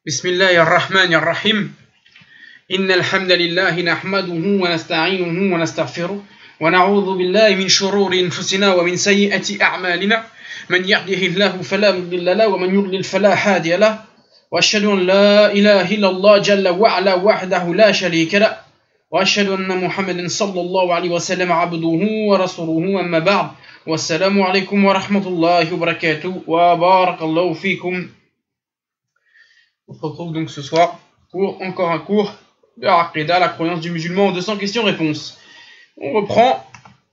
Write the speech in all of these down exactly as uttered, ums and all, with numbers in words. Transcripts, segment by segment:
بسم الله الرحمن الرحيم إن الحمد لله نحمده ونستعينه ونستغفره ونعوذ بالله من شرور أنفسنا ومن سيئات أعمالنا من يهده الله فلا مضل له ومن يضلل فلا هادي له وأشهد أن لا إله إلا الله جل وعلا وحده لا شريك له وأشهد أن محمدا صلى الله عليه وسلم عبده ورسوله أما بعد والسلام عليكم ورحمة الله وبركاته وبارك الله فيكم. On se retrouve donc ce soir pour encore un cours de Aqida, la croyance du musulman en deux cents questions-réponses. On reprend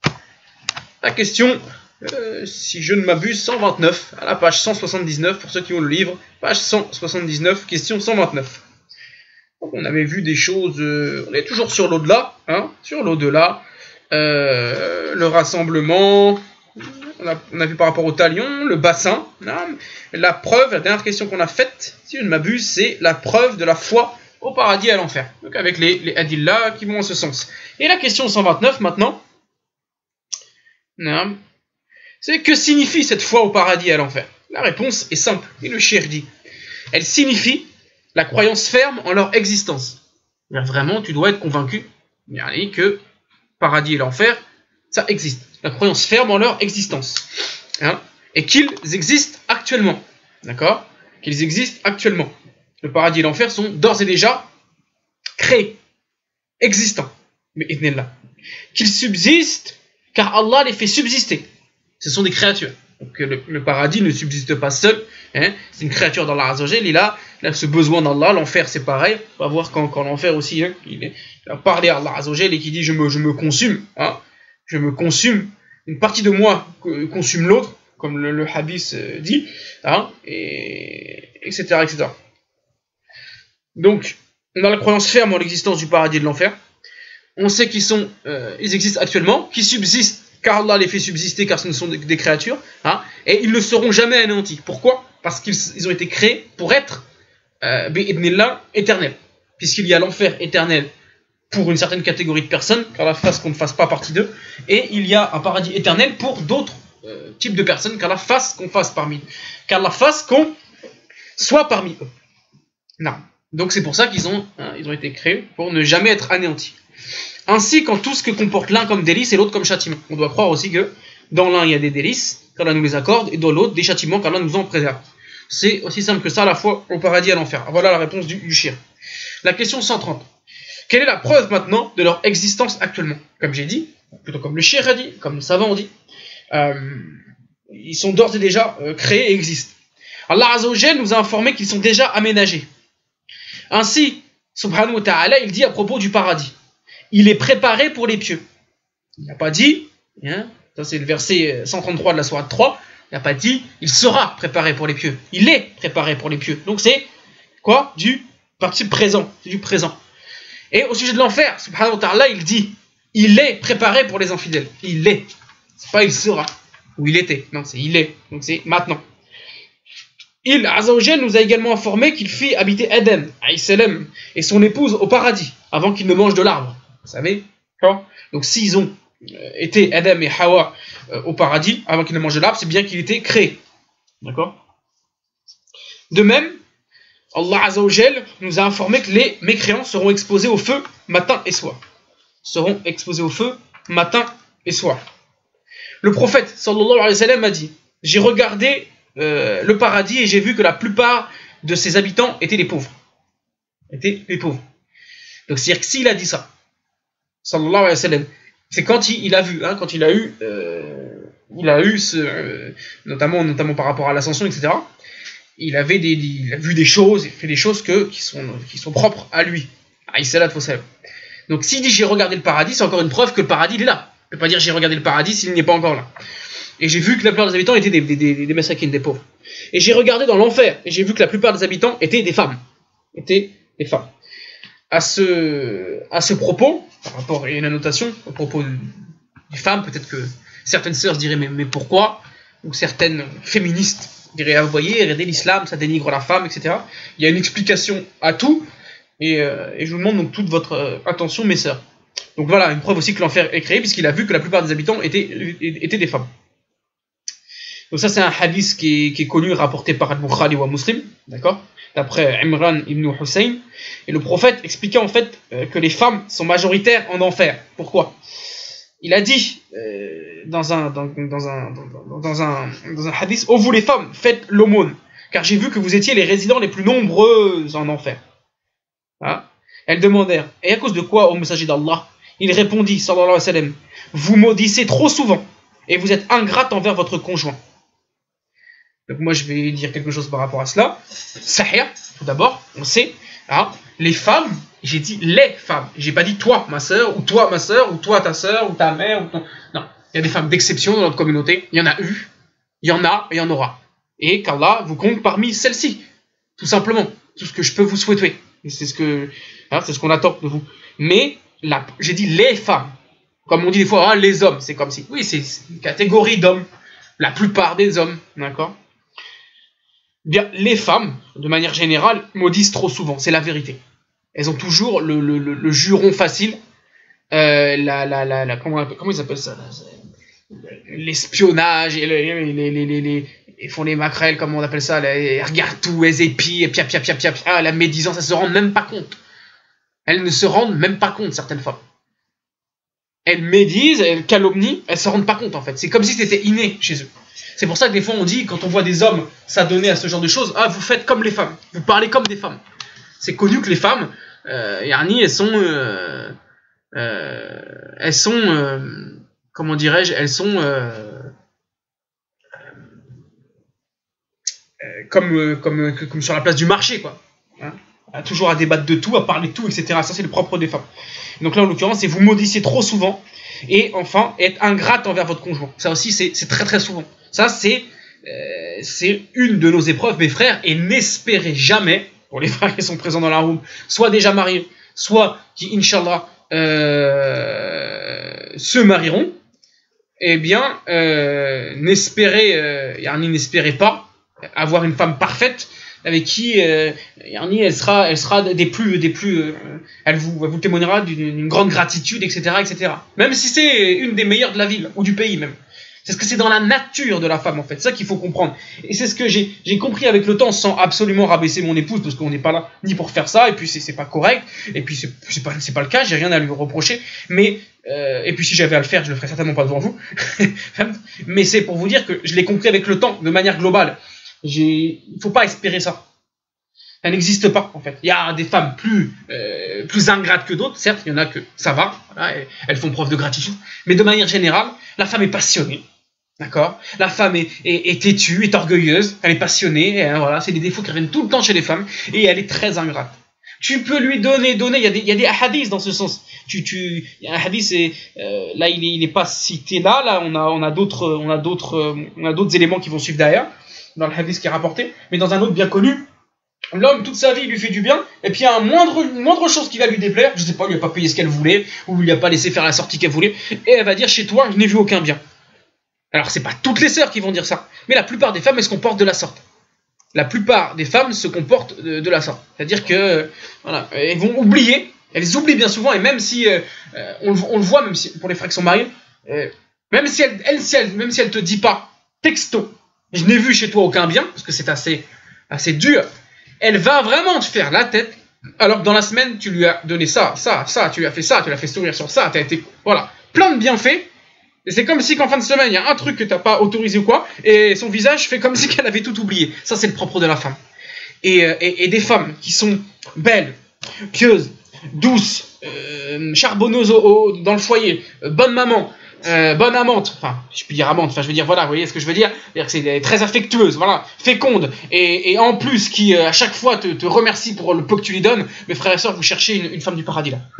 la question, euh, si je ne m'abuse, cent vingt-neuf, à la page cent soixante-dix-neuf, pour ceux qui ont le livre, page cent soixante-dix-neuf, question cent vingt-neuf. Donc on avait vu des choses, euh, on est toujours sur l'au-delà, hein, sur l'au-delà, euh, le rassemblement. On a, on a vu par rapport au talion, le bassin, hein, la preuve, la dernière question qu'on a faite, si je ne m'abuse, c'est la preuve de la foi au paradis et à l'enfer. Donc avec les, les adillas qui vont en ce sens. Et la question cent vingt-neuf maintenant, hein, c'est que signifie cette foi au paradis et à l'enfer? La réponse est simple, et le cheikh dit, elle signifie la croyance ferme en leur existence. Vraiment, tu dois être convaincu que paradis et l'enfer, ça existe. La croyance ferme en leur existence. Hein, et qu'ils existent actuellement. D'accord? Qu'ils existent actuellement. Le paradis et l'enfer sont d'ores et déjà créés, existants. Mais qu'ils subsistent car Allah les fait subsister. Ce sont des créatures. Donc le, le paradis ne subsiste pas seul. Hein, c'est une créature d'Allah Azza wa Jal. Il a, il a ce besoin d'Allah. L'enfer c'est pareil. On va voir quand, quand l'enfer aussi, hein, il, est, il a parlé à Allah Azza wa Jal et qui dit je me, je me consume. Hein, je me consume, une partie de moi consume l'autre, comme le, le hadith dit, hein, et, etc., et cetera. Donc, on a la croyance ferme en l'existence du paradis et de l'enfer. On sait qu'ils sont, euh, ils existent actuellement, qu'ils subsistent, car Allah les fait subsister, car ce ne sont des, des créatures, hein, et ils ne seront jamais anéantis. Pourquoi? Parce qu'ils ils ont été créés pour être, euh, bi'idnillah, éternels. Puisqu'il y a l'enfer éternel pour une certaine catégorie de personnes, qu'Allah fasse qu'on ne fasse pas partie d'eux, et il y a un paradis éternel pour d'autres euh, types de personnes, qu'Allah fasse qu'on fasse parmi qu'Allah fasse qu'on soit parmi eux. Non. Donc c'est pour ça qu'ils ont, hein, ils ont été créés pour ne jamais être anéantis. Ainsi qu'en tout ce que comporte l'un comme délice et l'autre comme châtiment. On doit croire aussi que dans l'un il y a des délices, qu'Allah nous les accorde, et dans l'autre des châtiments qu'Allah nous en préserve. C'est aussi simple que ça, à la fois au paradis et à l'enfer. Voilà la réponse du, du shir. La question cent trente. Quelle est la preuve maintenant de leur existence actuellement? Comme j'ai dit, plutôt comme le cheikh a dit, comme le savant dit, euh, ils sont d'ores et déjà euh, créés et existent. Allah Azza wa Jal nous a informé qu'ils sont déjà aménagés. Ainsi, subhanahu wa ta'ala, il dit à propos du paradis, il est préparé pour les pieux. Il n'a pas dit, hein, ça c'est le verset cent trente-trois de la sourate trois, il n'a pas dit, il sera préparé pour les pieux. Il est préparé pour les pieux. Donc c'est quoi? Du participe présent, c'est du présent. Et au sujet de l'enfer, subhanahu wa ta'ala, il dit, il est préparé pour les infidèles. Il est. C'est pas il sera, ou il était. Non, c'est il est. Donc c'est maintenant. Il, Azza wa Jal, nous a également informé qu'il fit habiter Adam, alayhi salam, et son épouse au paradis, avant qu'ils ne mangent de l'arbre. Vous savez? Donc s'ils ont été Adam et Hawa euh, au paradis, avant qu'ils ne mangent de l'arbre, c'est bien qu'il était créé. D'accord? De même, Allah Azza wa Jal nous a informé que les mécréants seront exposés au feu matin et soir. Seront exposés au feu matin et soir. Le prophète sallallahu alayhi wa sallam a dit, j'ai regardé euh, le paradis et j'ai vu que la plupart de ses habitants étaient les pauvres. Étaient les pauvres. Donc c'est-à-dire que s'il a dit ça, sallallahu alayhi wa sallam, c'est quand il, il a vu, hein, quand il a eu, euh, il a eu ce, euh, notamment, notamment par rapport à l'ascension, et cetera. Il avait des, il a vu des choses, il fait des choses que, qui, sont, qui sont propres à lui. Donc s'il dit j'ai regardé le paradis, c'est encore une preuve que le paradis il est là. Il ne peut pas dire j'ai regardé le paradis s'il n'est pas encore là. Et j'ai vu que la plupart des habitants étaient des, des, des, des massakines, des pauvres. Et j'ai regardé dans l'enfer, et j'ai vu que la plupart des habitants étaient des femmes. Étaient des femmes. À ce, à ce propos, par rapport à une annotation, au propos des femmes, peut-être que certaines sœurs se diraient mais, mais pourquoi? Ou certaines féministes diraient, ah, vous voyez, regardez l'islam, ça dénigre la femme, et cetera. Il y a une explication à tout, et, euh, et je vous demande donc toute votre euh, attention, mes sœurs. Donc voilà, une preuve aussi que l'enfer est créé, puisqu'il a vu que la plupart des habitants étaient, étaient des femmes. Donc ça c'est un hadith qui est, qui est connu, rapporté par Al-Bukhari ou Muslim, d'accord, d'après Imran ibn Hussein. Et le prophète expliquait en fait euh, que les femmes sont majoritaires en enfer. Pourquoi? Il a dit euh, dans, un, dans, dans, un, dans, dans, un, dans un hadith: ô vous les femmes, faites l'aumône, car j'ai vu que vous étiez les résidents les plus nombreux en enfer. Hein? Elles demandèrent: et à cause de quoi, ô messager d'Allah? Il répondit, sallallahu alayhi wa sallam: vous maudissez trop souvent et vous êtes ingrate envers votre conjoint. Donc moi je vais dire quelque chose par rapport à cela. Sahih, tout d'abord, on sait, hein, les femmes, j'ai dit les femmes, j'ai pas dit toi ma soeur, ou toi ma soeur, ou toi ta soeur, ou ta mère, ou ton... non, il y a des femmes d'exception dans notre communauté, il y en a eu, il y en a et il y en aura. Et qu'Allah vous compte parmi celles-ci, tout simplement, tout ce que je peux vous souhaiter. Et c'est ce que, hein, c'est ce qu'on attend de vous. Mais la, j'ai dit les femmes, comme on dit des fois, ah, les hommes, c'est comme si, oui, c'est une catégorie d'hommes, la plupart des hommes, d'accord. Bien, les femmes, de manière générale, maudissent trop souvent, c'est la vérité. Elles ont toujours le, le, le, le juron facile, euh, la, la, la, la, comment, comment ils appellent ça, l'espionnage, et les, les, les, les, les, ils font les maquerelles, comment on appelle ça, les, ils regardent tout, elles épient, et pia, pia, pia, pia, pia, la médisance, elles se rendent même pas compte. Elles ne se rendent même pas compte, certaines femmes. Elles médisent, elles calomnient, elles se rendent pas compte en fait. C'est comme si c'était inné chez eux. C'est pour ça que des fois on dit, quand on voit des hommes s'adonner à ce genre de choses, ah vous faites comme les femmes, vous parlez comme des femmes. C'est connu que les femmes, euh, yani, elles sont, euh, euh, elles sont, euh, comment dirais-je, elles sont euh, euh, comme, euh, comme, euh, comme sur la place du marché, quoi. Hein, à toujours à débattre de tout, à parler de tout, et cetera. Ça c'est le propre des femmes. Donc là en l'occurrence, c'est vous maudissez trop souvent, et enfin être ingrate envers votre conjoint. Ça aussi c'est très très souvent. Ça, c'est euh, c'est une de nos épreuves, mes frères, et n'espérez jamais, pour les frères qui sont présents dans la room, soit déjà mariés, soit qui, Inch'Allah, euh, se marieront, eh bien, euh, n'espérez euh, yani, n'espérez pas avoir une femme parfaite avec qui euh, yani, elle sera, elle sera des plus, des plus, euh, elle vous, elle vous témoignera d'une grande gratitude, et cetera, et cetera. Même si c'est une des meilleures de la ville ou du pays même. C'est ce que c'est dans la nature de la femme en fait, c'est ça qu'il faut comprendre. Et c'est ce que j'ai compris avec le temps sans absolument rabaisser mon épouse, parce qu'on n'est pas là ni pour faire ça, et puis c'est pas correct, et puis c'est pas, pas le cas, j'ai rien à lui reprocher, mais, euh, et puis si j'avais à le faire, je le ferais certainement pas devant vous, mais c'est pour vous dire que je l'ai compris avec le temps, de manière globale. Il ne faut pas espérer ça. Ça n'existe pas en fait. Il y a des femmes plus, euh, plus ingrates que d'autres, certes, il y en a que ça va, voilà, elles font preuve de gratitude, mais de manière générale, la femme est passionnée. D'accord? La femme est, est, est têtue, est orgueilleuse, elle est passionnée, et, hein, voilà, c'est des défauts qui reviennent tout le temps chez les femmes, et elle est très ingrate. Tu peux lui donner, donner, il y a des, il y a des hadiths dans ce sens. Tu, tu, il y a un hadith, et, euh, là il est, il est pas cité là, là on a, on a d'autres, on a d'autres, on a d'autres éléments qui vont suivre derrière, dans le hadith qui est rapporté, mais dans un autre bien connu, l'homme toute sa vie il lui fait du bien, et puis il y a un moindre, une moindre chose qui va lui déplaire, je sais pas, il lui a pas payé ce qu'elle voulait, ou il lui a pas laissé faire la sortie qu'elle voulait, et elle va dire chez toi, je n'ai vu aucun bien. Alors, c'est pas toutes les sœurs qui vont dire ça, mais la plupart des femmes, elles se comportent de la sorte. La plupart des femmes se comportent de, de la sorte. C'est-à-dire que, voilà, elles vont oublier, elles oublient bien souvent, et même si, euh, on, on le voit, même si, pour les frères qui sont mariés, euh, même si elle, elle, si elle, même si elle te dit pas, texto, je n'ai vu chez toi aucun bien, parce que c'est assez, assez dur, elle va vraiment te faire la tête, alors que dans la semaine, tu lui as donné ça, ça, ça, tu lui as fait ça, tu l'as fait sourire sur ça, t'as été, voilà, plein de bienfaits. Et c'est comme si qu'en fin de semaine, il y a un truc que tu n'as pas autorisé ou quoi, et son visage fait comme si qu'elle avait tout oublié. Ça, c'est le propre de la femme. Et, et, et des femmes qui sont belles, pieuses, douces, euh, charbonneuses au, au, dans le foyer, euh, bonne maman, euh, bonne amante, enfin, je peux dire amante, enfin, je veux dire, voilà, vous voyez ce que je veux dire, c'est-à-dire que c'est très affectueuse, voilà, féconde, et, et en plus, qui euh, à chaque fois te, te remercie pour le peu que tu lui donnes. Mes frères et sœurs, vous cherchez une, une femme du paradis là.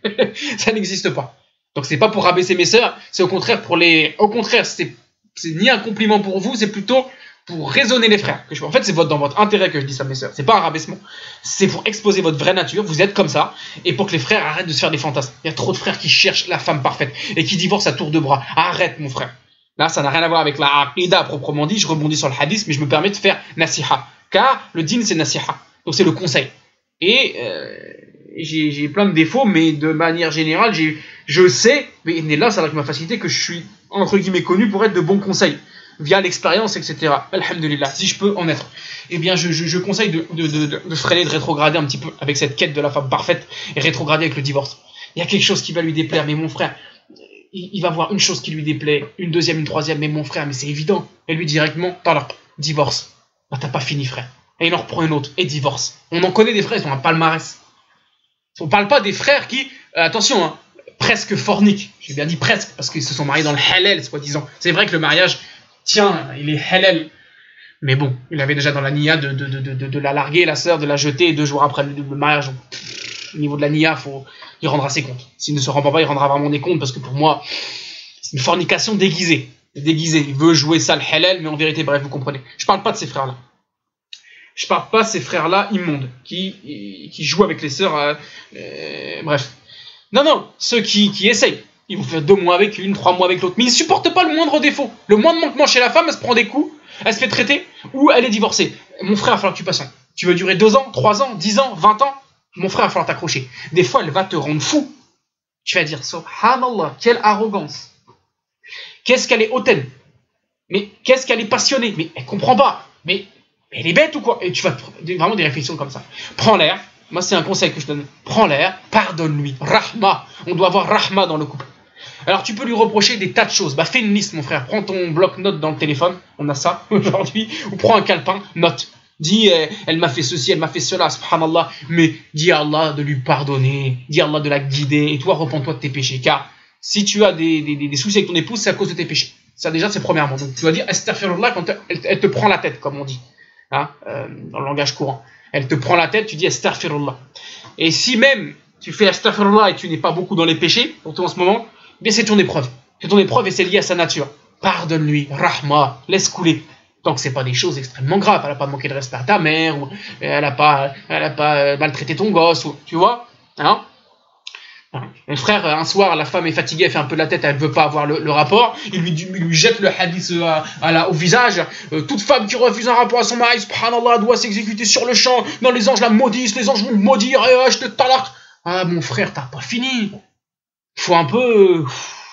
Ça n'existe pas. Donc c'est pas pour rabaisser mes sœurs, c'est au contraire pour les, au contraire c'est ni un compliment pour vous, c'est plutôt pour raisonner les frères. En fait c'est dans votre intérêt que je dis ça mes sœurs, c'est pas un rabaissement, c'est pour exposer votre vraie nature, vous êtes comme ça, et pour que les frères arrêtent de se faire des fantasmes. Il y a trop de frères qui cherchent la femme parfaite et qui divorcent à tour de bras. Arrête mon frère. Là ça n'a rien à voir avec la aqida proprement dit, je rebondis sur le hadith, mais je me permets de faire nasiha, car le din c'est nasiha, donc c'est le conseil. Et euh, j'ai plein de défauts, mais de manière générale, j'ai je sais, mais là, ça avec ma facilité, que je suis, entre guillemets, connu pour être de bons conseils. via l'expérience, et cetera. Alhamdulillah, si je peux en être. Eh bien, je, je, je conseille de, de, de, de freiner, de rétrograder un petit peu avec cette quête de la femme parfaite et rétrograder avec le divorce. Il y a quelque chose qui va lui déplaire, mais mon frère, il, il va voir une chose qui lui déplaît, une deuxième, une troisième, mais mon frère, mais c'est évident. Et lui directement, talaq, divorce. Bah, t'as pas fini, frère. Et il en reprend une autre, et divorce. On en connaît des frères, ils ont un palmarès. On parle pas des frères qui, euh, attention, hein, presque forniquent. J'ai bien dit presque, parce qu'ils se sont mariés dans le halal, soi-disant. C'est vrai que le mariage, tiens, il est halal. Mais bon, il avait déjà dans la niya de, de, de, de, de la larguer, la sœur, de la jeter, et deux jours après le, le mariage. Donc, pff, au niveau de la niya, faut, il rendra ses comptes. S'il ne se rend pas, il rendra vraiment des comptes, parce que pour moi, c'est une fornication déguisée. Déguisée. Il veut jouer ça le halal, mais en vérité, bref, vous comprenez. Je parle pas de ces frères-là. Je parle pas de ces frères-là immondes, qui, qui jouent avec les sœurs, euh, euh, bref. Non, non, ceux qui, qui essayent. Ils vont faire deux mois avec une, trois mois avec l'autre, mais ils supportent pas le moindre défaut. Le moindre manquement chez la femme, elle se prend des coups, elle se fait traiter, ou elle est divorcée. Mon frère, il va falloir que tu passes un. Tu veux durer deux ans, trois ans, dix ans, vingt ans? Mon frère, il va falloir t'accrocher. Des fois, elle va te rendre fou. Tu vas dire, subhanallah, quelle arrogance. Qu'est-ce qu'elle est hautaine. Mais qu'est-ce qu'elle est passionnée. Mais elle comprend pas. Mais elle est bête ou quoi? Et tu vas vraiment des réflexions comme ça. Prends l'air. Moi, c'est un conseil que je donne. Prends l'air, pardonne-lui. Rahma. On doit avoir rahma dans le couple. Alors, tu peux lui reprocher des tas de choses. Bah, fais une liste, mon frère. Prends ton bloc-notes dans le téléphone. On a ça aujourd'hui. Ou prends un calepin, note. Dis, euh, elle m'a fait ceci, elle m'a fait cela, subhanallah. Mais dis à Allah de lui pardonner. Dis à Allah de la guider. Et toi, repens-toi de tes péchés. Car si tu as des, des, des soucis avec ton épouse, c'est à cause de tes péchés. Ça, déjà, c'est premièrement. Donc, tu dois dire astaghfirullah quand elle, elle te prend la tête, comme on dit. Hein, euh, dans le langage courant. Elle te prend la tête, tu dis astaghfirullah. Et si même tu fais astaghfirullah et tu n'es pas beaucoup dans les péchés, surtout en ce moment, bien c'est ton épreuve. C'est ton épreuve et c'est lié à sa nature. Pardonne-lui, rahma, laisse couler. Tant que c'est pas des choses extrêmement graves, elle n'a pas manqué de respect à ta mère, ou elle n'a pas, elle a pas maltraité ton gosse, ou, tu vois, hein. Un frère, un soir, la femme est fatiguée, elle fait un peu de la tête, elle ne veut pas avoir le, le rapport, il lui, il lui jette le hadith à, à la, au visage. Euh, toute femme qui refuse un rapport à son mari, subhanallah, doit s'exécuter sur le champ. Non, les anges la maudissent, les anges vont me maudire, et euh, je te talak. Ah, mon frère, t'as pas fini. Il faut un peu.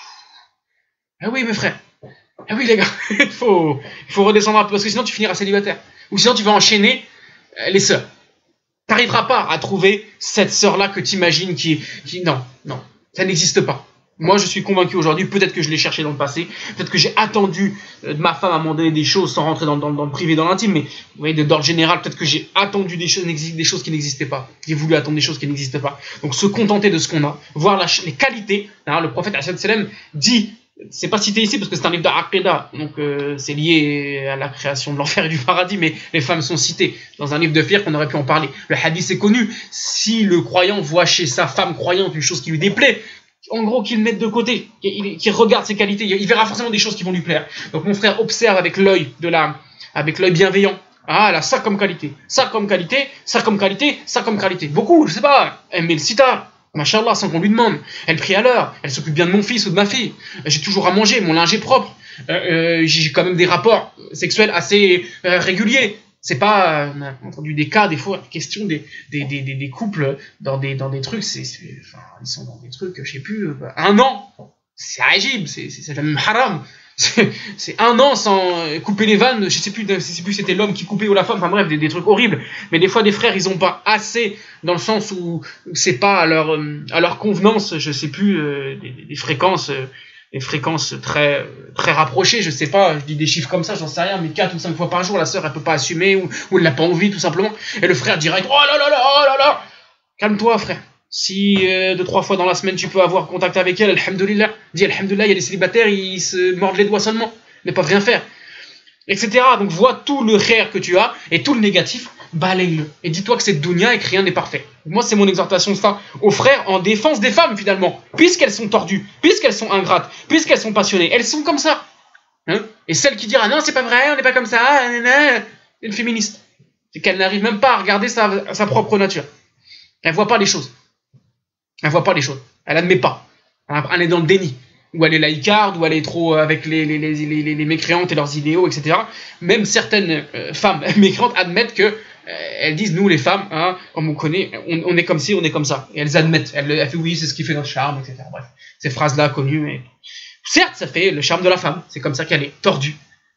Ah oui, mes frères. Ah oui, les gars, il faut, il faut redescendre un peu, parce que sinon tu finiras célibataire. Ou sinon tu vas enchaîner euh, les sœurs. T'arriveras pas à trouver cette sœur-là que tu imagines qui, qui... Non, non, ça n'existe pas. Moi, je suis convaincu aujourd'hui, peut-être que je l'ai cherché dans le passé, peut-être que j'ai attendu de ma femme à m'en donner des choses sans rentrer dans, dans, dans le privé, dans l'intime, mais vous voyez, d'ordre général, peut-être que j'ai attendu des choses, des choses qui n'existaient pas. J'ai voulu attendre des choses qui n'existaient pas. Donc, se contenter de ce qu'on a, voir la, les qualités. Hein, le prophète Hassan Salem dit... C'est pas cité ici parce que c'est un livre d'Aqida, donc euh, c'est lié à la création de l'enfer et du paradis, mais les femmes sont citées dans un livre de fiqh qu'on aurait pu en parler. Le hadith est connu. Si le croyant voit chez sa femme croyante une chose qui lui déplaît, en gros qu'il mette de côté, qu'il regarde ses qualités, il verra forcément des choses qui vont lui plaire. Donc mon frère observe avec l'œil de la, avec l'œil bienveillant. Ah, elle a ça comme qualité, ça comme qualité, ça comme qualité, ça comme qualité. Beaucoup, je sais pas, aimer le sitar. Machallah, sans qu'on lui demande. Elle prie à l'heure, elle s'occupe bien de mon fils ou de ma fille. J'ai toujours à manger, mon linge est propre. Euh, euh, j'ai quand même des rapports sexuels assez euh, réguliers. C'est pas, euh, on a entendu des cas, des fois, question des, des, des, des, des couples dans des, dans des trucs, c'est, c'est, enfin, ils sont dans des trucs, je sais plus, euh, un an. C'est agib, c'est, c'est, c'est même haram. C'est un an sans couper les vannes, je sais plus, je sais plus si c'était l'homme qui coupait ou la femme, enfin bref, des, des trucs horribles. Mais des fois, des frères, ils ont pas assez, dans le sens où c'est pas à leur, à leur convenance, je sais plus, euh, des, des fréquences, euh, des fréquences très, très rapprochées, je sais pas, je dis des chiffres comme ça, j'en sais rien, mais quatre ou cinq fois par jour, la sœur, elle peut pas assumer, ou, ou elle n'a pas envie, tout simplement. Et le frère direct, oh là là là, oh là là, calme-toi, frère. Si euh, deux, trois fois dans la semaine tu peux avoir contact avec elle, alhamdoulilah, dis alhamdoulilah, il y a des célibataires, ils se mordent les doigts seulement, mais pas rien faire, et cetera. Donc vois tout le khair que tu as et tout le négatif, balaye-le. Et dis-toi que c'est dunya et que rien n'est parfait. Moi, c'est mon exhortation ça aux frères en défense des femmes finalement, puisqu'elles sont tordues, puisqu'elles sont ingrates, puisqu'elles sont passionnées, elles sont comme ça. Hein, et celle qui dira non, c'est pas vrai, on n'est pas comme ça, c'est une féministe. C'est qu'elle n'arrive même pas à regarder sa, sa propre nature. Elle voit pas les choses. Elle voit pas les choses, elle admet pas, elle est dans le déni, ou elle est laïcarde, ou elle est trop avec les, les, les, les, les mécréantes et leurs idéaux, et cetera. Même certaines euh, femmes mécréantes admettent que, euh, elles disent, nous les femmes, hein, comme on connaît, on, on est comme ci, on est comme ça, et elles admettent, elles, elles font oui, c'est ce qui fait notre charme, et cetera. Bref, ces phrases-là connues, mais certes, ça fait le charme de la femme, c'est comme ça qu'elle est, tordue.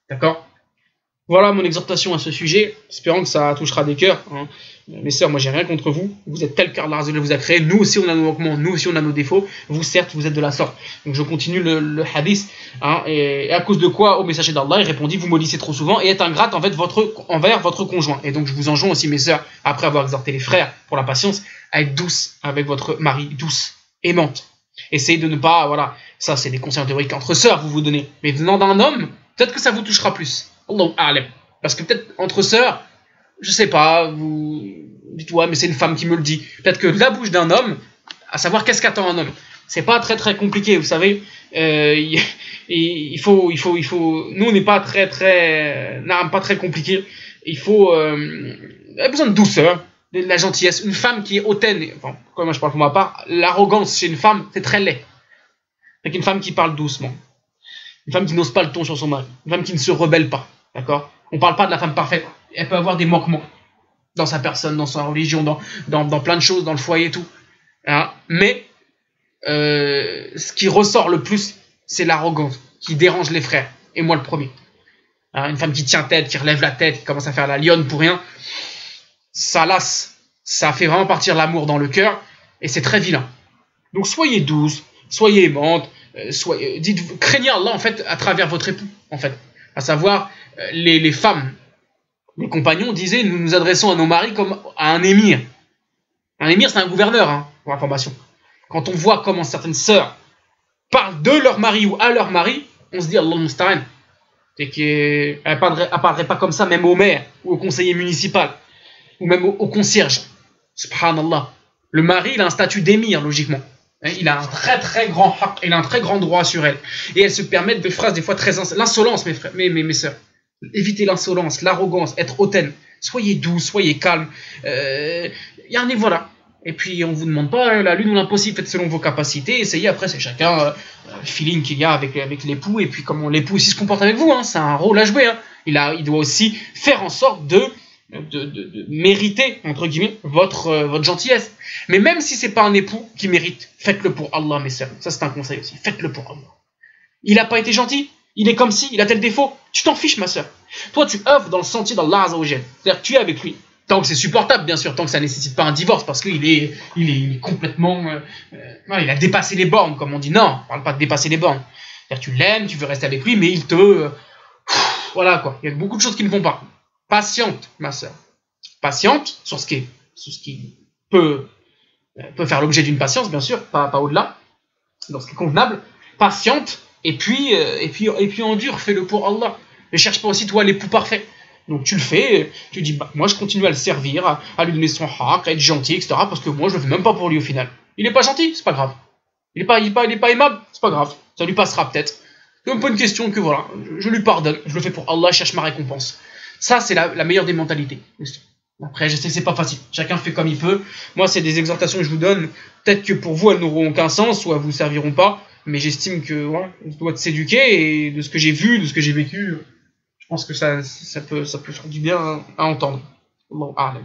D'accord? Voilà mon exhortation à ce sujet, espérant que ça touchera des cœurs. Hein. Mes sœurs, moi j'ai rien contre vous, vous êtes tel cœur Allah vous a créé, nous aussi on a nos manquements, nous aussi on a nos défauts, vous certes vous êtes de la sorte. Donc je continue le, le hadith, hein, et, et à cause de quoi au messager d'Allah il répondit, vous maudissez trop souvent et êtes ingrate en fait votre, envers votre conjoint. Et donc je vous enjoins aussi mes sœurs, après avoir exhorté les frères pour la patience, à être douce avec votre mari, douce, aimante. Essayez de ne pas, voilà, ça c'est des conseils théoriques entre sœurs vous vous donnez, mais venant d'un homme, peut-être que ça vous touchera plus. Allahu a'lam. Parce que peut-être entre sœurs, je sais pas, vous dites ouais mais c'est une femme qui me le dit. Peut-être que de la bouche d'un homme, à savoir qu'est-ce qu'attend un homme. C'est pas très très compliqué, vous savez. Euh, il, il faut, il faut, il faut. Nous on n'est pas très très, non, pas très compliqué. Il faut, euh, il a besoin de douceur, de la gentillesse. Une femme qui est hautaine, enfin, comme moi je parle pour ma part, l'arrogance chez une femme c'est très laid. Avec une femme qui parle doucement. Une femme qui n'ose pas le ton sur son mari. Une femme qui ne se rebelle pas. D'accord? On ne parle pas de la femme parfaite. Elle peut avoir des manquements dans sa personne, dans sa religion, dans, dans, dans plein de choses, dans le foyer et tout. Hein? Mais euh, ce qui ressort le plus, c'est l'arrogance qui dérange les frères. Et moi le premier. Hein? Une femme qui tient tête, qui relève la tête, qui commence à faire la lionne pour rien. Ça lasse. Ça fait vraiment partir l'amour dans le cœur. Et c'est très vilain. Donc soyez douce, soyez aimante. Euh, soyez, dites, craignez Allah en fait à travers votre époux en fait, à savoir euh, les, les femmes, les compagnons disaient nous nous adressons à nos maris comme à un émir. Un émir c'est un gouverneur, hein, pour information. Quand on voit comment certaines sœurs parlent de leur mari ou à leur mari, on se dit Allah musta'an, c'est qu'elle ne parlerait, parlerait pas comme ça même au maire ou au conseiller municipal ou même au, au concierge. Subhanallah, le mari il a un statut d'émir logiquement. Il a un très très grand haq, il a un très grand droit sur elle. Et elle se permet de phrases des fois très insolentes. L'insolence, mes frères, mes, mes, mes sœurs. Évitez l'insolence, l'arrogance, être hautaine. Soyez doux, soyez calme. Euh, et voilà. Et puis on ne vous demande pas la lune ou l'impossible, faites selon vos capacités. Essayez, après c'est chacun euh, le feeling qu'il y a avec, avec l'époux. Et puis comment l'époux aussi se comporte avec vous. Hein, c'est un rôle à jouer. Hein. Il, a, il doit aussi faire en sorte de... De, de, de mériter entre guillemets votre, euh, votre gentillesse. Mais même si c'est pas un époux qui mérite, faites-le pour Allah mes sœurs. Ça c'est un conseil aussi, faites-le pour Allah. Il a pas été gentil, il est comme si, il a tel défaut, tu t'en fiches ma sœur. Toi tu œuvres dans le sentier d'Allah Azza wa Jal. C'est-à-dire tu es avec lui. Tant que c'est supportable bien sûr, tant que ça nécessite pas un divorce parce qu'il est, il est, il est complètement euh, euh, il a dépassé les bornes comme on dit. Non, on parle pas de dépasser les bornes. C'est-à-dire tu l'aimes, tu veux rester avec lui mais il te euh, voilà quoi, il y a beaucoup de choses qui ne vont pas. Patiente, ma sœur. Patiente sur ce qui, est, sur ce qui peut, peut faire l'objet d'une patience, bien sûr, pas, pas au-delà, dans ce qui est convenable. Patiente, et puis, euh, et puis, et puis endure, fais-le pour Allah. Ne cherche pas aussi, toi, l'époux parfait. Donc tu le fais, tu dis, bah, moi je continue à le servir, à, à lui donner son haq, à être gentil, et cetera. Parce que moi je le fais même pas pour lui au final. Il est pas gentil, c'est pas grave. Il est pas, il est pas, il est pas aimable, c'est pas grave. Ça lui passera peut-être. C'est même pas une question que voilà, je, je lui pardonne, je le fais pour Allah, je cherche ma récompense. Ça, c'est la, la meilleure des mentalités. Après, je sais que c'est pas facile. Chacun fait comme il peut. Moi, c'est des exhortations que je vous donne. Peut-être que pour vous, elles n'auront aucun sens ou elles vous serviront pas. Mais j'estime que voilà, on doit s'éduquer et de ce que j'ai vu, de ce que j'ai vécu, je pense que ça, ça peut, ça peut faire du bien à entendre. Bon, ah,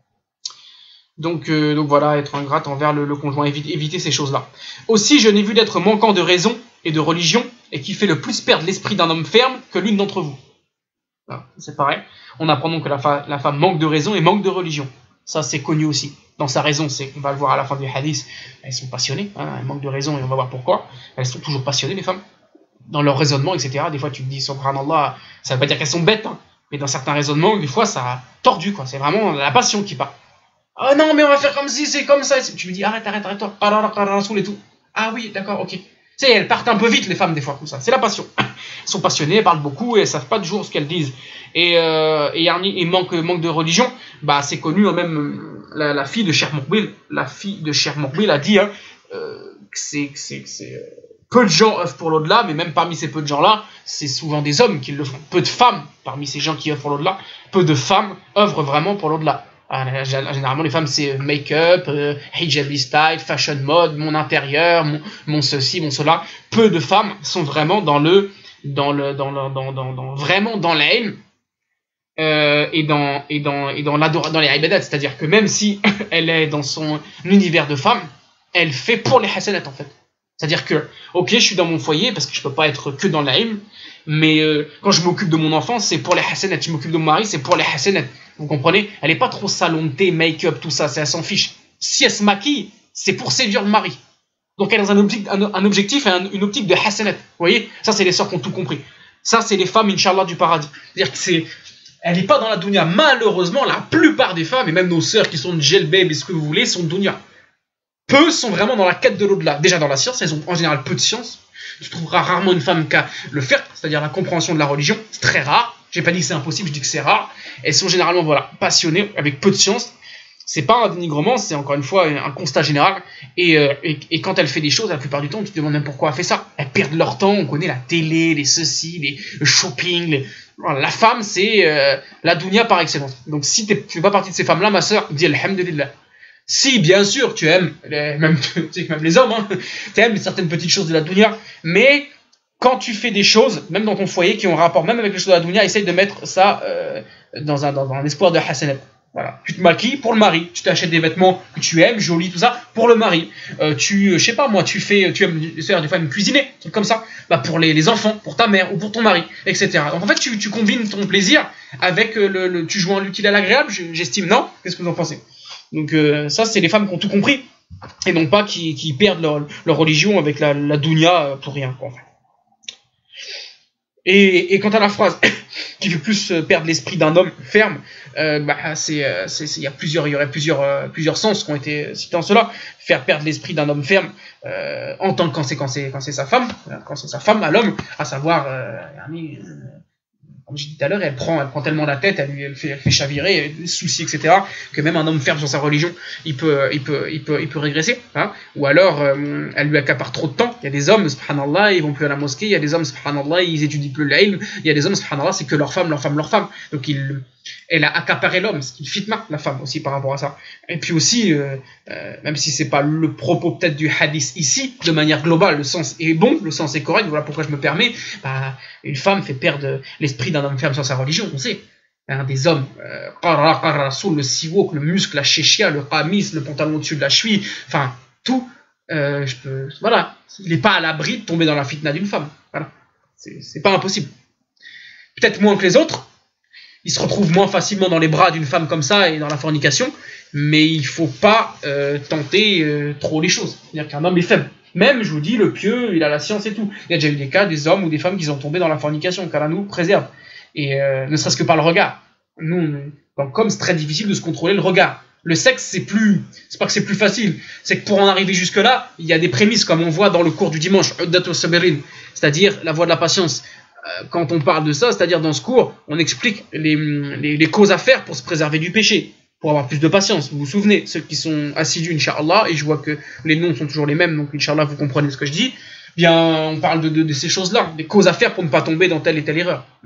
donc, euh, donc voilà, être ingrate envers le, le conjoint, éviter, éviter ces choses-là. Aussi, je n'ai vu d'être manquant de raison et de religion et qui fait le plus perdre l'esprit d'un homme ferme que l'une d'entre vous. C'est pareil. On apprend donc que la, fa la femme manque de raison et manque de religion. Ça, c'est connu aussi. Dans sa raison, c'est, on va le voir à la fin du hadith, elles sont passionnées, hein, elles manquent de raison et on va voir pourquoi. Elles sont toujours passionnées, les femmes, dans leur raisonnement, et cetera. Des fois, tu te dis, subhanallah, ça veut pas dire qu'elles sont bêtes, hein, mais dans certains raisonnements, des fois, ça a tordu, quoi. C'est vraiment la passion qui part. Ah non, mais on va faire comme si, c'est comme ça. Tu me dis, arrête, arrête, arrête, arrête, et tout. Ah oui, d'accord, ok. Tu sais, elles partent un peu vite, les femmes, des fois, comme ça. C'est la passion. Elles sont passionnées, elles parlent beaucoup et elles savent pas toujours ce qu'elles disent. Et, euh, et, et manque, manque de religion, bah, c'est connu, hein, même la, la fille de Cheikh Moukbil, la fille de Cheikh Moukbil a dit, hein, euh, que c'est, que c'est, que c'est, euh, peu de gens œuvrent pour l'au-delà, mais même parmi ces peu de gens-là, c'est souvent des hommes qui le font. Peu de femmes, parmi ces gens qui œuvrent pour l'au-delà, peu de femmes œuvrent vraiment pour l'au-delà. Ah, généralement, les femmes, c'est make-up, euh, hijabi style, fashion mode, mon intérieur, mon, mon ceci, mon cela. Peu de femmes sont vraiment dans le, dans le, dans le, dans, dans, dans vraiment dans la haine euh, et dans, et dans, et dans l'adoration, dans les ibadat. C'est-à-dire que même si elle est dans son univers de femme, elle fait pour les hasanat en fait. C'est-à-dire que, ok, je suis dans mon foyer parce que je peux pas être que dans l'aïm, mais euh, quand je m'occupe de mon enfant, c'est pour les hasanat. Je m'occupe de mon mari, c'est pour les hasanat. Vous comprenez? Elle est pas trop salon de thé, make-up, tout ça, elle s'en fiche. Si elle se maquille, c'est pour séduire le mari. Donc elle est dans un objectif, un, un objectif et un, une optique de hasanat. Vous voyez? Ça, c'est les sœurs qui ont tout compris. Ça, c'est les femmes, Inch'Allah, du paradis. C'est-à-dire que c'est... Elle n'est pas dans la dunya. Malheureusement, la plupart des femmes, et même nos sœurs qui sont de gelbeb et ce que vous voulez, sont de dunya. Peu sont vraiment dans la quête de l'au-delà. Déjà dans la science, elles ont en général peu de science. Tu trouveras rarement une femme qui a le faire, c'est-à-dire la compréhension de la religion. C'est très rare. J'ai pas dit que c'est impossible, je dis que c'est rare. Elles sont généralement voilà, passionnées, avec peu de science. C'est pas un dénigrement, c'est encore une fois un constat général. Et, euh, et, et quand elle fait des choses, la plupart du temps, tu te demandes même pourquoi elle fait ça. Elles perdent leur temps, on connaît la télé, les ceci, les, le shopping. Les... Voilà, la femme, c'est euh, la dunya par excellence. Donc si tu fais pas partie de ces femmes-là, ma soeur, dis alhamdulillah. Si, bien sûr, tu aimes, les, même, tu sais, même les hommes, hein, tu aimes certaines petites choses de la dunya, mais quand tu fais des choses, même dans ton foyer, qui ont rapport même avec les choses de la dunya, essaye de mettre ça euh, dans, un, dans un espoir de hasanat. Voilà. Tu te maquilles pour le mari, tu t'achètes des vêtements que tu aimes, jolis, tout ça, pour le mari. Euh, tu, je sais pas moi, tu fais, tu aimes, des fois, cuisiner, trucs comme ça, bah pour les, les enfants, pour ta mère ou pour ton mari, et cetera. Donc en fait, tu, tu combines ton plaisir avec le, le tu joues en l'utile à l'agréable, j'estime, non? Qu'est-ce que vous en pensez? Donc euh, ça, c'est les femmes qui ont tout compris, et non pas qui, qui perdent leur, leur religion avec la, la dunya pour rien, quoi, en fait. Et, et quant à la phrase qui fait plus perdre l'esprit d'un homme ferme, euh, bah, c'est, c'est, c'est, il y a plusieurs, il y aurait plusieurs, euh, plusieurs sens qui ont été cités en cela. Faire perdre l'esprit d'un homme ferme, euh, en tant que quand c'est, quand c'est, quand c'est sa femme, quand c'est sa femme à l'homme, à savoir, euh, comme j'ai dit tout à l'heure, elle prend, elle prend tellement la tête, elle lui elle fait, elle fait chavirer, des soucis, et cetera, que même un homme ferme sur sa religion, il peut, il peut, il peut, il peut régresser. Hein. Ou alors, euh, elle lui accapare trop de temps. Il y a des hommes, subhanallah, ils vont plus à la mosquée. Il y a des hommes, subhanallah, ils étudient plus l'ilm. Il y a des hommes, subhanallah, c'est que leur femme, leur femme, leur femme. Donc, il, elle a accaparé l'homme, ce qui fitna la femme aussi par rapport à ça. Et puis aussi, euh, euh, même si c'est pas le propos peut-être du hadith ici, de manière globale, le sens est bon, le sens est correct. Voilà pourquoi je me permets. Bah, une femme fait perdre l'esprit d'un homme ferme sur sa religion, on sait. Hein, des hommes, euh, le siwok, le muscle, la chéchia, le qamis, le pantalon au-dessus de la cheville, enfin, tout, euh, je peux, voilà. Il n'est pas à l'abri de tomber dans la fitna d'une femme. Voilà. C'est, c'est pas impossible. Peut-être moins que les autres. Il se retrouve moins facilement dans les bras d'une femme comme ça et dans la fornication, mais il faut pas euh, tenter euh, trop les choses. C'est-à-dire qu'un homme est faible. Même, je vous dis, le pieux, il a la science et tout. Il y a déjà eu des cas, des hommes ou des femmes qui sont tombés dans la fornication, qu'Allah nous préserve. Et euh, ne serait-ce que par le regard. Nous, donc, comme c'est très difficile de se contrôler le regard. Le sexe, c'est plus, c'est pas que c'est plus facile, c'est que pour en arriver jusque-là, il y a des prémices, comme on voit dans le cours du dimanche, c'est-à-dire la voie de la patience. Quand on parle de ça, c'est-à-dire dans ce cours, on explique les, les, les causes à faire pour se préserver du péché, pour avoir plus de patience. Vous vous souvenez, ceux qui sont assidus, Inch'Allah, et je vois que les noms sont toujours les mêmes, donc Inch'Allah, vous comprenez ce que je dis, bien, on parle de, de, de ces choses-là, des causes à faire pour ne pas tomber dans telle et telle erreur. D'accord ?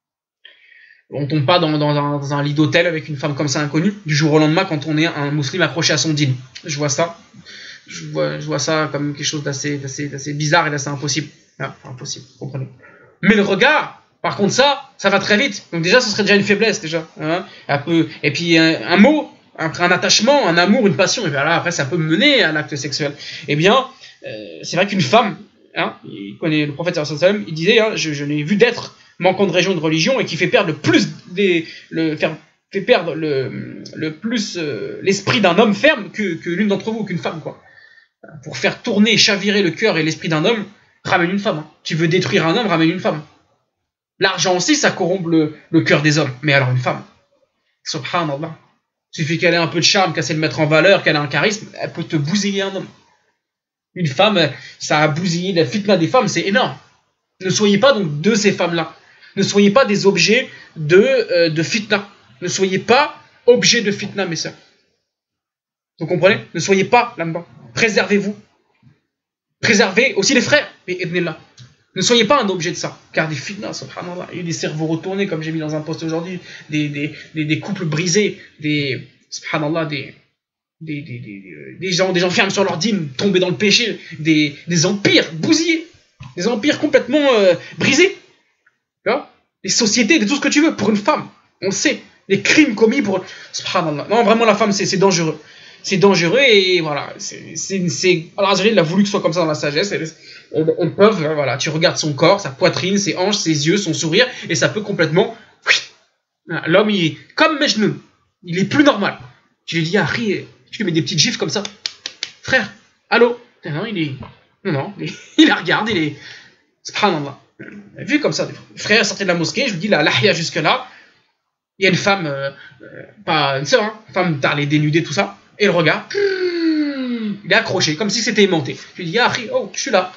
On ne tombe pas dans, dans, un, dans un lit d'hôtel avec une femme comme ça inconnue, du jour au lendemain, quand on est un musulman accroché à son dîne. Je vois ça. Je vois, je vois ça comme quelque chose d'assez, d'assez, d'assez bizarre et d'assez impossible. Ah, impossible, vous comprenez. Mais le regard, par contre, ça, ça va très vite. Donc déjà, ce serait déjà une faiblesse, déjà. Hein, un peu. Et puis, un, un mot, un, un attachement, un amour, une passion, et bien là, après, ça peut mener à un acte sexuel. Eh bien, euh, c'est vrai qu'une femme, hein, il connaît le prophète sallallahu alayhi wa sallam, il disait, hein, je, je l'ai vu d'être manquant de région de religion et qui fait perdre le plus des, le, faire, fait perdre le, le plus euh, l'esprit d'un homme ferme que, que l'une d'entre vous, qu'une femme, quoi. Pour faire tourner, chavirer le cœur et l'esprit d'un homme, ramène une femme. Hein. Tu veux détruire un homme, ramène une femme. L'argent aussi, ça corrompt le, le cœur des hommes. Mais alors une femme, subhanallah, il suffit qu'elle ait un peu de charme, qu'elle sait le mettre en valeur, qu'elle ait un charisme, elle peut te bousiller un homme. Une femme, ça a bousillé la fitna des femmes, c'est énorme. Ne soyez pas donc de ces femmes-là. Ne soyez pas des objets de, euh, de fitna. Ne soyez pas objets de fitna, mes sœurs. Vous comprenez? Ne soyez pas là-dedans. Préservez-vous. Préservez aussi les frères. Ne soyez pas un objet de ça. Car des fitna, subhanallah, il y a des cerveaux retournés, comme j'ai mis dans un post aujourd'hui, des, des, des, des couples brisés, des, subhanallah, des, des, des, des, des, gens, des gens fermes sur leur dîme, tombés dans le péché, des, des empires bousillés, des empires complètement euh, brisés. Les sociétés, de tout ce que tu veux, pour une femme, on le sait, les crimes commis pour... Subhanallah. Non, vraiment, la femme, c'est, c'est dangereux. c'est dangereux et voilà. C'est, c'est, c'est... Alors Azraïl, il a voulu que ce soit comme ça dans la sagesse. On, on peut, voilà, tu regardes son corps, sa poitrine, ses hanches, ses yeux, son sourire, et ça peut complètement... L'homme, il est comme Mejnoun, il est plus normal. Tu lui dis, ah, tu lui mets des petites gifles comme ça. Frère, allô? Non, il est... Non, non, il, est... il la regarde, il est... Subhanallah. Vu comme ça, le frère sortait de la mosquée, je lui dis, la lahia jusque-là, il y a une femme, euh, pas une sœur, hein, une femme tarlée, dénudée, tout ça, et il regarde, il est accroché, comme si c'était aimanté. Je lui dis, ah, oh, je suis là.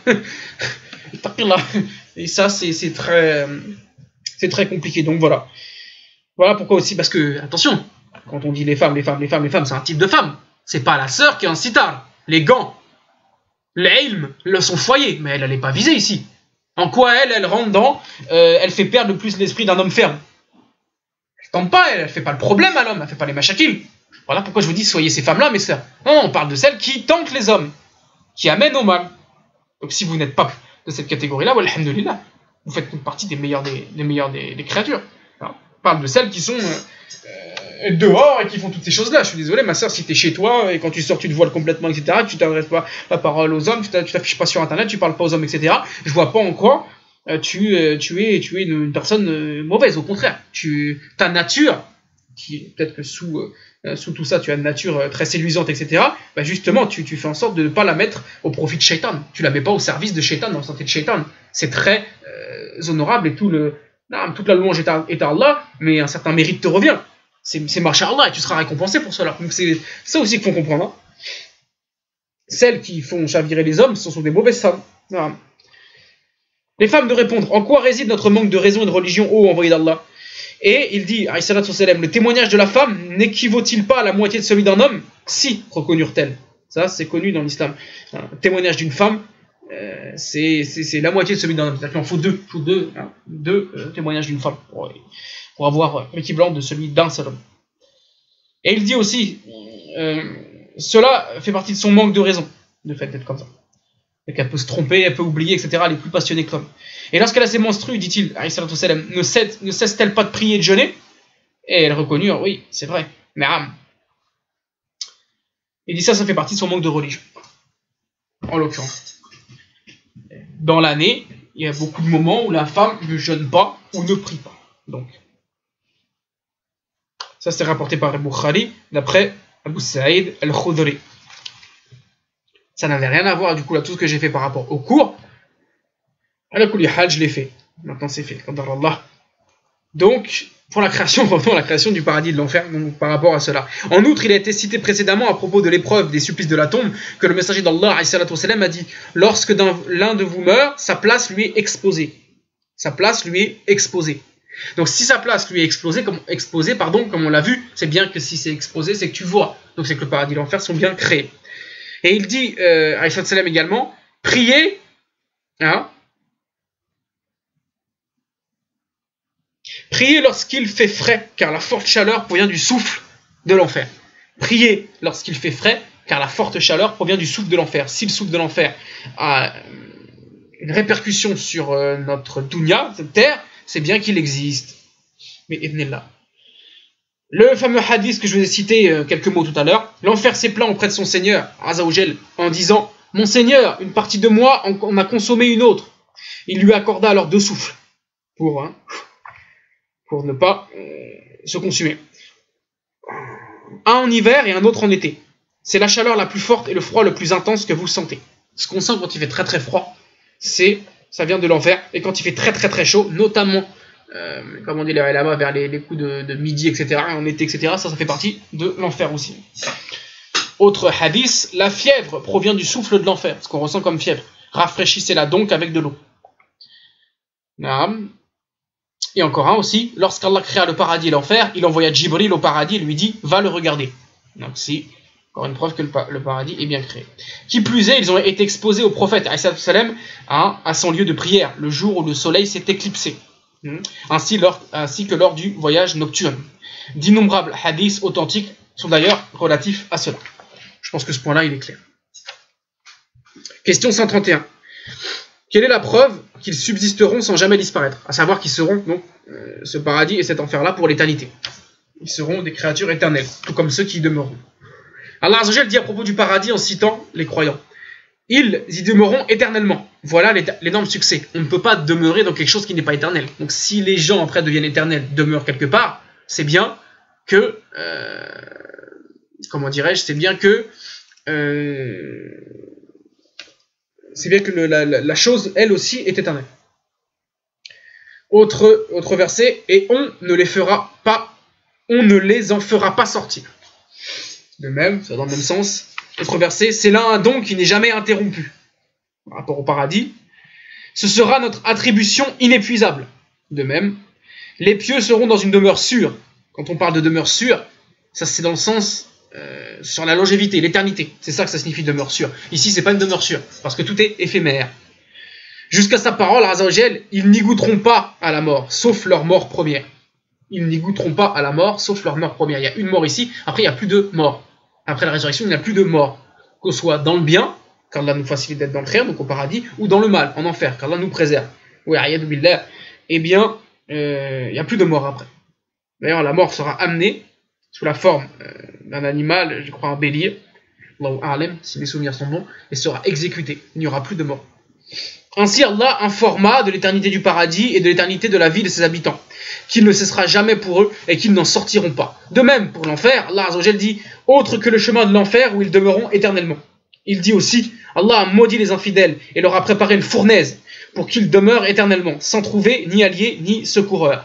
Et ça, c'est, c'est très... C'est très compliqué, donc voilà. Voilà pourquoi aussi, parce que, attention, quand on dit les femmes, les femmes, les femmes, les femmes, c'est un type de femme. C'est pas la sœur qui est en sitar. Les gants, l'ilm, le son foyer, mais elle, elle n'est pas visée ici. En quoi elle, elle rentre dans, euh, elle fait perdre le plus l'esprit d'un homme ferme. Elle tombe pas, elle, elle fait pas le problème à l'homme, elle fait pas les machakim. Voilà pourquoi je vous dis, soyez ces femmes-là, mes sœurs. Non, on parle de celles qui tentent les hommes, qui amènent au mal. Donc si vous n'êtes pas de cette catégorie-là, well, alhamdoulilah, vous faites une partie des meilleures des, des, meilleures des, des créatures. Alors, on parle de celles qui sont euh, dehors et qui font toutes ces choses-là. Je suis désolé, ma soeur, si tu es chez toi et quand tu sors, tu te voiles complètement, et cetera, tu t'adresses pas la parole aux hommes, tu t'affiches pas sur Internet, tu parles pas aux hommes, et cetera. Je vois pas en quoi euh, tu, euh, tu, es, tu es une, une personne euh, mauvaise. Au contraire, tu, ta nature, qui peut-être que sous, euh, sous tout ça, tu as une nature euh, très séduisante, et cetera. Bah justement, tu, tu fais en sorte de ne pas la mettre au profit de Shaitan. Tu la mets pas au service de Shaitan, dans la santé de Shaitan. C'est très euh, honorable et tout le... Non, toute la louange est à, est à Allah, mais un certain mérite te revient. C'est, c'est marché à Allah et tu seras récompensé pour cela. Donc c'est ça aussi qu'il faut comprendre. Hein. Celles qui font chavirer les hommes, ce sont des mauvaises femmes. Non. Les femmes de répondre. En quoi réside notre manque de raison et de religion, ô envoyé d'Allah? Et il dit, alayhi salatu wassalam, le témoignage de la femme n'équivaut-il pas à la moitié de celui d'un homme? Si, reconnurent-elles. Ça, c'est connu dans l'islam. Le témoignage d'une femme, Euh, c'est, c'est, c'est la moitié de celui d'un homme. Il en faut deux, faut deux, hein, deux euh, témoignages d'une femme pour, pour avoir l'équivalent de celui d'un seul homme. Et il dit aussi, euh, cela fait partie de son manque de raison, le fait d'être comme ça. Et qu'elle peut se tromper, elle peut oublier, et cetera. Elle est plus passionnée que l'homme. Et lorsqu'elle a ses menstrues, dit-il, ne, cesse, ne cesse-t-elle pas de prier et de jeûner? Et elle reconnut, oui, c'est vrai. Mais ah, il dit ça, ça fait partie de son manque de religion. En l'occurrence. Dans l'année, il y a beaucoup de moments où la femme ne jeûne pas ou ne prie pas. Donc, ça c'est rapporté par Abu Khari, d'après Abu Saïd al-Khudri. Ça n'avait rien à voir du coup là tout ce que j'ai fait par rapport au cours. À la Kuli Hal, je l'ai fait. Maintenant c'est fait. Donc, pour la création, pardon, la création du paradis et de l'enfer, donc par rapport à cela. En outre, il a été cité précédemment à propos de l'épreuve des supplices de la tombe, que le messager d'Allah a dit, lorsque l'un de vous meurt, sa place lui est exposée. Sa place lui est exposée. Donc si sa place lui est exposée, comme, exposée, pardon, comme on l'a vu, c'est bien que si c'est exposé, c'est que tu vois. Donc c'est que le paradis et l'enfer sont bien créés. Et il dit, euh, alayhi salam également, priez, hein, priez lorsqu'il fait frais, car la forte chaleur provient du souffle de l'enfer. Priez lorsqu'il fait frais, car la forte chaleur provient du souffle de l'enfer. Si le souffle de l'enfer a une répercussion sur euh, notre dunya, cette terre, c'est bien qu'il existe. Mais idnillah. Le fameux hadith que je vous ai cité euh, quelques mots tout à l'heure, l'enfer s'est plaint auprès de son Seigneur, Azza wa Jal, en disant, mon Seigneur, une partie de moi en, en a consommé une autre. Il lui accorda alors deux souffles pour... Hein, pour ne pas euh, se consumer. Un en hiver et un autre en été. C'est la chaleur la plus forte et le froid le plus intense que vous sentez. Ce qu'on sent quand il fait très très froid, c'est, ça vient de l'enfer. Et quand il fait très très très chaud, notamment, euh, comme on dit là-bas, vers les, les coups de, de midi, et cetera, en été, et cetera, ça, ça fait partie de l'enfer aussi. Autre hadith, la fièvre provient du souffle de l'enfer, ce qu'on ressent comme fièvre. Rafraîchissez-la donc avec de l'eau. Naam. Et encore un aussi, lorsqu'Allah créa le paradis et l'enfer, il envoya Jibril au paradis et lui dit « Va le regarder ». Donc c'est encore une preuve que le, le paradis est bien créé. Qui plus est, ils ont été exposés au prophète salam, hein, à son lieu de prière, le jour où le soleil s'est éclipsé, ainsi, lors, ainsi que lors du voyage nocturne. D'innombrables hadiths authentiques sont d'ailleurs relatifs à cela. Je pense que ce point-là, il est clair. Question cent trente et un. Quelle est la preuve qu'ils subsisteront sans jamais disparaître? À savoir qu'ils seront, donc, euh, ce paradis et cet enfer-là pour l'éternité. Ils seront des créatures éternelles, tout comme ceux qui demeureront. Allah Azza wa Jal dit à propos du paradis en citant les croyants. Ils y demeureront éternellement. Voilà l'énorme succès. On ne peut pas demeurer dans quelque chose qui n'est pas éternel. Donc si les gens après deviennent éternels, demeurent quelque part, c'est bien que... Euh, comment dirais-je, c'est bien que... Euh, c'est bien que le, la, la chose, elle aussi, est éternelle. Autre, autre verset, et on ne les fera pas, on ne les en fera pas sortir. De même, ça va dans le même sens. Autre verset, c'est là un don qui n'est jamais interrompu. Par rapport au paradis, ce sera notre attribution inépuisable. De même, les pieux seront dans une demeure sûre. Quand on parle de demeure sûre, ça c'est dans le sens euh, sur la longévité, l'éternité. C'est ça que ça signifie demeure sûre. Ici, c'est pas une demeure sûre, parce que tout est éphémère. Jusqu'à sa parole, Azza wa Jal, ils n'y goûteront pas à la mort, sauf leur mort première. Ils n'y goûteront pas à la mort, sauf leur mort première. Il y a une mort ici, après il n'y a plus de mort. Après la résurrection, il n'y a plus de mort. Que ce soit dans le bien, qu'Allah nous facilite d'être dans le khair, donc au paradis, ou dans le mal, en enfer, qu'Allah nous préserve. Oui, ayadu billah. Eh bien, euh, il n'y a plus de mort après. D'ailleurs, la mort sera amenée sous la forme euh, d'un animal, je crois un bélier, Allahu a'lam, si mes souvenirs sont bons, et sera exécutée. Il n'y aura plus de mort. Ainsi, Allah informa de l'éternité du paradis et de l'éternité de la vie de ses habitants, qu'il ne cessera jamais pour eux et qu'ils n'en sortiront pas. De même, pour l'enfer, Allah Azza wa Jal dit « Autre que le chemin de l'enfer où ils demeureront éternellement ». Il dit aussi « Allah a maudit les infidèles et leur a préparé une fournaise pour qu'ils demeurent éternellement, sans trouver ni alliés ni secoureurs.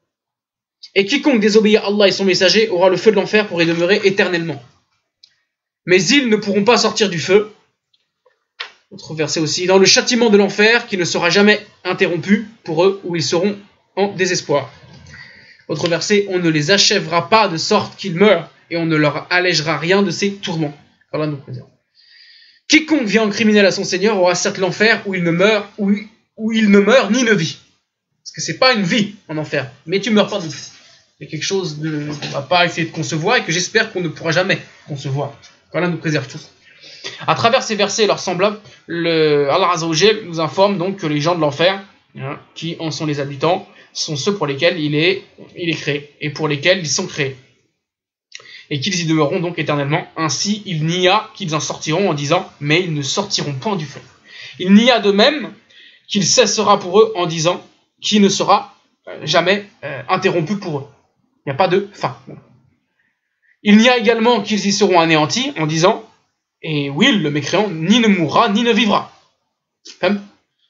Et quiconque désobéit à Allah et son messager aura le feu de l'enfer pour y demeurer éternellement. Mais ils ne pourront pas sortir du feu. » Autre verset aussi, dans le châtiment de l'enfer qui ne sera jamais interrompu pour eux, où ils seront en désespoir. Autre verset, on ne les achèvera pas de sorte qu'ils meurent, et on ne leur allégera rien de ces tourments. Allah nous préserve. Quiconque vient en criminel à son Seigneur aura certes l'enfer où il ne meurt, où, où il ne meurt ni ne vit. Parce que c'est pas une vie en enfer, mais tu meurs pas non plus. C'est quelque chose de, qu'on va pas essayer de concevoir et que j'espère qu'on ne pourra jamais concevoir. Allah nous préserve tous. À travers ces versets et leurs semblables, le, Allah Azza wa Jal nous informe donc que les gens de l'enfer, hein, qui en sont les habitants, sont ceux pour lesquels il est, il est créé, et pour lesquels ils sont créés. Et qu'ils y demeureront donc éternellement. Ainsi, il n'y a qu'ils en sortiront en disant « mais ils ne sortiront point du feu ». Il n'y a de même qu'il cessera pour eux en disant « qui ne sera jamais euh, interrompu pour eux ». Il n'y a pas de fin. Il n'y a également qu'ils y seront anéantis en disant « et oui, le mécréant ni ne mourra ni ne vivra. » Comme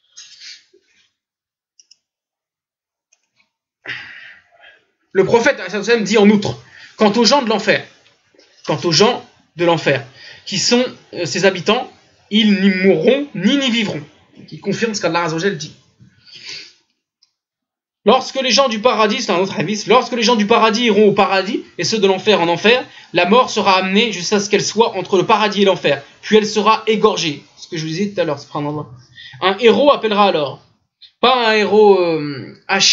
le prophète dit en outre, quant aux gens de l'enfer, quant aux gens de l'enfer, qui sont euh, ses habitants, ils n'y mourront ni n'y vivront. Qui confirme ce qu'Allah Azza wa Jal dit. Lorsque les gens du paradis, c'est un autre hadith, lorsque les gens du paradis iront au paradis et ceux de l'enfer en enfer, la mort sera amenée jusqu'à ce qu'elle soit entre le paradis et l'enfer, puis elle sera égorgée. Ce que je vous disais tout à l'heure, subhanallah. Un héros appellera alors, pas un héros euh,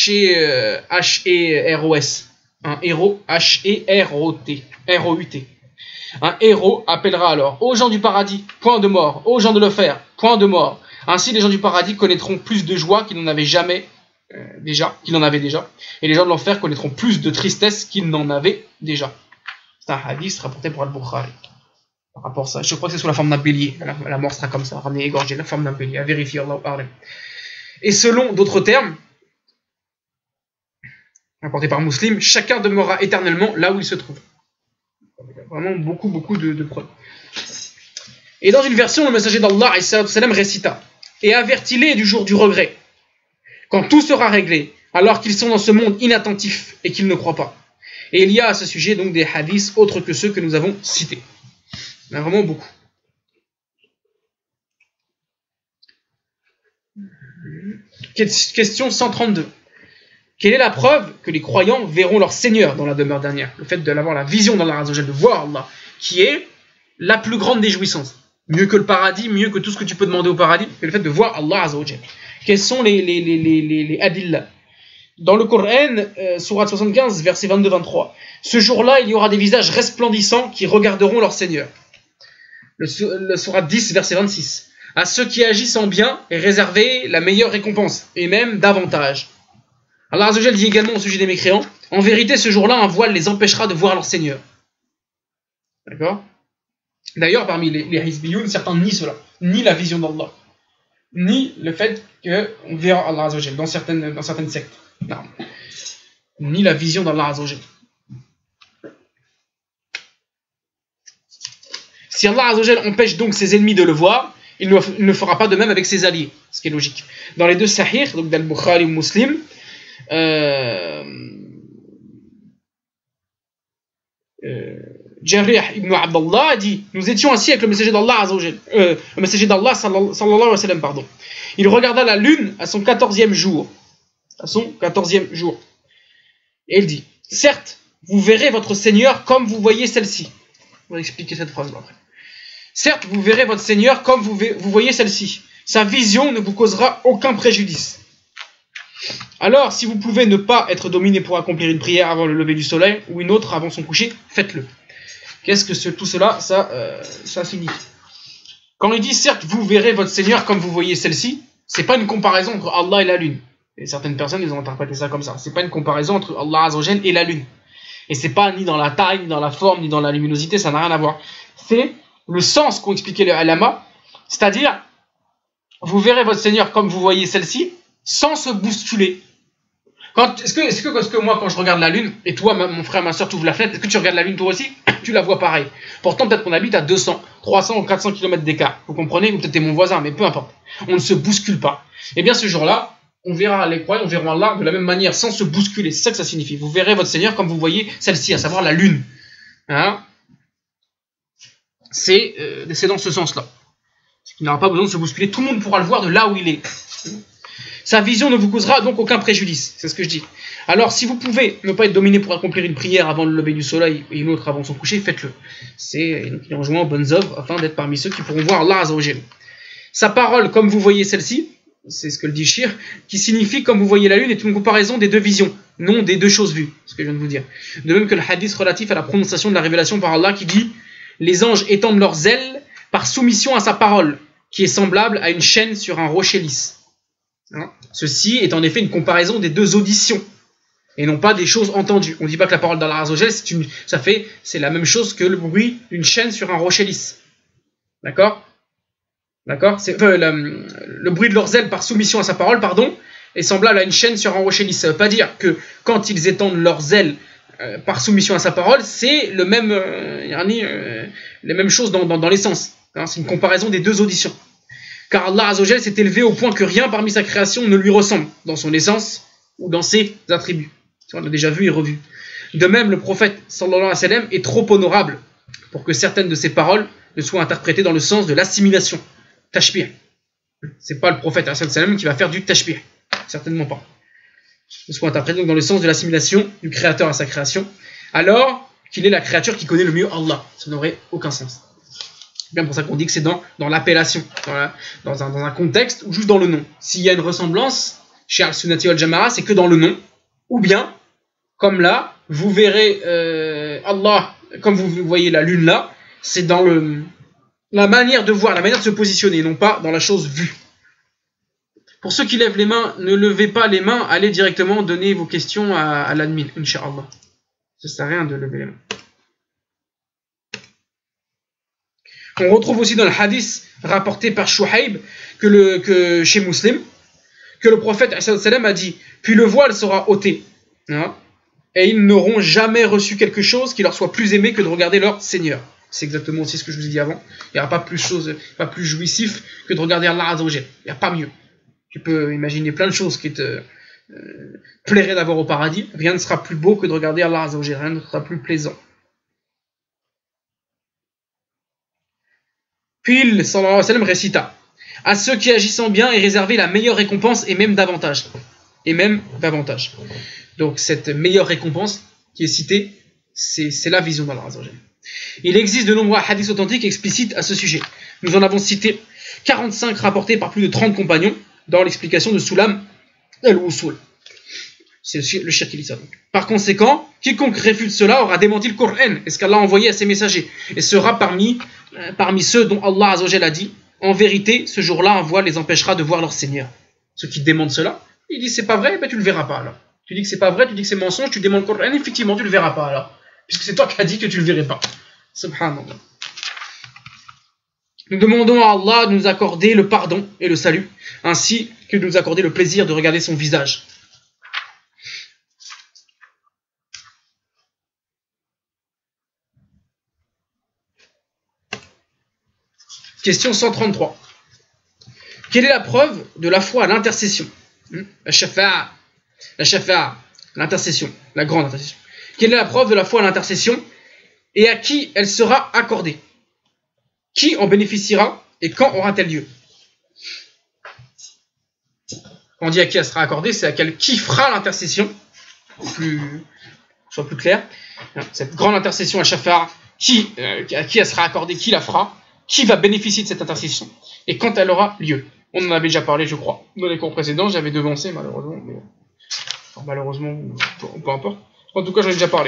H E R O S, un héros H E R O T, R O U T. Un héros appellera alors aux gens du paradis, point de mort, aux gens de l'enfer, point de mort. Ainsi les gens du paradis connaîtront plus de joie qu'ils n'en avaient jamais euh, déjà, qu'ils n'en avaient déjà, et les gens de l'enfer connaîtront plus de tristesse qu'ils n'en avaient déjà. C'est un hadith rapporté par Al-Bukhari. Par rapport à ça, je crois que c'est sous la forme d'un bélier. La, la mort sera comme ça, ramenée égorgée, la forme d'un bélier, à vérifier, Allahu a'lam. Et selon d'autres termes, rapportés par Muslim, chacun demeurera éternellement là où il se trouve. Il y a vraiment beaucoup, beaucoup de, de preuves. Et dans une version, le messager d'Allah récita « Et avertis-les du jour du regret, quand tout sera réglé, alors qu'ils sont dans ce monde inattentif et qu'ils ne croient pas. » Et il y a à ce sujet donc des hadiths autres que ceux que nous avons cités. Il y en a vraiment beaucoup. Question cent trente-deux. Quelle est la preuve que les croyants verront leur Seigneur dans la demeure dernière? Le fait d'avoir la vision d'Allah Azza wa Jal, de voir Allah, qui est la plus grande des jouissances. Mieux que le paradis, mieux que tout ce que tu peux demander au paradis, c'est le fait de voir Allah Azza wa Jal. Quels sont les, les, les, les, les, les adillas? Dans le Coran, euh, sourate soixante-quinze, versets vingt-deux vingt-trois. Ce jour-là, il y aura des visages resplendissants qui regarderont leur Seigneur. Le, le sourate dix, verset vingt-six. À ceux qui agissent en bien est réservée la meilleure récompense, et même davantage. Allah Azza wa Jal dit également au sujet des mécréants, en vérité, ce jour-là, un voile les empêchera de voir leur Seigneur. D'accord? D'ailleurs, parmi les, les Hizbiyoun, certains nient cela, nient la vision d'Allah, nient le fait qu'on verra Allah Azzawajal dans certaines, dans certaines sectes. Non. Ni la vision d'Allah Azzawajal. Si Allah Azzawajal empêche donc ses ennemis de le voir, il ne, il ne fera pas de même avec ses alliés, ce qui est logique. Dans les deux Sahih, donc d'Al-Bukhari ou Muslim, euh, euh, Jarih ibn Abdallah a dit: nous étions assis avec le messager d'Allah Azzawajal, euh, le messager d'Allah sallallahu alayhi wa sallam, pardon. Il regarda la lune à son quatorzième jour. À son quatorzième jour. Et il dit: certes, vous verrez votre Seigneur comme vous voyez celle-ci. On va expliquer cette phrase après. Certes, vous verrez votre Seigneur comme vous, vous voyez celle-ci. Sa vision ne vous causera aucun préjudice. Alors, si vous pouvez ne pas être dominé pour accomplir une prière avant le lever du soleil ou une autre avant son coucher, faites-le. Qu'est-ce que ce, tout cela, ça, euh, ça signifie? Quand il dit certes, vous verrez votre Seigneur comme vous voyez celle-ci, c'est pas une comparaison entre Allah et la lune. Et certaines personnes, ils ont interprété ça comme ça. C'est pas une comparaison entre Allah Azzawajal et la lune. Et c'est pas ni dans la taille, ni dans la forme, ni dans la luminosité, ça n'a rien à voir. C'est le sens qu'ont expliqué les ulama, c'est-à-dire, vous verrez votre Seigneur comme vous voyez celle-ci, sans se bousculer. Quand, est-ce que, est-ce que, est-ce que moi, quand je regarde la lune, et toi, ma, mon frère, ma soeur, tu ouvres la fenêtre, est-ce que tu regardes la lune toi aussi? Tu la vois pareil. Pourtant, peut-être qu'on habite à deux cents, trois cents ou quatre cents kilomètres d'écart. Vous comprenez? Ou peut-être t'es mon voisin, mais peu importe. On ne se bouscule pas. Et bien, ce jour-là, on verra les croyants, on verra Allah de la même manière, sans se bousculer. C'est ça que ça signifie. Vous verrez votre Seigneur comme vous voyez celle-ci, à savoir la lune. Hein? C'est, euh, c'est dans ce sens-là. Il n'aura pas besoin de se bousculer. Tout le monde pourra le voir de là où il est. Sa vision ne vous causera donc aucun préjudice. C'est ce que je dis. Alors, si vous pouvez ne pas être dominé pour accomplir une prière avant le lever du soleil et une autre avant son coucher, faites-le. C'est il rejoint aux bonnes œuvres afin d'être parmi ceux qui pourront voir Allah Azzawajal. Sa parole, comme vous voyez celle-ci, c'est ce que le dit Shir, qui signifie comme vous voyez la lune, est une comparaison des deux visions, non des deux choses vues. Ce que je viens de vous dire. De même que le hadith relatif à la prononciation de la révélation par Allah qui dit: les anges étendent leurs ailes par soumission à sa parole, qui est semblable à une chaîne sur un rocher lisse. Hein? Ceci est en effet une comparaison des deux auditions, et non pas des choses entendues. On ne dit pas que la parole d'Allah Azzawajal, c'est une, ça fait, c'est la même chose que le bruit d'une chaîne sur un rocher lisse. D'accord? D'accord? C'est, euh, le, le bruit de leurs ailes par soumission à sa parole, pardon, est semblable à une chaîne sur un rocher lisse. Ça ne veut pas dire que quand ils étendent leurs ailes euh, par soumission à sa parole, c'est le même, euh, euh, les mêmes choses dans, dans, dans l'essence. Hein? C'est une comparaison des deux auditions. Car Allah Azzawajal s'est élevé au point que rien parmi sa création ne lui ressemble, dans son essence ou dans ses attributs. On l'a déjà vu et revu. De même, le prophète sallallahu alayhi wa sallam est trop honorable pour que certaines de ses paroles ne soient interprétées dans le sens de l'assimilation. Tashbih. C'est pas le prophète sallallahu alayhi wa sallam qui va faire du tashbih. Certainement pas. Ne soit interprétées dans le sens de l'assimilation du créateur à sa création, alors qu'il est la créature qui connaît le mieux Allah. Ça n'aurait aucun sens. C'est bien pour ça qu'on dit que c'est dans, dans l'appellation, dans, la, dans, un, dans un contexte ou juste dans le nom. S'il y a une ressemblance, chez Al-Sunnati wal-Jama'a, c'est que dans le nom, ou bien, comme là, vous verrez euh, Allah, comme vous voyez la lune là, c'est dans le, la manière de voir, la manière de se positionner, non pas dans la chose vue. Pour ceux qui lèvent les mains, ne levez pas les mains, allez directement donner vos questions à, à l'admin, Inch'Allah. Ça ne sert à rien de lever les mains. On retrouve aussi dans le hadith rapporté par Shuhaib que, le, que chez Muslim, que le prophète a dit: puis le voile sera ôté, hein, et ils n'auront jamais reçu quelque chose qui leur soit plus aimé que de regarder leur Seigneur. C'est exactement aussi ce que je vous ai dit avant. Il n'y aura pas plus, chose, pas plus jouissif que de regarder Allah Azzawajal. Il n'y a pas mieux. Tu peux imaginer plein de choses qui te euh, plairaient d'avoir au paradis. Rien ne sera plus beau que de regarder Allah Azzawajal. Rien ne sera plus plaisant. Puis il sallallahu alayhi wa sallam récita: à ceux qui agissant bien est réservé la meilleure récompense et même davantage. Et même davantage. Donc cette meilleure récompense qui est citée, c'est, c'est la vision d'Allah Azzawajal. Il existe de nombreux hadiths authentiques explicites à ce sujet. Nous en avons cité quarante-cinq rapportés par plus de trente compagnons dans l'explication de Soulam al-Wusul. C'est le shirk qui dit ça. Par conséquent, quiconque réfute cela aura démenti le Coran et ce qu'Allah a envoyé à ses messagers et sera parmi, euh, parmi ceux dont Allah Azzawajal a dit: en vérité, ce jour-là, un voile les empêchera de voir leur Seigneur. Ceux qui démentent cela, ils disent c'est pas vrai, ben tu le verras pas alors. Tu dis que c'est pas vrai, tu dis que c'est mensonge, tu démentes le Coran, effectivement tu le verras pas alors. Puisque c'est toi qui as dit que tu le verrais pas. Subhanallah. Nous demandons à Allah de nous accorder le pardon et le salut, ainsi que de nous accorder le plaisir de regarder son visage. Question cent trente-trois. Quelle est la preuve de la foi à l'intercession? La shafa'a, la shafa'a, l'intercession, la grande intercession. Quelle est la preuve de la foi à l'intercession et à qui elle sera accordée? Qui en bénéficiera et quand aura-t-elle lieu? Quand on dit à qui elle sera accordée, c'est à quel qui fera l'intercession, plus, soit plus clair. Cette grande intercession à shafa'a, qui, euh, à qui elle sera accordée, qui la fera, qui va bénéficier de cette intercession et quand elle aura lieu. On en avait déjà parlé, je crois, dans les cours précédents. J'avais devancé, malheureusement. Mais... Enfin, malheureusement, peu, peu importe. En tout cas, j'en ai déjà parlé.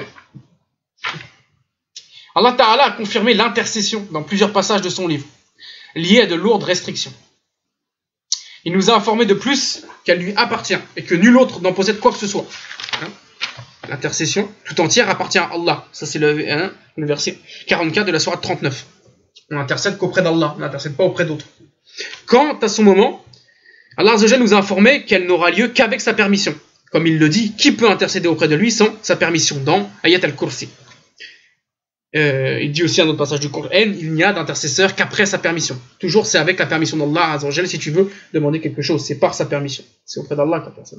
Allah Ta'ala a confirmé l'intercession dans plusieurs passages de son livre, liés à de lourdes restrictions. Il nous a informé de plus qu'elle lui appartient et que nul autre n'en possède quoi que ce soit. Hein? L'intercession tout entière appartient à Allah. Ça, c'est le, hein, le verset quarante-quatre de la sourate trente-neuf. On n'intercède qu'auprès d'Allah, on n'intercède pas auprès d'autres. Quant à son moment, Allah Azzawajal nous a informé qu'elle n'aura lieu qu'avec sa permission. Comme il le dit, qui peut intercéder auprès de lui sans sa permission dans Ayat al-Kursi. Euh, il dit aussi un autre passage du Coran, il n'y a d'intercesseur qu'après sa permission. Toujours c'est avec la permission d'Allah Azzawajal si tu veux demander quelque chose, c'est par sa permission. C'est auprès d'Allah que personne.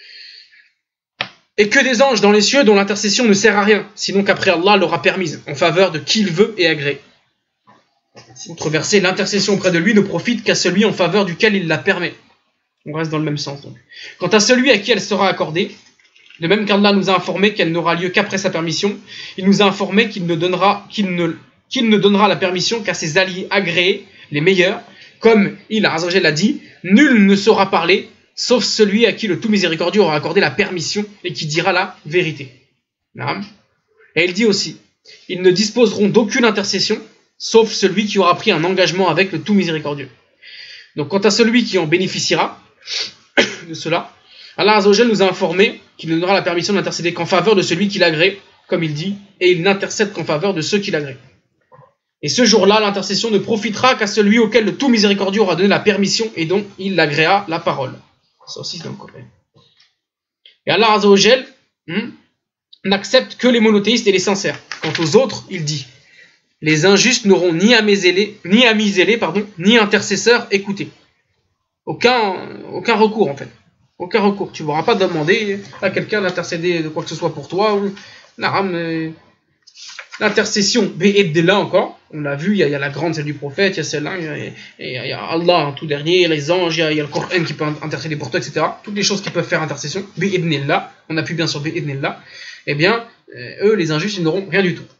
Et que des anges dans les cieux dont l'intercession ne sert à rien, sinon qu'après Allah l'aura permise, en faveur de qui il veut et agrée. Autre verset, l'intercession auprès de lui ne profite qu'à celui en faveur duquel il la permet. On reste dans le même sens. Donc. Quant à celui à qui elle sera accordée, de même qu'Allah nous a informé qu'elle n'aura lieu qu'après sa permission, il nous a informé qu'il ne donnera, qu'il ne, qu'il ne donnera la permission qu'à ses alliés agréés, les meilleurs, comme il a dit, nul ne saura parler, sauf celui à qui le tout miséricordieux aura accordé la permission et qui dira la vérité. Et il dit aussi, ils ne disposeront d'aucune intercession, sauf celui qui aura pris un engagement avec le tout miséricordieux. Donc quant à celui qui en bénéficiera de cela, Allah Azzawajal nous a informé qu'il ne donnera la permission d'intercéder qu'en faveur de celui qui l'agrée, comme il dit, et il n'intercède qu'en faveur de ceux qui l'agréent. Et ce jour-là, l'intercession ne profitera qu'à celui auquel le tout miséricordieux aura donné la permission et dont il l'agréa la parole. Ça aussi c'est dans le Coran. Et Allah Azzawajal hmm, n'accepte que les monothéistes et les sincères. Quant aux autres, il dit: les injustes n'auront ni amis zélés, ni amis zélés, pardon, ni intercesseurs écoutés. Aucun, aucun recours en fait. Aucun recours. Tu ne pourras pas demander à quelqu'un d'intercéder de quoi que ce soit pour toi. Ou... L'intercession, bi'idnillah encore. On l'a vu, il y, y a la grande, celle du prophète, il y a celle-là, il y, y, y a Allah en tout dernier, les anges, il y, y a le Coran qui peut intercéder pour toi, et cetera. Toutes les choses qui peuvent faire intercession, bi'idnillah, on appuie bien sur bi'idnillah. Eh bien, euh, eux, les injustes, ils n'auront rien du tout.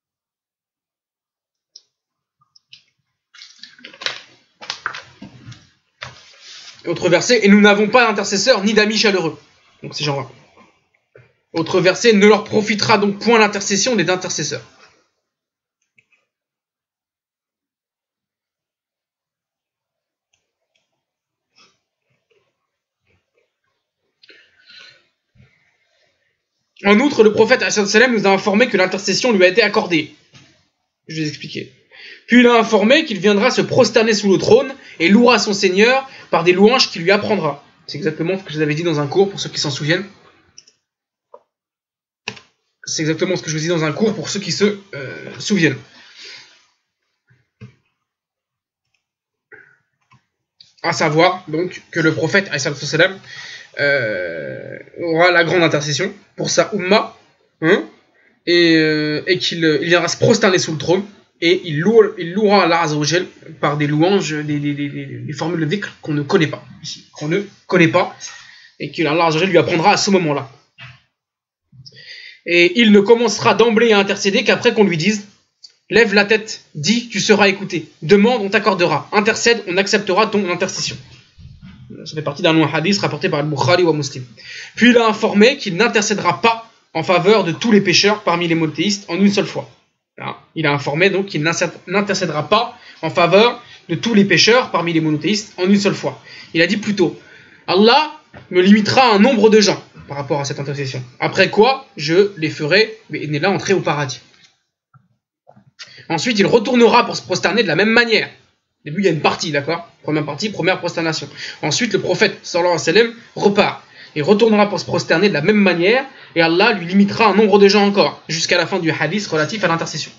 Autre verset, et nous n'avons pas d'intercesseur ni d'amis chaleureux. Donc ces gens-là. Autre verset, ne leur profitera donc point l'intercession des intercesseurs. En outre, le prophète nous a informé que l'intercession lui a été accordée. Je vais vous expliquer. Puis il a informé qu'il viendra se prosterner sous le trône et louera son Seigneur par des louanges qu'il lui apprendra. C'est exactement ce que je vous avais dit dans un cours, pour ceux qui s'en souviennent. C'est exactement ce que je vous dis dans un cours, pour ceux qui se euh, souviennent. À savoir, donc, que le prophète, euh, aura la grande intercession pour sa Ummah, hein, et, euh, et qu'il il viendra se prosterner sous le trône, et il, loue, il louera Allah Azzawajal par des louanges, des, des, des, des formules de dhikr qu'on ne connaît pas, qu'on ne connaît pas, et que Allah Azzawajal lui apprendra à ce moment-là. Et il ne commencera d'emblée à intercéder qu'après qu'on lui dise: lève la tête, dis, tu seras écouté, demande, on t'accordera, intercède, on acceptera ton intercession. Ça fait partie d'un long hadith rapporté par Al-Bukhari ou Muslim. Puis il a informé qu'il n'intercédera pas en faveur de tous les pécheurs parmi les monothéistes en une seule fois. Il a informé donc qu'il n'intercédera pas en faveur de tous les pécheurs parmi les monothéistes en une seule fois. Il a dit plutôt: Allah me limitera à un nombre de gens par rapport à cette intercession. Après quoi, je les ferai mais là entrer au paradis. Ensuite, il retournera pour se prosterner de la même manière. début, il y a une partie, d'accord? Première partie, première prosternation. Ensuite, le prophète, sallallahu alayhi wa sallam, repart. Il retournera pour se prosterner de la même manière, et Allah lui limitera un nombre de gens encore, jusqu'à la fin du hadith relatif à l'intercession.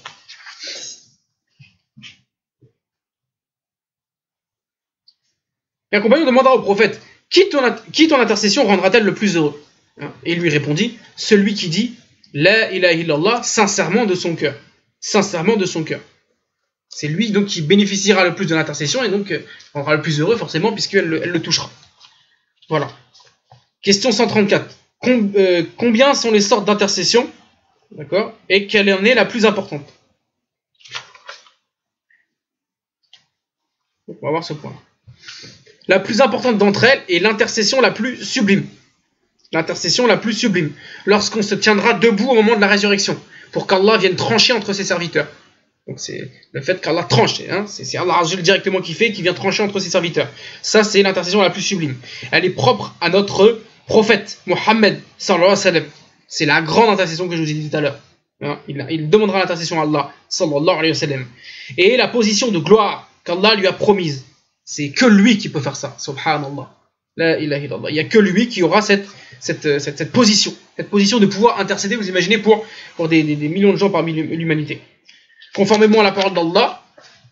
Et un compagnon demanda au prophète, qui ton, qui ton intercession rendra-t-elle le plus heureux? Et il lui répondit, celui qui dit La ilaha illallah sincèrement de son cœur. Sincèrement de son cœur. C'est lui donc qui bénéficiera le plus de l'intercession et donc euh, rendra le plus heureux forcément puisqu'elle le, elle le touchera. Voilà. Question cent trente-quatre. Com, euh, combien sont les sortes d'intercession? D'accord? Et quelle en est la plus importante? On va voir ce point. La plus importante d'entre elles est l'intercession la plus sublime. L'intercession la plus sublime. Lorsqu'on se tiendra debout au moment de la résurrection. Pour qu'Allah vienne trancher entre ses serviteurs. Donc c'est le fait qu'Allah tranche. Hein, c'est Allah Azza directement qui fait, qui vient trancher entre ses serviteurs. Ça c'est l'intercession la plus sublime. Elle est propre à notre prophète, Mohammed sallallahu alayhi wa sallam. C'est la grande intercession que je vous ai dit tout à l'heure. Hein, il, il demandera l'intercession à Allah sallallahu alayhi wa sallam. Et la position de gloire qu'Allah lui a promise. C'est que lui qui peut faire ça. Subhanallah. La ilaha illallah. Il n'y a que lui qui aura cette, cette, cette, cette position. Cette position de pouvoir intercéder, vous imaginez, pour, pour des, des, des millions de gens parmi l'humanité. Conformément à la parole d'Allah,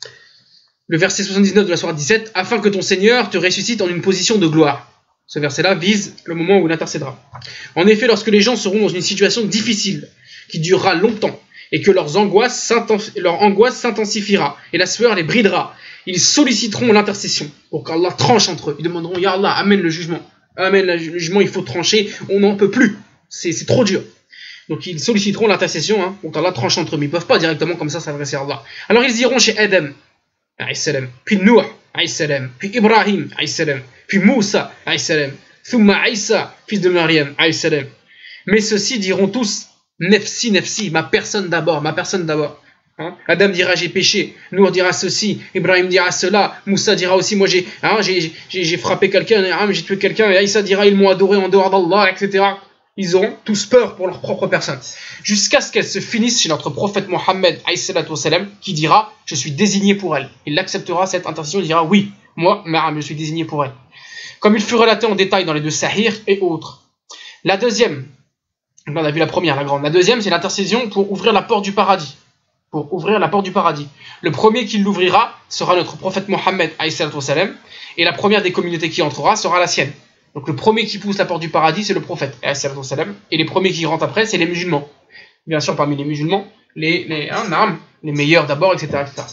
le verset soixante-dix-neuf de la sourate dix-sept, afin que ton Seigneur te ressuscite en une position de gloire. Ce verset-là vise le moment où il intercédera. En effet, lorsque les gens seront dans une situation difficile, qui durera longtemps, et que leurs angoisses leur angoisse s'intensifiera, et la sueur les bridera, ils solliciteront l'intercession pour qu'Allah tranche entre eux. Ils demanderont, Ya Allah, amène le jugement. Amène le jugement, il faut trancher, on n'en peut plus. C'est trop dur. Donc ils solliciteront l'intercession hein, pour qu'Allah tranche entre eux. Mais ils ne peuvent pas directement comme ça s'adresser à Allah. Alors ils iront chez Adam, puis Nuh, puis Ibrahim, puis Moussa, Thumma Isa, fils de Maryam. Mais ceux-ci diront tous, Nefsi, Nefsi, ma personne d'abord, ma personne d'abord. Hein? Adam dira j'ai péché, Nour dira ceci, Ibrahim dira cela, Moussa dira aussi moi j'ai hein, frappé quelqu'un, hein, j'ai tué quelqu'un, et Aïssa dira ils m'ont adoré en dehors d'Allah, et cetera. Ils auront tous peur pour leur propre personne. Jusqu'à ce qu'elle se finisse chez notre prophète Mohammed qui dira je suis désigné pour elle. Il acceptera cette intercession, il dira oui, moi, je suis désigné pour elle. Comme il fut relaté en détail dans les deux Sahih et autres. La deuxième, on a vu la première, la grande. La deuxième, c'est l'intercession pour ouvrir la porte du paradis. Pour ouvrir la porte du paradis. Le premier qui l'ouvrira sera notre prophète Mohammed et la première des communautés qui entrera sera la sienne. Donc le premier qui pousse la porte du paradis, c'est le prophète et les premiers qui rentrent après, c'est les musulmans. Bien sûr, parmi les musulmans, les, les, hein, les meilleurs d'abord, et cetera, et cetera.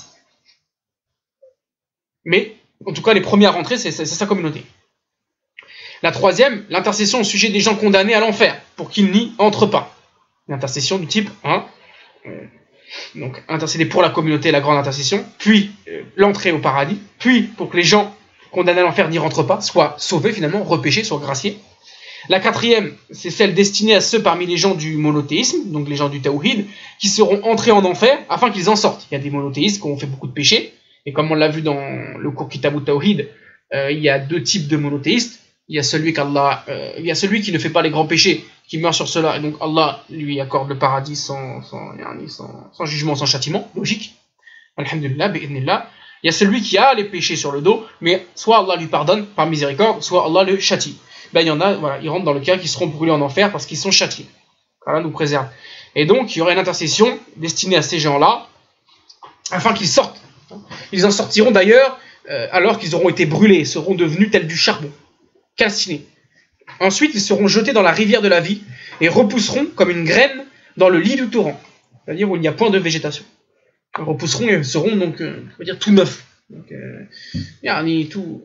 Mais, en tout cas, les premiers à rentrer, c'est sa communauté. La troisième, l'intercession au sujet des gens condamnés à l'enfer, pour qu'ils n'y entrent pas. L'intercession du type, hein, euh, donc intercéder pour la communauté, la grande intercession, puis euh, l'entrée au paradis, puis pour que les gens condamnés à l'enfer n'y rentrent pas, soient sauvés finalement, repêchés, soient graciés. La quatrième, c'est celle destinée à ceux parmi les gens du monothéisme, donc les gens du tawhid, qui seront entrés en enfer afin qu'ils en sortent. Il y a des monothéistes qui ont fait beaucoup de péchés, et comme on l'a vu dans le cours Kitab Tawhid, euh, il y a deux types de monothéistes. Il y a celui qu'Allah, euh, il y a celui qui ne fait pas les grands péchés, qui meurt sur cela, et donc Allah lui accorde le paradis sans, sans, sans, sans jugement, sans châtiment, logique. Alhamdulillah, bi'idnillah. Il y a celui qui a les péchés sur le dos, mais soit Allah lui pardonne par miséricorde, soit Allah le châtie. Ben, il y en a, voilà, ils rentrent dans le cas qui seront brûlés en enfer parce qu'ils sont châtiés. Allah nous préserve. Et donc, il y aura une intercession destinée à ces gens-là, afin qu'ils sortent. Ils en sortiront d'ailleurs, euh, alors qu'ils auront été brûlés, seront devenus tels du charbon, calcinés. Ensuite, ils seront jetés dans la rivière de la vie, et repousseront comme une graine dans le lit du torrent, c'est-à-dire où il n'y a point de végétation. Ils repousseront et seront donc, euh, on va dire, tout neufs. Donc, euh, yani, tout,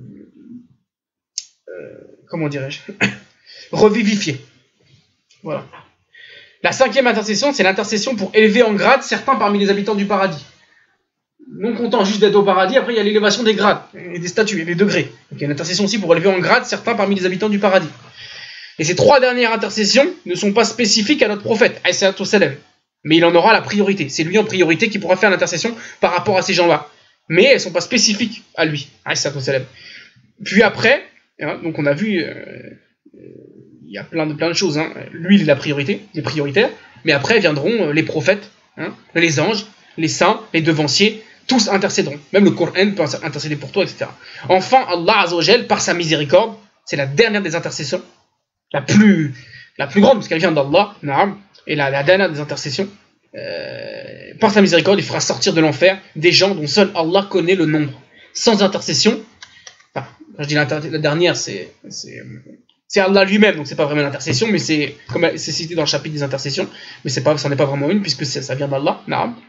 euh, comment dirais-je, revivifiés. Voilà. La cinquième intercession, c'est l'intercession pour élever en grade certains parmi les habitants du paradis. Non content juste d'être au paradis, après il y a l'élévation des grades, et des statuts, et des degrés. Donc il y a une intercession aussi pour élever en grade certains parmi les habitants du paradis. Et ces trois dernières intercessions ne sont pas spécifiques à notre prophète, mais il en aura la priorité. C'est lui en priorité qui pourra faire l'intercession par rapport à ces gens-là. Mais elles ne sont pas spécifiques à lui. Puis après, hein, donc on a vu, euh, il y a plein de, plein de choses. Hein. Lui, il est la priorité, il est prioritaire. Mais après viendront les prophètes, hein, les anges, les saints, les devanciers, tous intercéderont. Même le Coran peut intercéder pour toi, et cetera. Enfin, Allah Azza wa Jal, par sa miséricorde, c'est la dernière des intercessions, la plus, la plus grande, parce qu'elle vient d'Allah, et la, la dernière des intercessions, euh, par sa miséricorde, il fera sortir de l'enfer des gens dont seul Allah connaît le nombre. Sans intercession, enfin, quand je dis la dernière, c'est Allah lui-même, donc c'est pas vraiment l'intercession, mais c'est comme c'est cité dans le chapitre des intercessions, mais c'est pas, ça n'est pas vraiment une, puisque ça vient d'Allah.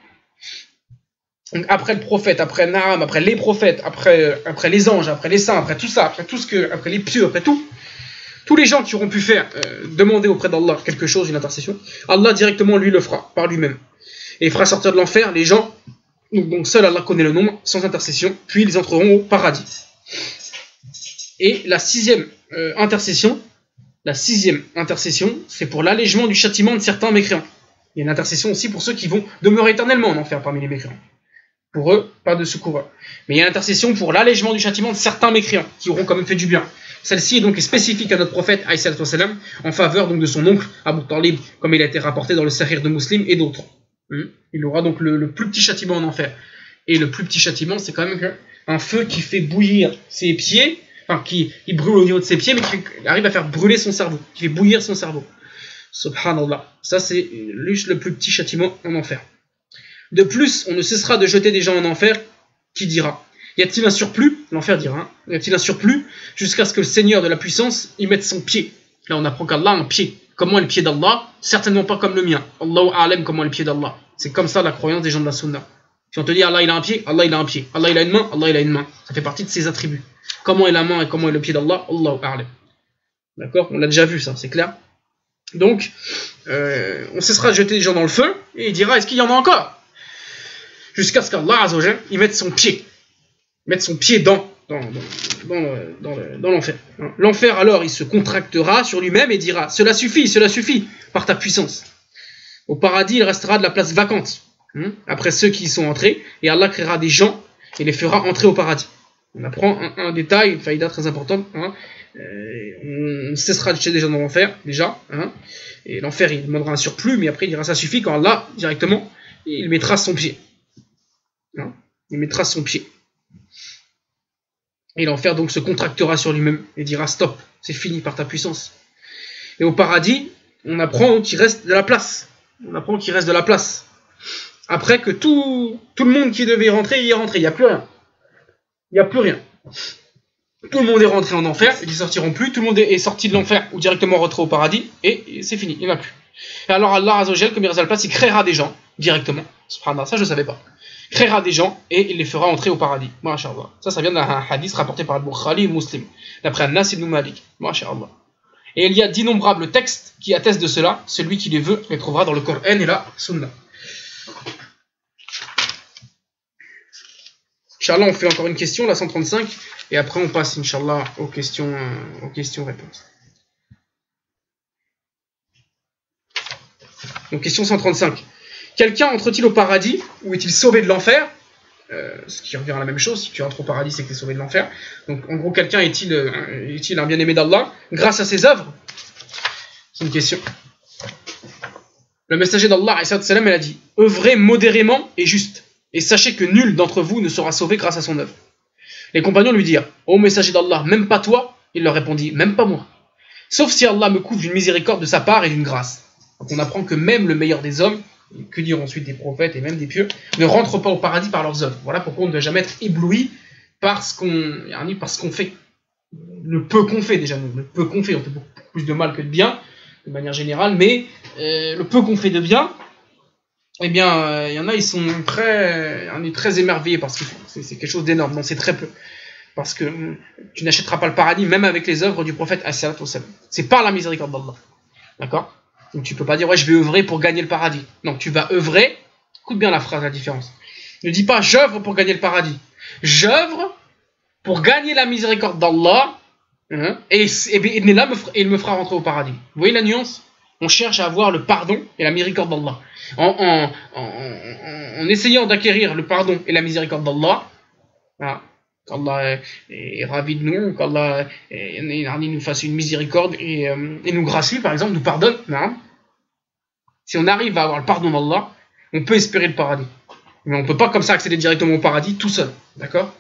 Donc après le prophète, après Naam, après les prophètes, après, après les anges, après les saints, après tout ça, après tout ce que, après les pieux, après tout, tous les gens qui auront pu faire, euh, demander auprès d'Allah quelque chose, une intercession, Allah directement lui le fera, par lui-même. Et il fera sortir de l'enfer les gens, donc, donc seul Allah connaît le nombre, sans intercession, puis ils entreront au paradis. Et la sixième euh, intercession, la sixième intercession, c'est pour l'allègement du châtiment de certains mécréants. Il y a une intercession aussi pour ceux qui vont demeurer éternellement en enfer parmi les mécréants. Pour eux, pas de secours. Mais il y a l'intercession pour l'allègement du châtiment de certains mécréants, qui auront quand même fait du bien. Celle-ci est donc spécifique à notre prophète, en faveur donc de son oncle, Abu Talib, comme il a été rapporté dans le Sahih de Muslim et d'autres. Il aura donc le, le plus petit châtiment en enfer. Et le plus petit châtiment, c'est quand même un feu qui fait bouillir ses pieds, enfin qui il brûle au niveau de ses pieds, mais qui arrive à faire brûler son cerveau, qui fait bouillir son cerveau. Subhanallah. Ça, c'est juste le plus petit châtiment en enfer. De plus, on ne cessera de jeter des gens en enfer, qui dira. Y a-t-il un surplus? L'enfer dira. Hein, y a-t-il un surplus jusqu'à ce que le Seigneur de la puissance y mette son pied? Là, on apprend qu'Allah a un pied. Comment est le pied d'Allah? Certainement pas comme le mien. Allahu a'lam comment est le pied d'Allah. C'est comme ça la croyance des gens de la Sunna. Si on te dit Allah il a un pied, Allah il a un pied. Allah il a une main, Allah il a une main. Ça fait partie de ses attributs. Comment est la main et comment est le pied d'Allah? Allahu a'lam. D'accord? On l'a déjà vu ça, c'est clair. Donc, euh, on cessera de jeter des gens dans le feu et il dira est-ce qu'il y en a encore? Jusqu'à ce qu'Allah Azza wa Jal y mette son pied. Mettre son pied dans, dans, dans, dans, dans l'enfer. L'enfer alors il se contractera sur lui-même et dira cela suffit, cela suffit par ta puissance. Au paradis il restera de la place vacante hein, après ceux qui y sont entrés et Allah créera des gens et les fera entrer au paradis. On apprend un, un détail, une faïda très importante. Hein, euh, on cessera de jeter des gens dans l'enfer déjà. Hein, et l'enfer il demandera un surplus mais après il dira ça suffit quand Allah directement il mettra son pied. Hein, il mettra son pied. Et l'enfer donc se contractera sur lui-même et dira stop, c'est fini par ta puissance. Et au paradis, on apprend qu'il reste de la place. On apprend qu'il reste de la place. Après que tout, tout le monde qui devait y rentrer, y est rentré. Il n'y a plus rien. Il n'y a plus rien. Tout le monde est rentré en enfer, ils ne sortiront plus. Tout le monde est sorti de l'enfer ou directement rentré au paradis. Et c'est fini, il n'y en a plus. Et alors Allah Azza wa Jal, comme il reste de la place, il créera des gens directement. Subhanallah, ça je ne savais pas. Créera des gens et il les fera entrer au paradis. Masha'Allah. Ça, ça vient d'un hadith rapporté par Al-Bukhari et Muslim, d'après Anas ibn Malik. Masha'Allah. Et il y a d'innombrables textes qui attestent de cela. Celui qui les veut les trouvera dans le Coran et la Sunna. Inch'Allah, on fait encore une question, la cent trente-cinq, et après on passe, Inch'Allah, aux questions, aux questions-réponses. Donc, question cent trente-cinq. Quelqu'un entre-t-il au paradis ou est-il sauvé de l'enfer? euh, Ce qui revient à la même chose, si tu entres au paradis, c'est que tu es sauvé de l'enfer. Donc en gros, quelqu'un est-il euh, est-il un bien-aimé d'Allah grâce à ses œuvres? C'est une question. Le messager d'Allah, elle a dit œuvrez modérément et juste, et sachez que nul d'entre vous ne sera sauvé grâce à son œuvre. Les compagnons lui dirent ô messager d'Allah, même pas toi? Il leur répondit même pas moi. Sauf si Allah me couvre d'une miséricorde de sa part et d'une grâce. Donc on apprend que même le meilleur des hommes, que dire ensuite des prophètes et même des pieux, ne rentrent pas au paradis par leurs œuvres. Voilà pourquoi on ne doit jamais être ébloui par ce qu'on, par ce qu'on fait. Le peu qu'on fait déjà, le peu qu'on fait, on fait beaucoup plus de mal que de bien, de manière générale, mais euh, le peu qu'on fait de bien, eh bien, il euh, y en a, ils sont très, on est très émerveillés parce que c'est, c'est quelque chose d'énorme. Non, c'est très peu. Parce que euh, tu n'achèteras pas le paradis même avec les œuvres du prophète as-salatu wassalam. C'est par la miséricorde d'Allah. D'accord? Donc tu peux pas dire ouais je vais œuvrer pour gagner le paradis. Non, tu vas œuvrer. Écoute bien la phrase, la différence. Ne dis pas j'œuvre pour gagner le paradis. J'œuvre pour gagner la miséricorde d'Allah hein, et, et, et, là, et il me fera rentrer au paradis. Vous voyez la nuance? On cherche à avoir le pardon et la miséricorde d'Allah. En, en, en, en, en essayant d'acquérir le pardon et la miséricorde d'Allah, voilà, qu'Allah est, est ravi de nous, qu'Allah nous fasse une miséricorde et, euh, et nous gracie, par exemple, nous pardonne. Non. Si on arrive à avoir le pardon d'Allah, on peut espérer le paradis. Mais on ne peut pas comme ça accéder directement au paradis tout seul. D'accord?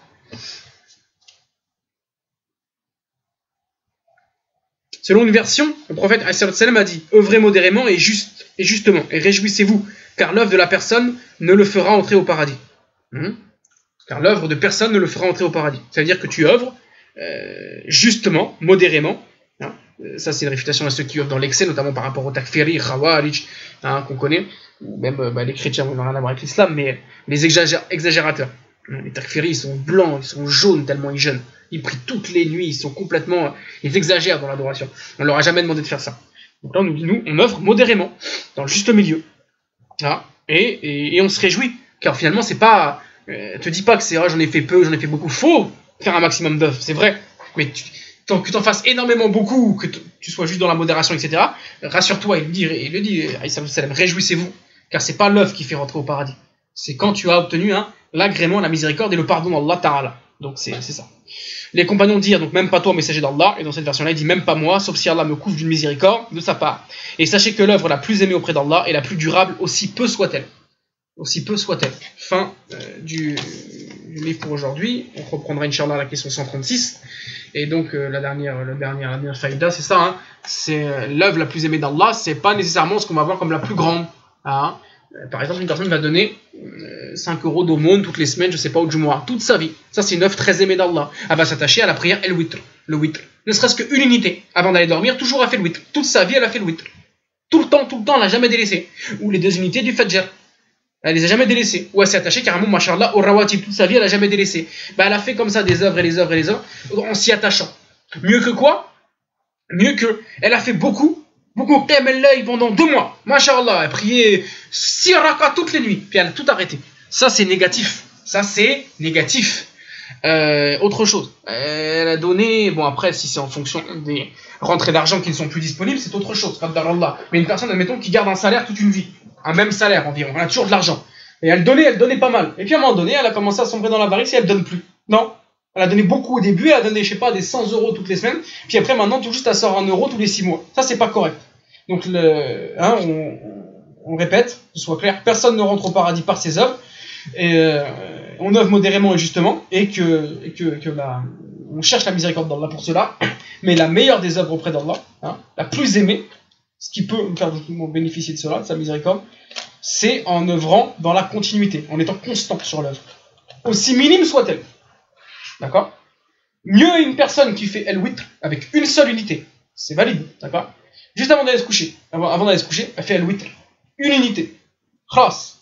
Selon une version, le prophète a dit « œuvrez modérément et, juste, et justement, et réjouissez-vous, car l'œuvre de la personne ne le fera entrer au paradis. Hum » Car l'œuvre de personne ne le fera entrer au paradis. Ça veut dire que tu œuvres euh, justement, modérément. Hein. Ça, c'est une réfutation à ceux qui œuvrent dans l'excès, notamment par rapport aux takfiri, khawarij, hein, qu'on connaît, ou même euh, bah, les chrétiens, on n'a rien à voir avec l'islam, mais les exagér exagérateurs. Les takfiri, ils sont blancs, ils sont jaunes tellement ils jeûnent. Ils prient toutes les nuits, ils sont complètement... Ils exagèrent dans l'adoration. On leur a jamais demandé de faire ça. Donc là, on nous dit, nous, on œuvre modérément, dans le juste milieu. Hein, et, et, et on se réjouit, car finalement, c'est pas... Euh, te dis pas que c'est oh, j'en ai fait peu, j'en ai fait beaucoup. Faut faire un maximum d'œuvres, c'est vrai. Mais tu, tant que tu en fasses énormément beaucoup, que tu sois juste dans la modération, et cetera. Rassure-toi, il le dit, il le dit, réjouissez-vous, car c'est pas l'œuvre qui fait rentrer au paradis. C'est quand tu as obtenu hein, l'agrément, la miséricorde et le pardon d'Allah Ta'ala. Donc c'est ça. Les compagnons dirent, donc même pas toi, messager d'Allah, et dans cette version-là, il dit même pas moi, sauf si Allah me couvre d'une miséricorde de sa part. Et sachez que l'œuvre la plus aimée auprès d'Allah est la plus durable, aussi peu soit-elle. Aussi peu soit-elle. Fin euh, du, du livre pour aujourd'hui. On reprendra Inch'Allah la question cent trente-six. Et donc euh, la dernière, la dernière, la dernière faïda, c'est ça. Hein, c'est euh, l'œuvre la plus aimée d'Allah. C'est pas nécessairement ce qu'on va voir comme la plus grande. Hein. Euh, par exemple, une personne va donner euh, cinq euros d'aumône toutes les semaines, je sais pas, au Jumu'ah, toute sa vie. Ça, c'est une œuvre très aimée d'Allah. Elle va s'attacher à la prière El Witr. Le Witr. Ne serait-ce qu'une unité. Avant d'aller dormir, toujours elle a fait le Witr. Toute sa vie, elle a fait le Witr. Tout le temps, tout le temps, elle n'a jamais délaissé. Ou les deux unités du Fajr. Elle les a jamais délaissées. Ou elle s'est attachée carrément, machallah, au rawatib. Toute sa vie, elle a jamais délaissé. Bah, elle a fait comme ça des œuvres et les œuvres et les œuvres en s'y attachant. Mieux que quoi? Mieux que, elle a fait beaucoup, beaucoup qiyam al-layl pendant deux mois. Machallah, elle a prié six rakas toutes les nuits. Puis elle a tout arrêté. Ça, c'est négatif. Ça, c'est négatif. Euh, autre chose. Elle a donné, bon après, si c'est en fonction des rentrées d'argent qui ne sont plus disponibles, c'est autre chose. Mais une personne, admettons, qui garde un salaire toute une vie. Un même salaire environ, elle a toujours de l'argent. Et elle donnait, elle donnait pas mal. Et puis à un moment donné, elle a commencé à sombrer dans l'avarice et elle donne plus. Non. Elle a donné beaucoup au début, elle a donné, je sais pas, des cent euros toutes les semaines. Puis après, maintenant, tout juste, elle sort un euro tous les six mois. Ça, c'est pas correct. Donc, le, hein, on, on répète, que ce soit clair, personne ne rentre au paradis par ses œuvres. Et euh, on œuvre modérément et justement, et que, et que, que la, on cherche la miséricorde d'Allah pour cela. Mais la meilleure des œuvres auprès d'Allah, hein, la plus aimée, ce qui peut nous faire bénéficier de cela, de sa miséricorde, c'est en œuvrant dans la continuité, en étant constant sur l'œuvre. Aussi minime soit-elle. D'accord? Mieux une personne qui fait El-Witr avec une seule unité. C'est valide. D'accord? Juste avant d'aller se coucher. Avant, avant d'aller se coucher, elle fait El-Witr. Une unité. Khlas.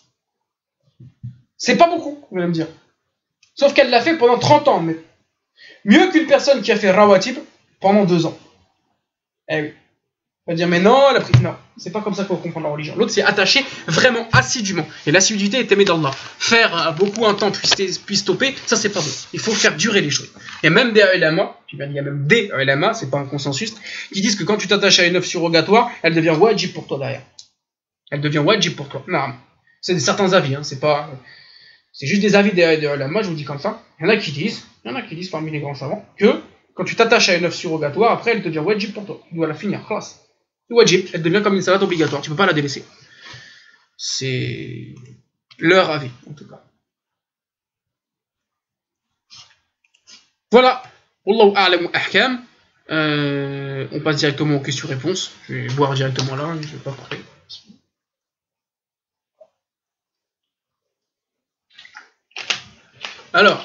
C'est pas beaucoup, vous allez me dire. Sauf qu'elle l'a fait pendant trente ans. Mais mieux qu'une personne qui a fait Rawatib pendant deux ans. Eh oui. On va dire, mais non, la prise, non, c'est pas comme ça qu'on va comprendre la religion. L'autre, c'est attaché vraiment assidûment. Et l'assiduité est aimée d'Allah. Faire beaucoup un temps puis, puis stopper, ça c'est pas bon. Il faut faire durer les choses. Il y a même des ulama, il y a même des ulama, c'est pas un consensus, qui disent que quand tu t'attaches à une œuvre surrogatoire, elle devient wajib pour toi derrière. Elle devient wajib pour toi. Non, c'est certains avis, hein, c'est pas, c'est juste des avis des, des ulama, je vous dis comme ça. Il y en a qui disent, il y en a qui disent parmi les grands savants, que quand tu t'attaches à une œuvre surrogatoire, après elle devient wajib pour toi. Tu dois la finir, classe. Wajib, elle devient comme une salat obligatoire, tu ne peux pas la délaisser. C'est leur avis, en tout cas. Voilà. Wallahu a'lam wa ahkam. Euh, on passe directement aux questions-réponses. Je vais boire directement là, je ne vais pas couper. Alors,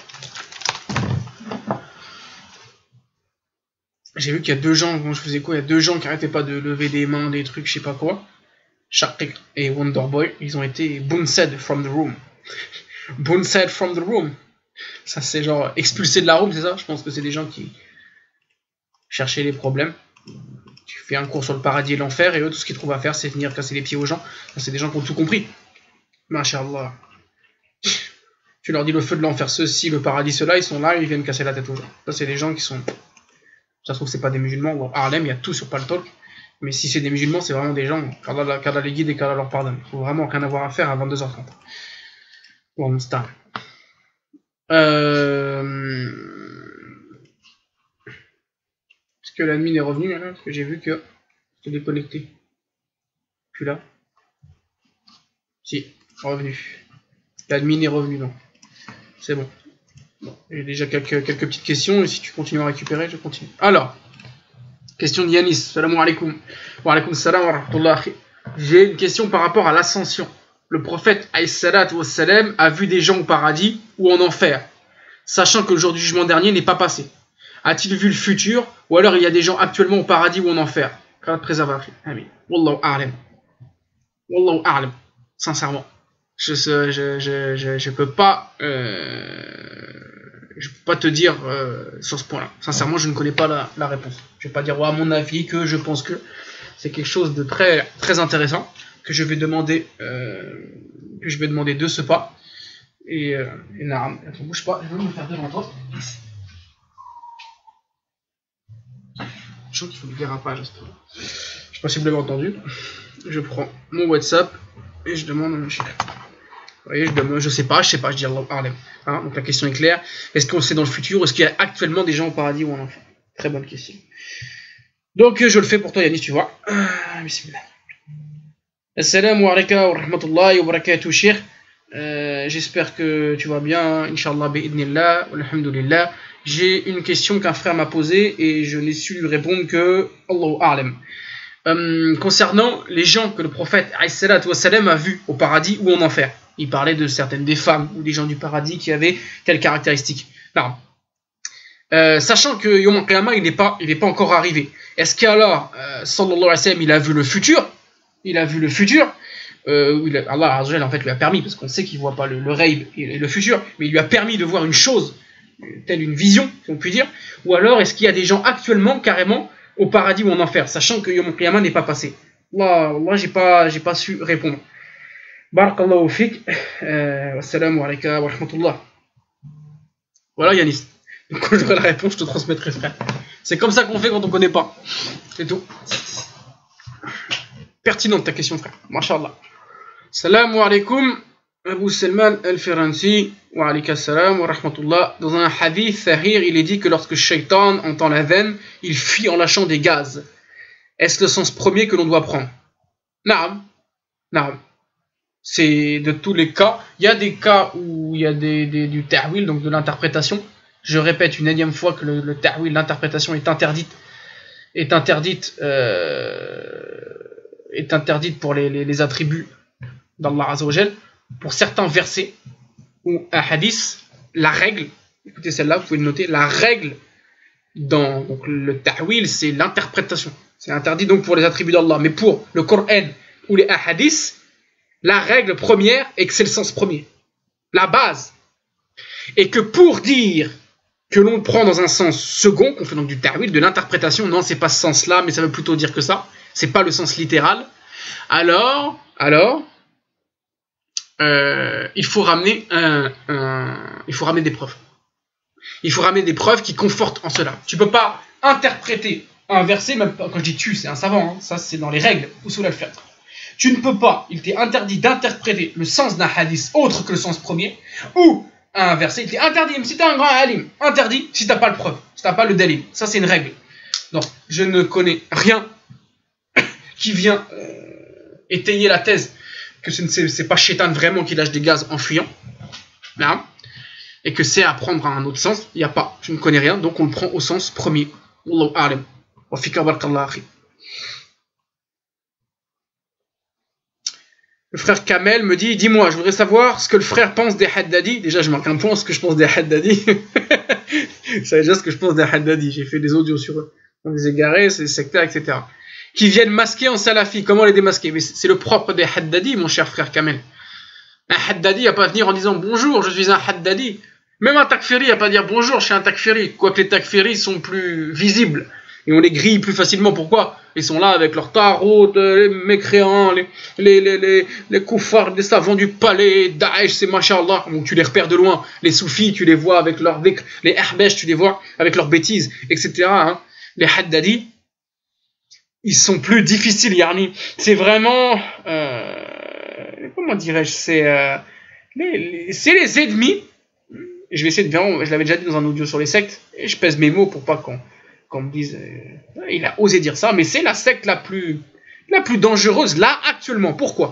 j'ai vu qu'il y a deux gens, bon, je faisais quoi? Il y a deux gens qui n'arrêtaient pas de lever des mains, des trucs, je sais pas quoi. Shaqiq et Wonderboy, ils ont été bounced from the room. Bounced from the room. Ça, c'est genre expulsé de la room, c'est ça? Je pense que c'est des gens qui cherchaient les problèmes. Tu fais un cours sur le paradis et l'enfer, et eux, tout ce qu'ils trouvent à faire, c'est venir casser les pieds aux gens. C'est des gens qui ont tout compris. Masha'Allah. Tu leur dis le feu de l'enfer, ceci, le paradis, cela, ils sont là, ils viennent casser la tête aux gens. Ça, c'est des gens qui sont. Ça se trouve, c'est pas des musulmans, ou Harlem, il y a tout sur Paltalk. Mais si c'est des musulmans, c'est vraiment des gens, qu'Allah les guide et qu'Allah leur pardonne. Il faut vraiment rien avoir à faire à vingt-deux heures trente. Bon, c'est un. Euh... Est-ce que l'admin est revenu là? Parce que j'ai vu que c'était déconnecté. Puis là. Si, revenu. L'admin est revenu, non. C'est bon. Bon, j'ai déjà quelques, quelques petites questions, et si tu continues à récupérer, je continue. Alors, question de Yanis. Salam alaikum. Wa alaikum salam wa rahmatullah. J'ai une question par rapport à l'ascension. Le prophète alayhi salatu wa salam a vu des gens au paradis ou en enfer, sachant que le jour du jugement dernier n'est pas passé. A-t-il vu le futur, ou alors il y a des gens actuellement au paradis ou en enfer? Qu'Allah préserve l'Afrique. Amin. Wallahu a'lam. Wallahu a'lam. Sincèrement. Je je, je, je, je, je peux pas euh, je peux pas te dire euh, sur ce point-là. Sincèrement, je ne connais pas la, la réponse. Je vais pas dire ouais, à mon avis que je pense que c'est quelque chose de très très intéressant que je vais demander euh, que je vais demander de ce pas. Et euh, et Naam, attends, bouge pas, je vais me faire devant toi. Je sens qu'il faut du dérapage à ce moment. Je sais pas si vous l'avez entendu. Je prends mon WhatsApp et je demande à monsieur. Vous voyez, je demande, je sais pas, je sais pas, je dis Allah A'lam. Hein, donc la question est claire. Est-ce qu'on sait dans le futur, est-ce qu'il y a actuellement des gens au paradis ou en enfer? Très bonne question. Donc je le fais pour toi Yanis, tu vois. Ah, bismillah. Assalamu alaikum wa rahmatullahi wa barakatuh, Cheikh. Euh, J'espère que tu vas bien, Inch'Allah, bi'idnillah, alhamdulillah. J'ai une question qu'un frère m'a posée et je n'ai su lui répondre que Allahu A'lam. Euh, concernant les gens que le prophète alayhi salatu wa salam a vus au paradis ou en enfer. Il parlait de certaines des femmes ou des gens du paradis qui avaient telles caractéristiques. Non. Euh, sachant que Yom al-Qiyamah, il n'est pas, il n'est pas encore arrivé. Est-ce qu'alors, euh, sallallahu alayhi wa sallam, il a vu le futur? Il a vu le futur. Euh, il a, Allah Azza wa Jalla, en fait, lui a permis, parce qu'on sait qu'il ne voit pas le, le rêve et le futur, mais il lui a permis de voir une chose, telle une vision, si on peut dire. Ou alors, est-ce qu'il y a des gens actuellement, carrément, au paradis ou en enfer, sachant que Yom al-Qiyamah n'est pas passé? Là, là j'ai pas, j'ai pas su répondre. Barakallahu fik. Wassalamu alaikum wa rahmatullah. Voilà Yanis. Quand j'aurai la réponse, je te transmettrai, frère. C'est comme ça qu'on fait quand on connaît pas. C'est tout. Pertinente ta question, frère. Masha'Allah. Salamu alaikum. Abu Salman al-Firansi. Wa alaikum salam wa rahmatullah. Dans un hadith sahih, il est dit que lorsque le shaitan entend la veine, il fuit en lâchant des gaz. Est-ce le sens premier que l'on doit prendre? Naam. Naam. C'est de tous les cas. Il y a des cas où il y a des, des, du ta'wil, donc de l'interprétation. Je répète une énième fois que le, le ta'wil, l'interprétation est interdite, est interdite, euh, est interdite pour les, les, les attributs d'Allah Azza wa Jal. Pour certains versets ou un hadith, la règle, écoutez celle-là, vous pouvez le noter, la règle dans donc, le ta'wil, c'est l'interprétation. C'est interdit donc pour les attributs d'Allah. Mais pour le Coran ou les hadiths, la règle première est que c'est le sens premier, la base. Et que pour dire que l'on prend dans un sens second, qu'on fait donc du ta'wil, de l'interprétation, non, c'est pas ce sens-là, mais ça veut plutôt dire que ça, c'est pas le sens littéral, alors, alors, euh, il faut ramener un, un, il faut ramener des preuves. Il faut ramener des preuves qui confortent en cela. Tu peux pas interpréter un verset, même quand je dis tu, c'est un savant, hein, ça c'est dans les règles, usul al-fiqh. Tu ne peux pas, il t'est interdit d'interpréter le sens d'un hadith autre que le sens premier, ou un verset, il t'est interdit, même si tu es un grand alim, interdit si tu n'as pas le preuve, si tu n'as pas le dalil. Ça, c'est une règle. Donc, je ne connais rien qui vient euh, étayer la thèse que ce n'est pas Shaitan vraiment qui lâche des gaz en fuyant, là, et que c'est à prendre à un autre sens. Il n'y a pas, je ne connais rien, donc on le prend au sens premier. Wallahu a'lam. Wa fika barakallahu akhi. Le frère Kamel me dit, dis-moi, je voudrais savoir ce que le frère pense des Haddadi. Déjà, je marque un point, ce que je pense des Haddadi. Vous savez déjà ce que je pense des Haddadi. J'ai fait des audios sur eux. On les égarés, c'est des sectaires, et cetera. Qui viennent masquer en salafi. Comment les démasquer? Mais c'est le propre des Haddadi, mon cher frère Kamel. Un Haddadi va pas venir en disant, bonjour, je suis un Haddadi. Même un Takfiri va pas dire, bonjour, je suis un Takfiri. Quoique les Takfiris sont plus visibles. Et on les grille plus facilement. Pourquoi? Ils sont là avec leurs tarots, les mécréants, les, les, les, les, les koufars, les savants du palais, Daesh, c'est machallah. Donc tu les repères de loin. Les soufis, tu les vois avec leurs dhikr. Les ahbesh, tu les vois avec leurs bêtises, et cetera. Hein. Les haddadi, ils sont plus difficiles, Yarni. C'est vraiment, euh, comment dirais-je, c'est euh, les, les, c'est les ennemis. Je vais essayer de bien, je l'avais déjà dit dans un audio sur les sectes, et je pèse mes mots pour pas qu'on qu'on me dise, euh, il a osé dire ça, mais c'est la secte la plus, la plus dangereuse là actuellement. Pourquoi?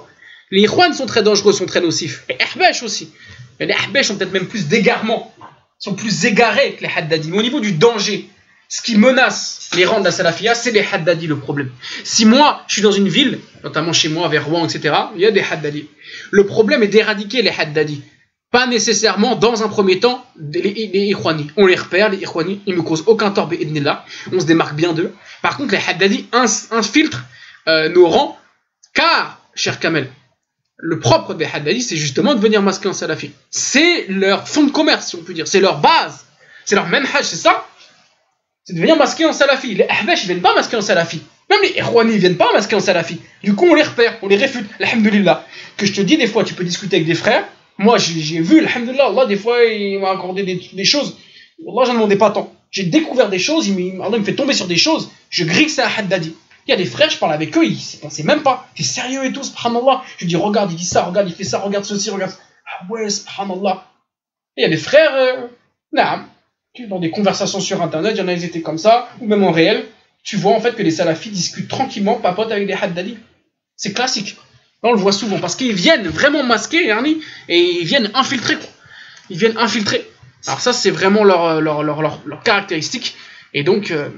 Les Ikhwan sont très dangereux, sont très nocifs. Les Ahbash aussi. Et les Ahbash ont peut-être même plus d'égarement, sont plus égarés que les Haddadi. Mais au niveau du danger, ce qui menace les rangs de la Salafia, c'est les Haddadi le problème. Si moi, je suis dans une ville, notamment chez moi, vers Rouen, et cetera, il y a des Haddadi. Le problème est d'éradiquer les Haddadi. Pas nécessairement, dans un premier temps, les, les Ikhwani. On les repère, les Ikhwani, ils ne me causent aucun tort, bi'idnillah. On se démarque bien d'eux. Par contre, les Haddadi infiltrent euh, nos rangs, car, cher Kamel, le propre des Haddadi, c'est justement de venir masquer en Salafi. C'est leur fond de commerce, si on peut dire. C'est leur base. C'est leur manhaj, c'est ça. C'est de venir masquer en Salafi. Les Ahbash, ils viennent pas masquer en Salafi. Même les Ikhwani, ils viennent pas masquer en Salafi. Du coup, on les repère, on les réfute. Alhamdulillah. Que je te dis, des fois, tu peux discuter avec des frères. Moi, j'ai vu, alhamdulillah, Allah, des fois, il m'a accordé des, des choses. Allah, j'en demandais pas tant. J'ai découvert des choses, il, Allah me fait tomber sur des choses. Je grille que c'est un Haddadi. Il y a des frères, je parle avec eux, ils ne pensaient même pas. T'es sérieux et tout, subhanallah. Je dis, regarde, il dit ça, regarde, il fait ça, regarde ceci, regarde. Ah ouais, subhanallah. Et il y a des frères, euh, nah, dans des conversations sur internet, il y en a, ils étaient comme ça, ou même en réel. Tu vois en fait que les salafis discutent tranquillement, papotent avec des Haddadi. C'est classique. Là, on le voit souvent, parce qu'ils viennent vraiment masquer, hein, et ils viennent infiltrer. Quoi. Ils viennent infiltrer. Alors ça, c'est vraiment leur, leur, leur, leur, leur caractéristique. Et donc... Euh,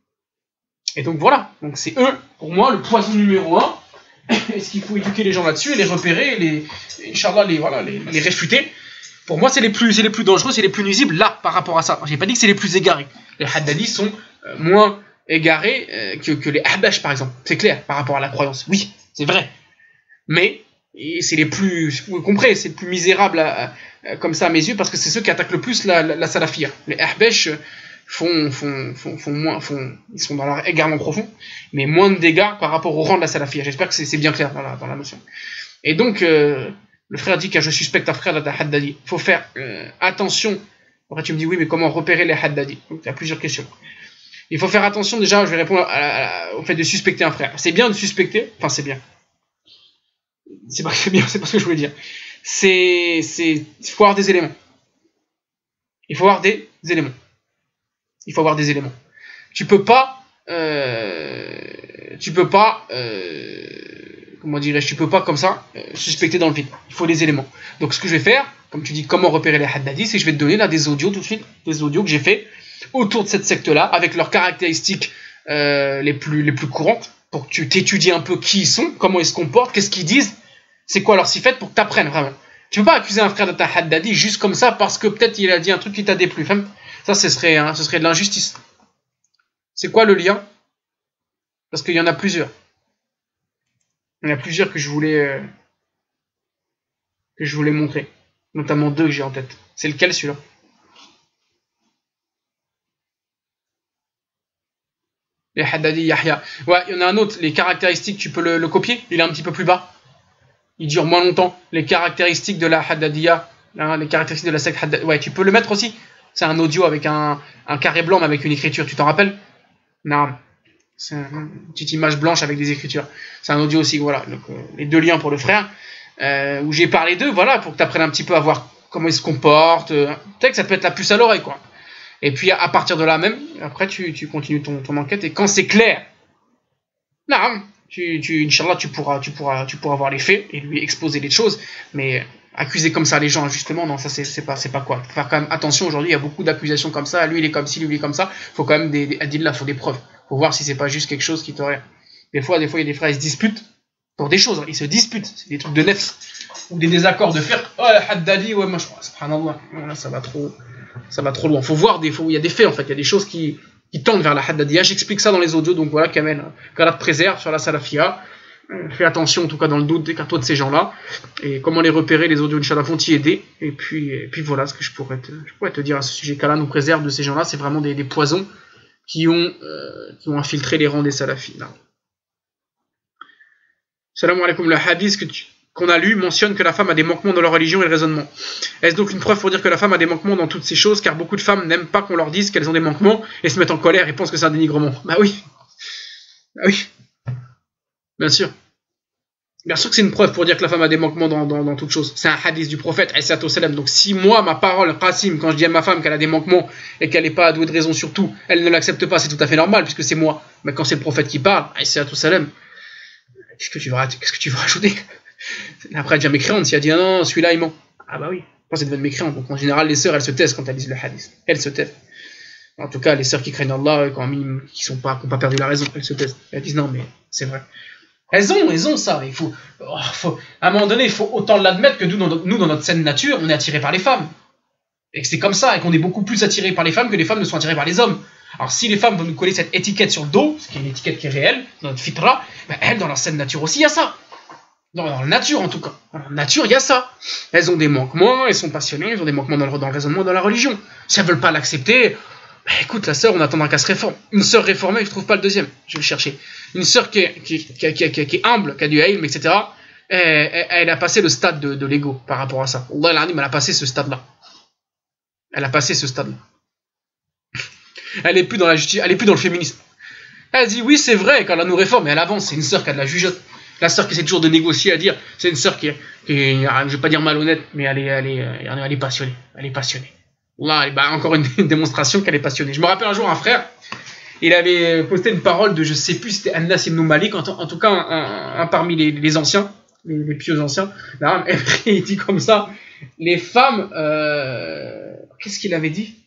Et donc voilà, donc c'est eux, pour moi, le poison numéro un. Est-ce qu'il faut éduquer les gens là-dessus, et les repérer, et les, Inch'Allah, les, voilà, les, les réfuter. Pour moi, c'est les plus, c'est les plus dangereux, c'est les plus nuisibles là, par rapport à ça. J'ai pas dit que c'est les plus égarés. Les Haddadi sont euh, moins égarés euh, que, que les Ahbash, par exemple. C'est clair, par rapport à la croyance. Oui, c'est vrai. Mais, c'est les plus, vous comprenez, c'est les plus misérables à, à, comme ça à mes yeux, parce que c'est ceux qui attaquent le plus la, la, la salafia. Les Ahbash font, font, font, font moins, font, ils sont dans leur égarement profond, mais moins de dégâts par rapport au rang de la salafia. J'espère que c'est bien clair dans la, dans la notion. Et donc, euh, le frère dit que je suspecte un frère de Haddadi. Il faut faire euh, attention. Après, tu me dis, oui, mais comment repérer les Haddadi? Donc, il y a plusieurs questions. Il faut faire attention, déjà, je vais répondre à, à, au fait de suspecter un frère. C'est bien de suspecter, enfin, c'est bien. C'est pas que c'est bien, c'est pas ce que je voulais dire. C'est, c'est, il faut avoir des éléments. Il faut avoir des, des éléments. Il faut avoir des éléments. Tu peux pas, euh, tu peux pas, euh, comment dirais-je, tu peux pas comme ça euh, suspecter dans le vide. Il faut des éléments. Donc ce que je vais faire, comme tu dis, comment repérer les Haddadi, c'est que je vais te donner là des audios tout de suite, des audios que j'ai fait autour de cette secte-là, avec leurs caractéristiques euh, les plus les plus courantes, pour que tu t'étudies un peu qui ils sont, comment ils se comportent, qu'est-ce qu'ils disent, c'est quoi leur sifette, pour que tu apprennes vraiment. Tu peux pas accuser un frère de ta Haddadi juste comme ça parce que peut-être il a dit un truc qui t'a déplu. Ça, ce serait, hein, ce serait de l'injustice. C'est quoi le lien? Parce qu'il y en a plusieurs. Il y en a plusieurs que je voulais, euh, que je voulais montrer. Notamment deux que j'ai en tête. C'est lequel celui-là? Les Haddadi Yahya. Ouais, il y en a un autre. Les caractéristiques, tu peux le, le copier. Il est un petit peu plus bas. Il dure moins longtemps. Les caractéristiques de la Haddadiya, hein, les caractéristiques de la secte Haddadi. Ouais, tu peux le mettre aussi. C'est un audio avec un, un carré blanc mais avec une écriture, tu t'en rappelles? Non. C'est une petite image blanche avec des écritures. C'est un audio aussi, voilà. Donc, euh, les deux liens pour le frère, euh, où j'ai parlé d'eux, voilà, pour que tu apprennes un petit peu à voir comment ils se comportent. Euh, peut-être que ça peut être la puce à l'oreille, quoi. Et puis, à, à partir de là même, après, tu, tu continues ton, ton enquête, et quand c'est clair, non, tu, tu, Inch'Allah, tu pourras, tu, pourras, tu pourras voir les faits et lui exposer les choses, mais accuser comme ça les gens injustement, non, ça c'est pas, c'est pas quoi. Faut faire quand même attention, aujourd'hui il y a beaucoup d'accusations comme ça, lui il est comme ci, lui il est comme ça, faut quand même des, des adillah, faut des preuves, faut voir si c'est pas juste quelque chose qui t'aurait. Des fois, des fois il y a des frères, ils se disputent pour des choses, hein. Ils se disputent, c'est des trucs de nefs, ou des désaccords de faire, oh la Haddadi, ouais, moi je crois, subhanallah, là ça va trop, ça va trop loin. Faut voir, des fois, il y a des faits en fait, il y a des choses qui, qui tendent vers la Haddadiya, j'explique ça dans les audios, donc voilà, Kamel, qu'Allah te préserve sur la Salafia. Fais attention en tout cas dans le doute des cartes de ces gens-là, et comment les repérer, les audios Inch'Allah vont t'y aider, et puis, et puis voilà ce que je pourrais te, je pourrais te dire à ce sujet. qu'Allah nous préserve de ces gens-là, c'est vraiment des, des poisons qui ont, euh, qui ont infiltré les rangs des salafis. Là. Salam alaikum, le hadith que tu, qu'on a lu mentionne que la femme a des manquements dans leur religion et le raisonnement. Est-ce donc une preuve pour dire que la femme a des manquements dans toutes ces choses, car beaucoup de femmes n'aiment pas qu'on leur dise qu'elles ont des manquements et se mettent en colère et pensent que c'est un dénigrement? Bah oui, bah oui. Bien sûr. Bien sûr que c'est une preuve pour dire que la femme a des manquements dans, dans, dans toute chose. C'est un hadith du prophète, salam. Donc si moi, ma parole, Qasim, quand je dis à ma femme qu'elle a des manquements et qu'elle n'est pas douée de raison sur tout, elle ne l'accepte pas, c'est tout à fait normal puisque c'est moi. Mais quand c'est le prophète qui parle, salam, qu'est-ce que tu vas, qu'est-ce que tu vas rajouter? Après, elle devient mécréante. Si elle dit, ah non, celui-là, il ment. Ah bah oui. Après, ça devient mécréante. Donc, en général, les sœurs, elles se taisent quand elles lisent le hadith. Elles se taisent. En tout cas, les sœurs qui craignent Allah, quand même, qui sont pas, qui n'ont pas perdu la raison, elles se taisent. Elles disent, non, mais c'est vrai. Elles ont, elles ont ça. Il faut, oh, faut, à un moment donné, il faut autant l'admettre que nous dans, notre, nous, dans notre saine nature, on est attirés par les femmes. Et que c'est comme ça, et qu'on est beaucoup plus attirés par les femmes que les femmes ne sont attirées par les hommes. Alors, si les femmes vont nous coller cette étiquette sur le dos, ce qui est une étiquette qui est réelle, dans notre fitra, ben, elles, dans leur saine nature aussi, il y a ça. Dans leur nature, en tout cas. Dans leur nature, il y a ça. Elles ont des manquements, elles sont passionnées, elles ont des manquements dans le, dans le raisonnement, dans la religion. Si elles ne veulent pas l'accepter, ben, écoute, la sœur, on attendra qu'elle se réforme. Une sœur réformée, je ne trouve pas le deuxième. Je vais le chercher. Une sœur qui est, qui, qui, qui, qui, qui est humble, qui a du ilm, et cetera, elle, elle, elle a passé le stade de, de l'ego par rapport à ça. Allah, elle a passé ce stade-là. Elle a passé ce stade-là. Elle est plus dans la justice, elle est plus dans le féminisme. Elle dit oui, c'est vrai, quand elle nous réforme, mais elle avance. C'est une sœur qui a de la jugeote. La sœur qui essaie toujours de négocier, à dire, c'est une sœur qui, qui est, je vais pas dire malhonnête, mais elle est, elle est, elle est passionnée. Elle est passionnée. Là, elle, bah, encore une, une démonstration qu'elle est passionnée. Je me rappelle un jour un frère, il avait posté une parole de, je sais plus, c'était Anas ibn Malik, en, en tout cas un, un, un parmi les, les anciens, les, les pieux anciens. Là, il dit comme ça, les femmes, euh, qu'est-ce qu'il avait dit?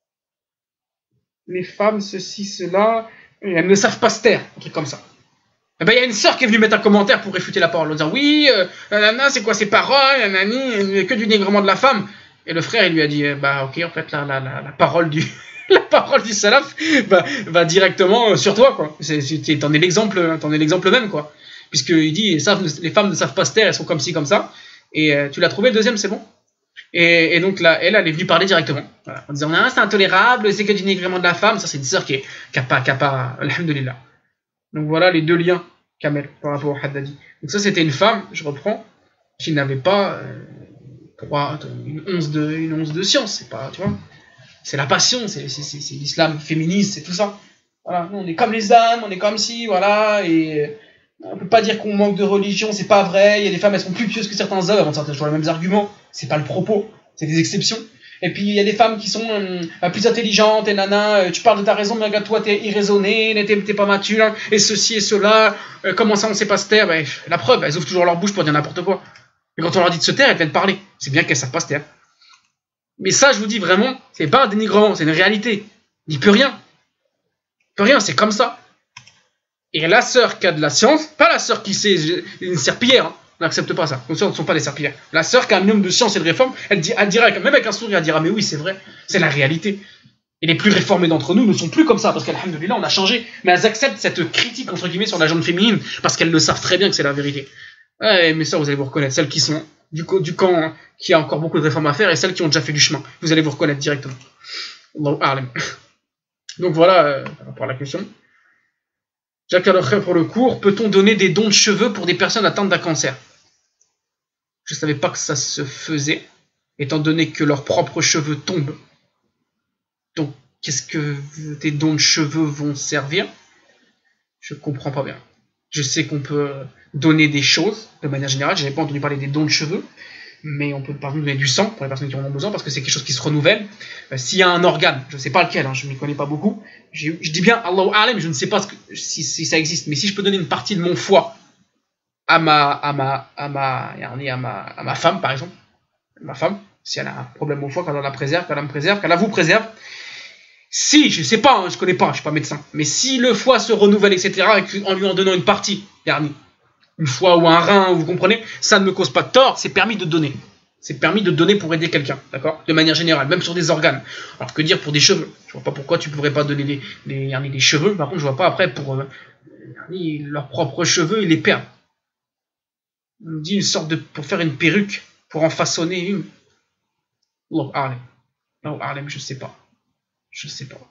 Les femmes, ceci, cela, elles ne savent pas se taire, un truc comme ça. Et ben, il y a une sœur qui est venue mettre un commentaire pour réfuter la parole, en disant oui, euh, nanana, c'est quoi ces paroles, nanani, que du dénigrement de la femme. Et le frère, il lui a dit, bah ok, en fait, la, la, la, la parole du, la parole du salaf va, va directement sur toi, quoi. C'est, c'est, t'en es l'exemple, t'en es l'exemple même, quoi. Puisqu'il dit, les, savent, les femmes ne savent pas se taire, elles sont comme ci, comme ça. Et euh, tu l'as trouvé, le deuxième, c'est bon? Et, et donc là, elle, elle est venue parler directement, voilà, en disant ah, c'est intolérable, c'est que du dénigrement de la femme. Ça, c'est une sœur qui n'a pas, qui a pas, alhamdoulilah. Donc voilà les deux liens, Kamel, par rapport au Haddadi. Donc ça, c'était une femme, je reprends, qui n'avait pas euh, trois, une once de, une once de science. C'est pas, tu vois, c'est la passion, c'est, c'est, c'est, c'est l'islam féministe, c'est tout ça. Voilà, nous, on est comme les âmes, on est comme si, voilà, et on peut pas dire qu'on manque de religion, c'est pas vrai. Il y a des femmes, elles sont plus pieuses que certains hommes, on toujours les mêmes arguments. C'est pas le propos, c'est des exceptions. Et puis il y a des femmes qui sont euh, plus intelligentes, et nana, euh, tu parles de ta raison, mais regarde, toi t'es irraisonné, t'es, t'es pas mature, et ceci et cela, euh, comment ça on sait pas se taire? Ben, la preuve, elles ouvrent toujours leur bouche pour dire n'importe quoi. Et quand on leur dit de se taire, elles viennent parler. C'est bien qu'elles savent pas se taire. Mais ça, je vous dis vraiment, c'est pas un dénigrement, c'est une réalité. Il n'y peut rien. Il peut rien, c'est comme ça. Et la sœur qui a de la science, pas la sœur qui sait une serpillière, hein. On n'accepte pas ça. Nos sœurs ne sont pas des serpillères. La sœur qui a un minimum de science et de réforme, elle, dit, elle dira, même avec un sourire, elle dira, mais oui, c'est vrai, c'est la réalité. Et les plus réformés d'entre nous ne sont plus comme ça, parce qu'alhamdoulilah, on a changé. Mais elles acceptent cette critique, entre guillemets, sur la gente féminine, parce qu'elles le savent très bien que c'est la vérité. Ouais, mais ça, vous allez vous reconnaître. Celles qui sont du, du camp qui a encore beaucoup de réformes à faire, et celles qui ont déjà fait du chemin. Vous allez vous reconnaître directement. Allahu a'lam. Donc voilà, euh, par rapport à la question. Jacques Alokher pour le cours, peut-on donner des dons de cheveux pour des personnes atteintes d'un cancer? Je ne savais pas que ça se faisait, étant donné que leurs propres cheveux tombent. Donc, qu'est-ce que tes dons de cheveux vont servir? Je ne comprends pas bien. Je sais qu'on peut donner des choses, de manière générale, je n'avais pas entendu parler des dons de cheveux, mais on peut par exemple donner du sang pour les personnes qui en ont besoin, parce que c'est quelque chose qui se renouvelle. Euh, s'il y a un organe, je ne sais pas lequel, hein, je ne m'y connais pas beaucoup, je, je dis bien Allahu a'lam, je ne sais pas ce que, si, si ça existe, mais si je peux donner une partie de mon foie à ma, à ma, à ma, à ma, à ma femme, par exemple, ma femme, si elle a un problème au foie, qu'elle la préserve, qu'elle me préserve, qu'elle vous préserve, si, je ne sais pas, hein, je ne connais pas, je ne suis pas médecin, mais si le foie se renouvelle, et cetera, en lui en donnant une partie, dernier, une foie ou un rein, vous comprenez, ça ne me cause pas de tort, c'est permis de donner. C'est permis de donner pour aider quelqu'un, d'accord? De manière générale, même sur des organes. Alors que dire pour des cheveux? Je vois pas pourquoi tu pourrais pas donner des, des, des cheveux, par contre je vois pas après pour euh, leurs propres cheveux, ils les perdent. On me dit une sorte de, pour faire une perruque, pour en façonner une. Allahu a'lam. Allahu a'lam, je sais pas. Je sais pas.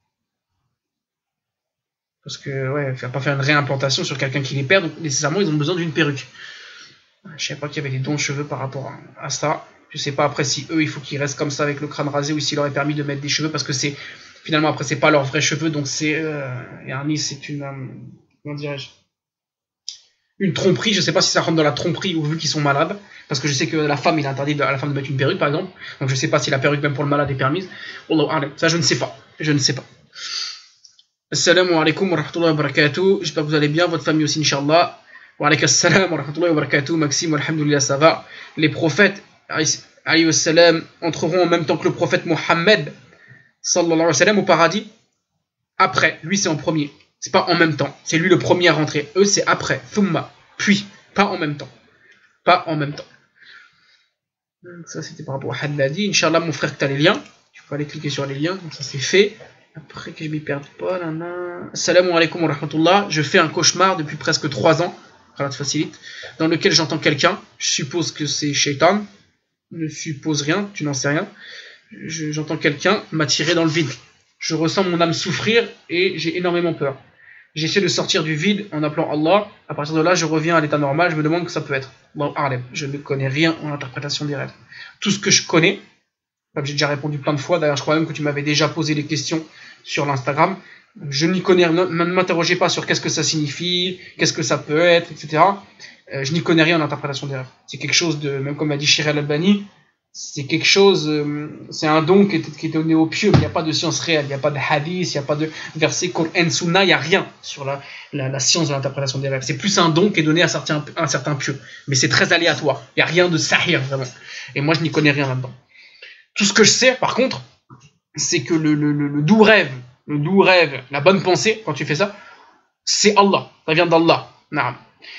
Parce que, ouais, faut pas faire une réimplantation sur quelqu'un qui les perd, donc nécessairement ils ont besoin d'une perruque. Je savais pas qu'il y avait des dons de cheveux par rapport à ça. Je sais pas après si eux, il faut qu'ils restent comme ça avec le crâne rasé ou s'il leur est permis de mettre des cheveux, parce que c'est, finalement après c'est pas leurs vrais cheveux, donc c'est, euh, Ernie, c'est une, euh, comment dirais-je, une tromperie. Je sais pas si ça rentre dans la tromperie ou vu qu'ils sont malades, parce que je sais que la femme, il est interdit à la femme de mettre une perruque par exemple, donc je sais pas si la perruque même pour le malade est permise. Ça je ne sais pas, je ne sais pas. Assalamu alaikum wa rahmatullahi wa barakatuh. J'espère que vous allez bien, votre famille aussi, Inch'Allah. Wa alaykum assalam wa rahmatullahi wa barakatuh. Maxime, alhamdulillah, ça va. Les prophètes, alayhi salam, entreront en même temps que le prophète Mohammed, sallallahu alayhi wa sallam, au paradis. Après, lui c'est en premier. C'est pas en même temps. C'est lui le premier à rentrer. Eux c'est après. Thumma. Puis. Pas en même temps. Pas en même temps. Donc ça c'était par rapport à Haddadi. Inch'Allah, mon frère, que tu as les liens. Tu peux aller cliquer sur les liens. Donc ça c'est fait. Après que je m'y perde pas. Assalamu alaikum wa rahmatullah. Je fais un cauchemar depuis presque trois ans. Allah te facilite. Dans lequel j'entends quelqu'un. Je suppose que c'est Shaitan. Ne suppose rien. Tu n'en sais rien. Je, j'entends quelqu'un m'attirer dans le vide. Je ressens mon âme souffrir et j'ai énormément peur. J'essaie de sortir du vide en appelant Allah. À partir de là, je reviens à l'état normal. Je me demande que ça peut être. Allahu a'lam. Je ne connais rien en interprétation des rêves. Tout ce que je connais, comme j'ai déjà répondu plein de fois, d'ailleurs je crois même que tu m'avais déjà posé des questions sur l'Instagram, je n'y connais rien. Ne m'interrogez pas sur qu'est-ce que ça signifie, qu'est-ce que ça peut être, et cetera. Euh, je n'y connais rien en interprétation des rêves. C'est quelque chose de, même comme a dit Shir al-Albani, c'est quelque chose, euh, c'est un don qui est, qui est donné aux pieux, mais il n'y a pas de science réelle, il n'y a pas de hadith, il n'y a pas de verset Coran, Sunna, il n'y a rien sur la, la, la science de l'interprétation des rêves. C'est plus un don qui est donné à certains, à un certain pieux, mais c'est très aléatoire, il n'y a rien de sahir vraiment. Et moi je n'y connais rien là-dedans. Tout ce que je sais par contre, c'est que le, le, le, le doux rêve, le doux rêve, la bonne pensée, quand tu fais ça, c'est Allah, ça vient d'Allah. Naam.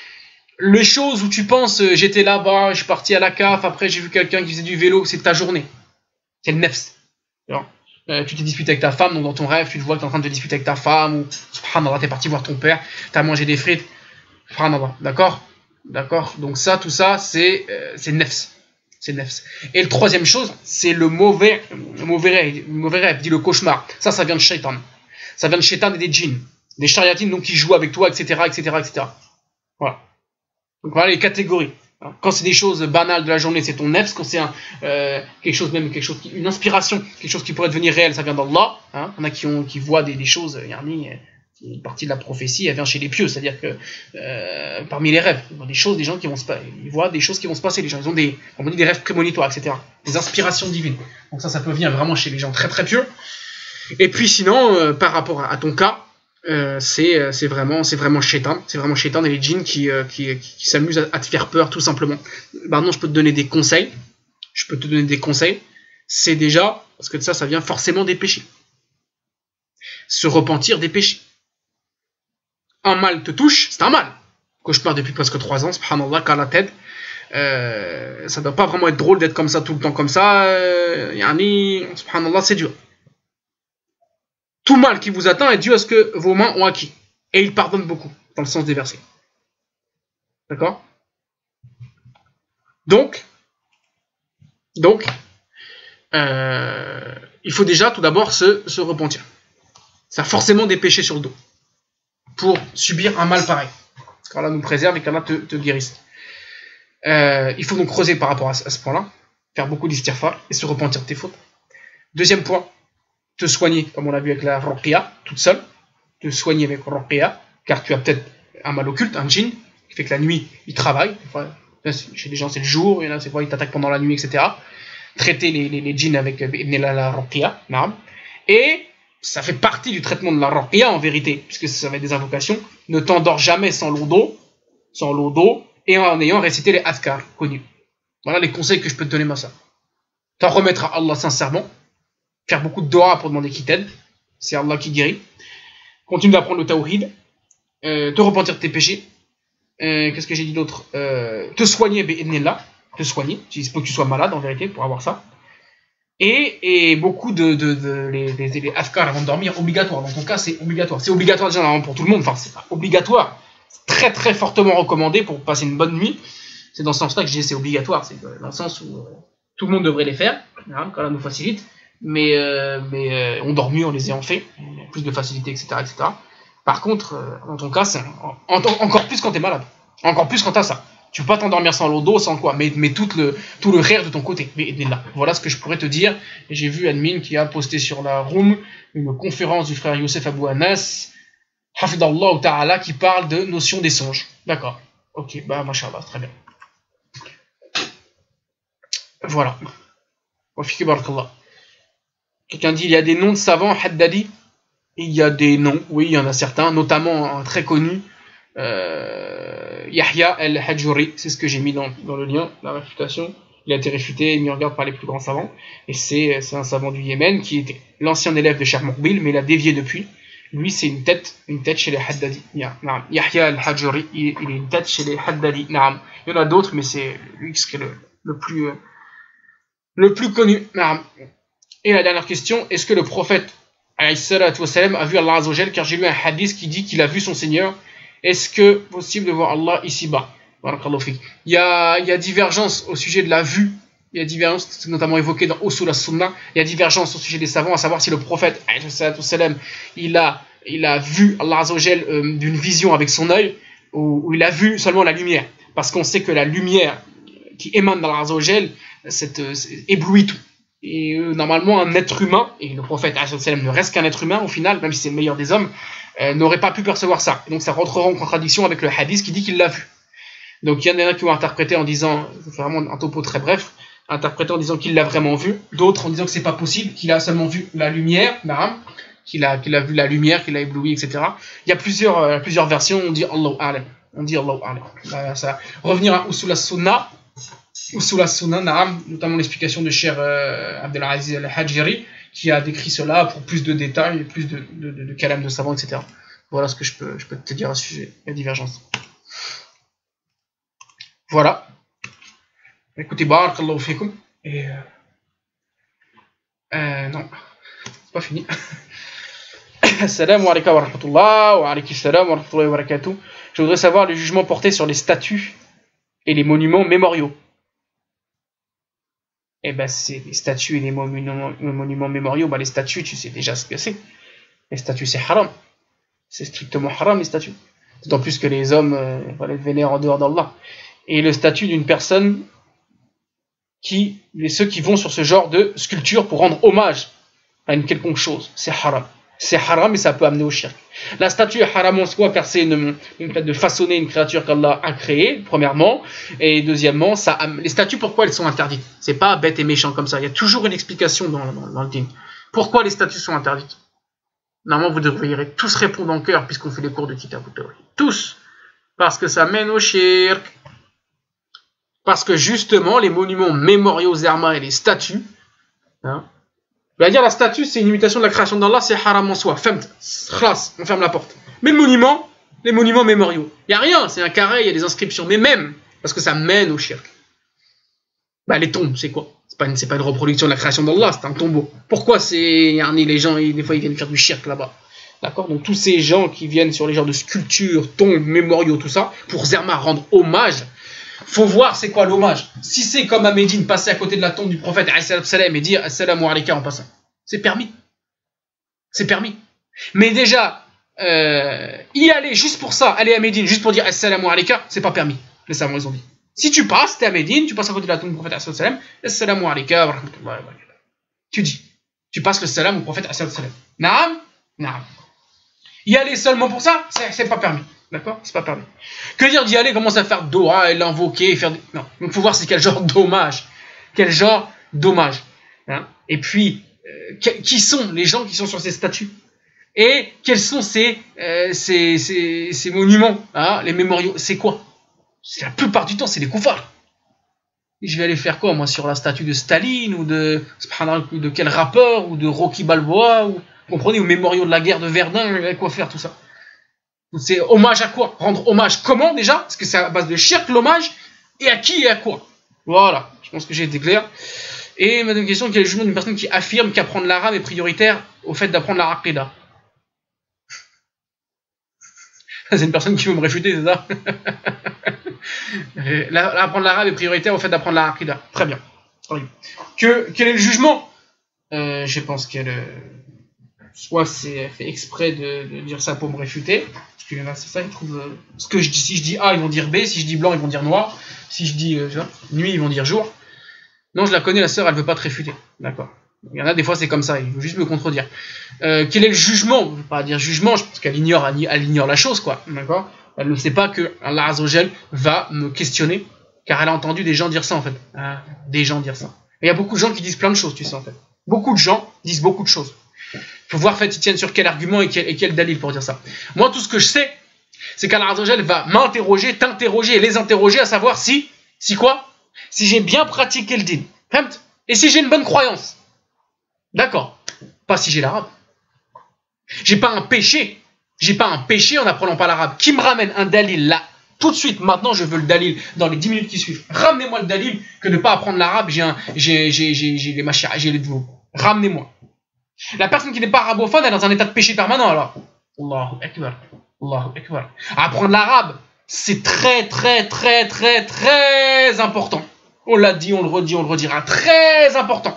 Les choses où tu penses, euh, j'étais là-bas, je suis parti à la C A F, après j'ai vu quelqu'un qui faisait du vélo, c'est ta journée. C'est le nefs. Euh, tu t'es disputé avec ta femme, donc dans ton rêve, tu te vois que tu es en train de te disputer avec ta femme, ou subhanallah, t'es parti voir ton père, t'as mangé des frites, subhanallah, d'accord? D'accord? Donc ça, tout ça, c'est euh, c'est nefs. C'est nefs. Et la troisième chose, c'est le mauvais, le mauvais rêve, le mauvais rêve, dit le cauchemar. Ça, ça vient de shaitan. Ça vient de shaitan et des djinns. Des chariatines, donc qui jouent avec toi, et cetera, et cetera, et cetera. Voilà. Donc voilà les catégories. Quand c'est des choses banales de la journée, c'est ton nefs. Quand c'est un, euh, quelque chose, même quelque chose, qui, une inspiration, quelque chose qui pourrait devenir réel, ça vient d'Allah. Hein. Il y en a qui, ont, qui voient des, des choses, yani, une partie de la prophétie, elle vient chez les pieux, c'est-à-dire que euh, parmi les rêves, ils voient des choses, des gens qui vont se passer, ils voient des choses qui vont se passer. Les gens, ils ont des, on dit des rêves prémonitoires, et cetera. Des inspirations divines. Donc ça, ça peut venir vraiment chez les gens très très pieux. Et puis sinon, euh, par rapport à, à ton cas. Euh, c'est c'est vraiment c'est vraiment shaitan, c'est vraiment shaitan et les djinns qui euh, qui, qui, qui s'amusent à, à te faire peur tout simplement. Maintenant, je peux te donner des conseils. Je peux te donner des conseils. C'est déjà parce que de ça, ça vient forcément des péchés. Se repentir des péchés. Un mal te touche, c'est un mal. Cauchemar depuis presque trois ans, subhanallah, qu'à la tête. Euh, ça doit pas vraiment être drôle d'être comme ça tout le temps comme ça. Euh, yani, subhanallah, c'est dur. Tout mal qui vous atteint est dû à ce que vos mains ont acquis. Et il pardonne beaucoup, dans le sens des versets. D'accord? Donc, donc euh, il faut déjà tout d'abord se, se repentir. Ça a forcément des péchés sur le dos pour subir un mal pareil. Parce qu'Allah nous préserve et qu'Allah te, te guérisse. Euh, il faut donc creuser par rapport à ce, à ce point-là, faire beaucoup d'istighfar et se repentir de tes fautes. Deuxième point, te soigner, comme on l'a vu avec la ruqya, toute seule, te soigner avec ruqya, car tu as peut-être un mal occulte, un djinn, qui fait que la nuit, il travaille. Enfin, chez des gens, c'est le jour, et là, c'est quoi, il t'attaque pendant la nuit, et cetera. Traiter les, les, les djinns avec la ruqya, et ça fait partie du traitement de la ruqya en vérité, puisque ça va être des invocations. Ne t'endors jamais sans l'eau d'eau, sans l'eau d'eau, et en ayant récité les adhkar connus. Voilà les conseils que je peux te donner, ma soeur. T'en remettre à Allah sincèrement. Faire beaucoup de dua pour demander qu'il t'aide. C'est Allah qui guérit. Continue d'apprendre le tawhid. Euh, te repentir de tes péchés. Euh, Qu'est-ce que j'ai dit d'autre euh, Te soigner, bi'idhnillah. Te soigner. Il se peut que tu sois malade en vérité pour avoir ça. Et, et beaucoup de, de, de les, les, les adhkar avant de dormir, obligatoire. Dans ton cas, c'est obligatoire. C'est obligatoire déjà pour tout le monde. Enfin, c'est pas obligatoire. C'est très très fortement recommandé pour passer une bonne nuit. C'est dans ce sens-là que je dis c'est obligatoire. C'est dans le sens où euh, tout le monde devrait les faire. Hein, quand Allah nous facilite. Mais, euh, mais euh, on dort mieux en les ayant fait, plus de facilité, et cetera, et cetera. Par contre, euh, dans ton cas, c'est en, en, encore plus quand t'es malade, encore plus quand t'as ça. Tu peux pas t'endormir sans l'eau d'eau, sans quoi, mais, mais tout le tout le rire de ton côté. Mais, mais là, voilà ce que je pourrais te dire. Et j'ai vu Admin qui a posté sur la room une conférence du frère Youssef Abou Anas, Hafidallah Ta'ala, qui parle de notion des songes. D'accord. Ok, bah mashallah, très bien. Voilà. Wa fiki barakallah. Quelqu'un dit il y a des noms de savants Haddadi. Il y a des noms, oui, il y en a certains, notamment un très connu euh, Yahya al-Hajuri, c'est ce que j'ai mis dans, dans le lien, la réfutation. Il a été réfuté et mis en garde par les plus grands savants. Et c'est un savant du Yémen qui était l'ancien élève de Cheikh Moukbil, mais il a dévié depuis. Lui, c'est une tête, une tête chez les Haddadi. Yahya al-Hajuri, il, il est une tête chez les Haddadi. Il y en a d'autres, mais c'est lui qui est le, le plus, euh, le plus connu. Et la dernière question, est-ce que le prophète wassalam, a vu Allah Azzawajal? Car j'ai lu un hadith qui dit qu'il a vu son Seigneur. Est-ce que possible de voir Allah ici-bas? Il y a, il y a divergence au sujet de la vue. Il y a divergence, c'est notamment évoqué dans Usul as-Sunnah. Il y a divergence au sujet des savants, à savoir si le prophète, il a, il a vu Allah Azzawajal euh, d'une vision avec son œil, ou, ou il a vu seulement la lumière. Parce qu'on sait que la lumière qui émane d'Allah Azzawajal, cette, éblouit tout. Et euh, normalement, un être humain, et le prophète ne reste qu'un être humain au final, même si c'est le meilleur des hommes, euh, n'aurait pas pu percevoir ça. Donc ça rentrera en contradiction avec le hadith qui dit qu'il l'a vu. Donc il y en a qui ont interprété en disant, je fais vraiment un topo très bref, interprété en disant qu'il l'a vraiment vu, d'autres en disant que c'est pas possible, qu'il a seulement vu la lumière, qu'il a, qu'il a vu la lumière, qu'il a ébloui, et cetera. Il y a plusieurs, euh, plusieurs versions, on dit Allahu A'lam, on dit Allahu A'lam. Bah, ça, revenir à Usul as-Sunnah, Usul as-Sunnah, notamment l'explication de Cheikh euh, Abdelaziz al-Hajiri, qui a décrit cela pour plus de détails, plus de, de, de, de kalam de savants, et cetera. Voilà ce que je peux, je peux te dire à ce sujet, la divergence. Voilà. Écoutez, barakallahu fikum. Et. Euh, euh, non, c'est pas fini. Assalamu alaikum wa rahmatullah, wa alaikum salam wa rahmatullahi wa barakatuh. Je voudrais savoir le jugement porté sur les statues et les monuments mémoriaux. Eh ben, c'est les statues et les monuments, les monuments mémoriaux. Ben, les statues, tu sais déjà ce que c'est. Les statues, c'est haram. C'est strictement haram, les statues. D'autant plus que les hommes euh, les vénèrent en dehors d'Allah. Et le statut d'une personne qui, ceux qui vont sur ce genre de sculpture pour rendre hommage à une quelconque chose, c'est haram. C'est haram et ça peut amener au shirk. La statue est haram en soi car c'est une, une de façonner une créature qu'Allah a créée, premièrement, et deuxièmement, ça, les statues, pourquoi elles sont interdites? C'est pas bête et méchant comme ça, il y a toujours une explication dans, dans, dans le dîn. Pourquoi les statues sont interdites? Normalement, vous devriez tous répondre en cœur puisqu'on fait les cours de Kitab al-Tawhid. Tous. Parce que ça mène au shirk. Parce que justement, les monuments mémoriaux zerma et les statues, hein, on va dire la statue, c'est une imitation de la création d'Allah, c'est haram en soi. Femt, khlas, on ferme la porte. Mais le monument, les monuments mémoriaux, il n'y a rien, c'est un carré, il y a des inscriptions, mais même, parce que ça mène au shirk. Bah, les tombes, c'est quoi? C'est pas, une, c'est pas une reproduction de la création d'Allah, c'est un tombeau. Pourquoi c'est, les gens, des fois, ils viennent faire du shirk là-bas? D'accord? Donc, tous ces gens qui viennent sur les genres de sculptures, tombes, mémoriaux, tout ça, pour zerma rendre hommage. Faut voir c'est quoi l'hommage. Si c'est comme à Médine, passer à côté de la tombe du prophète et dire Assalamu alaikum en passant, c'est permis. C'est permis. Mais déjà, euh, y aller juste pour ça, aller à Médine juste pour dire Assalamu alaikum, c'est pas permis. Les savants ils ont dit. Si tu passes, t'es à Médine, tu passes à côté de la tombe du prophète Assalamu alaikum, tu dis. Tu passes le salam au prophète Assalamu. Naam, naam. Y aller seulement pour ça, c'est pas permis. D'accord? C'est pas permis. Que dire d'y aller, commencer à faire doha et l'invoquer, faire des... Non. Donc, il faut voir c'est quel genre d'hommage. Quel genre d'hommage. Hein? Et puis, euh, qui sont les gens qui sont sur ces statues? Et quels sont ces, euh, ces, ces, ces monuments, hein? Les mémoriaux? C'est quoi? C'est la plupart du temps, c'est les koufars. Et je vais aller faire quoi, moi, sur la statue de Staline, ou de, de quel rappeur, ou de Rocky Balboa, ou, vous comprenez, ou mémoriaux de la guerre de Verdun, quoi faire, tout ça? C'est hommage à quoi? Rendre hommage comment déjà? Parce que c'est à base de shirk l'hommage. Et à qui et à quoi? Voilà, je pense que j'ai été clair. Et ma deuxième question, quel est le jugement d'une personne qui affirme qu'apprendre l'arabe est prioritaire au fait d'apprendre la aqida? C'est une personne qui veut me réfuter, c'est ça? Apprendre l'arabe est prioritaire au fait d'apprendre la aqida. Très bien. Que, quel est le jugement? euh, Je pense qu'elle... Soit c'est fait exprès de, de dire ça pour me réfuter. C'est ça, ils trouvent. Euh, ce que je dis, si je dis A, ils vont dire B. Si je dis blanc, ils vont dire noir. Si je dis euh, tu vois, nuit, ils vont dire jour. Non, je la connais, la sœur, elle veut pas te réfuter. D'accord. Il y en a des fois, c'est comme ça. Il veut juste me contredire. Euh, quel est le jugement? Je ne veux pas dire jugement, parce qu'elle ignore, elle ignore la chose, quoi. D'accord. Elle ne sait pas que Allah Azzawajal va me questionner, car elle a entendu des gens dire ça, en fait. Ah, des gens dire ça. Et il y a beaucoup de gens qui disent plein de choses, tu sais, en fait. Beaucoup de gens disent beaucoup de choses. Il faut voir, en fait, ils tiennent sur quel argument et quel, et quel dalil pour dire ça. Moi, tout ce que je sais, c'est qu'Allah Azzawajal va m'interroger, t'interroger et les interroger à savoir si, si quoi? Si j'ai bien pratiqué le din. Et si j'ai une bonne croyance. D'accord. Pas si j'ai l'arabe. J'ai pas un péché. J'ai pas un péché en apprenant pas l'arabe. Qui me ramène un dalil là? Tout de suite, maintenant je veux le dalil dans les dix minutes qui suivent. Ramenez-moi le dalil que de ne pas apprendre l'arabe, j'ai un, j'ai, j'ai, j'ai, j'ai les machins, j'ai les deux. Ramenez-moi. La personne qui n'est pas arabophone, elle est dans un état de péché permanent alors. Allahu Akbar. Allahu Akbar. Apprendre l'arabe, c'est très, très, très, très, très important. On l'a dit, on le redit, on le redira. Très important.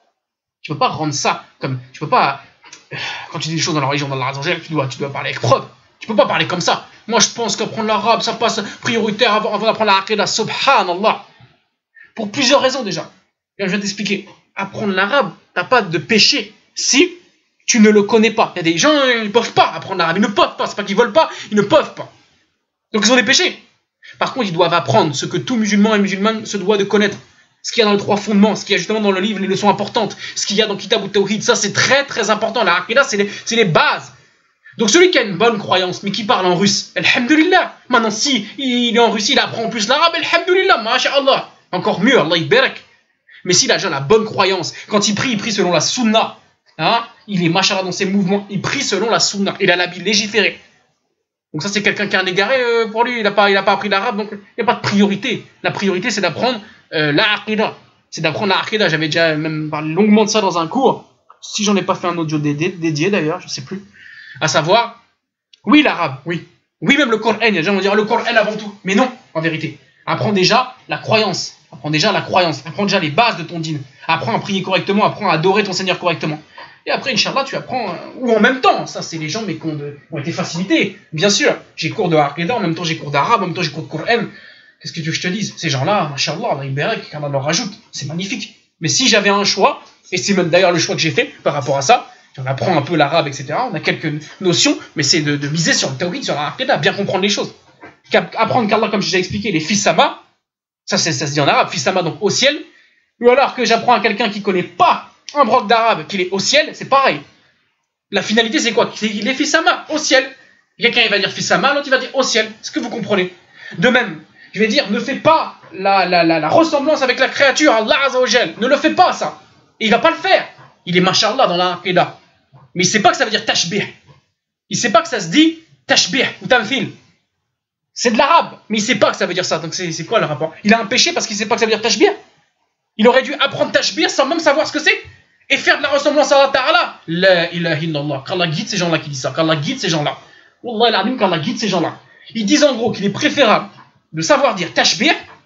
Tu peux pas rendre ça comme. Tu peux pas. Quand tu dis des choses dans la religion d'Allah Azzawajal, tu dois, tu dois parler avec preuve. Tu peux pas parler comme ça. Moi, je pense qu'apprendre l'arabe, ça passe prioritaire avant, avant d'apprendre la aqidah. Subhanallah. Pour plusieurs raisons déjà. Et je vais t'expliquer. Apprendre l'arabe, t'as pas de péché si tu ne le connais pas. Il y a des gens, ils ne peuvent pas apprendre l'arabe. Ils ne peuvent pas. C'est pas qu'ils veulent pas, ils ne peuvent pas. Donc ils ont des péchés. Par contre, ils doivent apprendre ce que tout musulman et musulmane se doit de connaître. Ce qu'il y a dans les trois fondements, ce qu'il y a justement dans le livre, les leçons importantes, ce qu'il y a dans Kitab al-Tawhid, ça c'est très très important. La aqidah, c'est les, c'est les bases. Donc celui qui a une bonne croyance, mais qui parle en russe, alhamdulillah. Maintenant, si il est en Russie, il apprend en plus l'arabe, alhamdulillah, masha'Allah. Encore mieux, Allah ibarak. Mais s'il a déjà la bonne croyance, quand il prie, il prie selon la sunna. Hein, il est masha'Allah dans ses mouvements, il prie selon la sunna. Il a l'habit légiféré. Donc ça, c'est quelqu'un qui a un égaré euh, pour lui, il n'a pas, il a pas appris l'arabe, donc il n'y a pas de priorité. La priorité, c'est d'apprendre euh, la aqidah. C'est d'apprendre la aqidah. J'avais déjà même parlé longuement de ça dans un cours. Si j'en ai pas fait un audio dédié, dédié d'ailleurs, je ne sais plus. À savoir, oui l'arabe, oui. Oui même le Coran, il y a des gens qui vont dire le Coran avant tout. Mais non, en vérité. Apprends déjà la croyance. Apprends déjà la croyance. Apprends déjà les bases de ton dîn. Apprends à prier correctement, apprends à adorer ton Seigneur correctement. Et après, Inch'Allah, tu apprends, euh, ou en même temps, ça c'est les gens mais qui ont, de, ont été facilités. Bien sûr, j'ai cours de aqidah, en même temps j'ai cours d'arabe, en même temps j'ai cours de Coran. Qu'est-ce que tu veux que je te dise? Ces gens-là, Inch'Allah, Allah ibarak, qu'Allah leur rajoute. C'est magnifique. Mais si j'avais un choix, et c'est même d'ailleurs le choix que j'ai fait par rapport à ça, on apprend un peu l'arabe, et cetera. On a quelques notions, mais c'est de, de miser sur le tawhid, sur l'aqidah, bien comprendre les choses. Apprendre qu'Allah, comme je t'ai expliqué, les fils-sama, ça, ça se dit en arabe, fils-sama donc au ciel, ou alors que j'apprends à quelqu'un qui ne connaît pas un broc d'arabe, qu'il est au ciel, c'est pareil. La finalité, c'est quoi? Il est fils-sama, au ciel. Quelqu'un il va dire fils-sama, l'autre il va dire au ciel. Est-ce que vous comprenez? De même, je vais dire, ne fais pas la, la, la, la ressemblance avec la créature, Allah Azzawajal. Ne le fais pas, ça. Et il ne va pas le faire. Il est mashallah dans la aqidah. Mais il ne sait pas que ça veut dire tashbih. Il ne sait pas que ça se dit tashbih ou tamthil. C'est de l'arabe, mais il ne sait pas que ça veut dire ça. Donc c'est quoi le rapport? Il a un péché parce qu'il ne sait pas que ça veut dire tashbih. Il aurait dû apprendre tashbih sans même savoir ce que c'est et faire de la ressemblance à Allah Ta'ala. La ilaha illallah. Qu'Allah guide ces gens-là qui disent ça. Qu'Allah guide ces gens-là. Wallah al-adim, qu'Allah guide ces gens-là. Ils disent en gros qu'il est préférable de savoir dire tashbih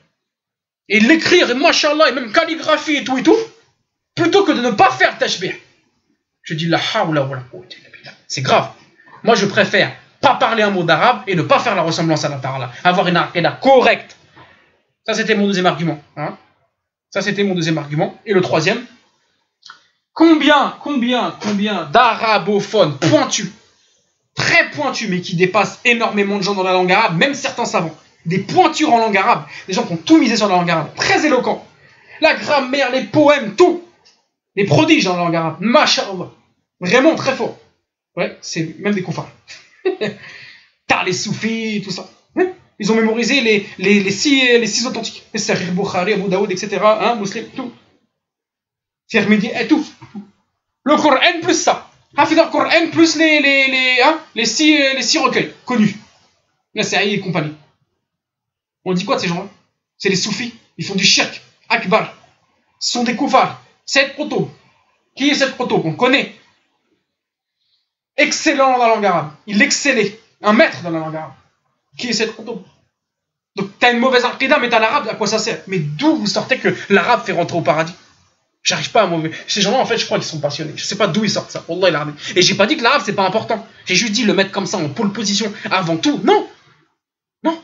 et l'écrire, et mashallah, et même calligraphie et tout et tout, plutôt que de ne pas faire tashbih. Je dis la hawla wa la quwwata illa billah. C'est grave. Moi, je préfère pas parler un mot d'arabe et ne pas faire la ressemblance à Allah Ta'ala. Avoir une aqidah correcte. Ça, c'était mon deuxième argument. Hein. Ça, c'était mon deuxième argument. Et le troisième, combien, combien, combien d'arabophones pointus, très pointus, mais qui dépassent énormément de gens dans la langue arabe, même certains savants, des pointures en langue arabe, des gens qui ont tout misé sur la langue arabe, très éloquents, la grammaire, les poèmes, tout, des prodiges dans la langue arabe, masha'Allah, vraiment très fort. Ouais, c'est même des koufars. T'as les soufis, tout ça. Ils ont mémorisé les, les, les, six, les six authentiques. Les Sahih Bukhari, Abu Daoud, et cetera. Hein, Muslim, tout. Tirmidhi et tout. Le Coran plus ça. Hafid al-Coran plus les, les, les, hein, les, six, les six recueils connus. La Sahih et compagnie. On dit quoi de ces gens-là? C'est les soufis. Ils font du shirk. Akbar. Ce sont des koufars. Sept proto. Qui est cette proto? On connaît. Excellent dans la langue arabe. Il excellait. Un maître dans la langue arabe. Qui est cette proto? Donc t'as une mauvaise aqidah, mais t'as l'arabe, à quoi ça sert? Mais d'où vous sortez que l'arabe fait rentrer au paradis? J'arrive pas à mauvais. Ces gens-là, en fait, je crois qu'ils sont passionnés. Je sais pas d'où ils sortent ça. Wallah, l'arabe. Et j'ai pas dit que l'arabe, c'est pas important. J'ai juste dit le mettre comme ça en pole position avant tout. Non. Non.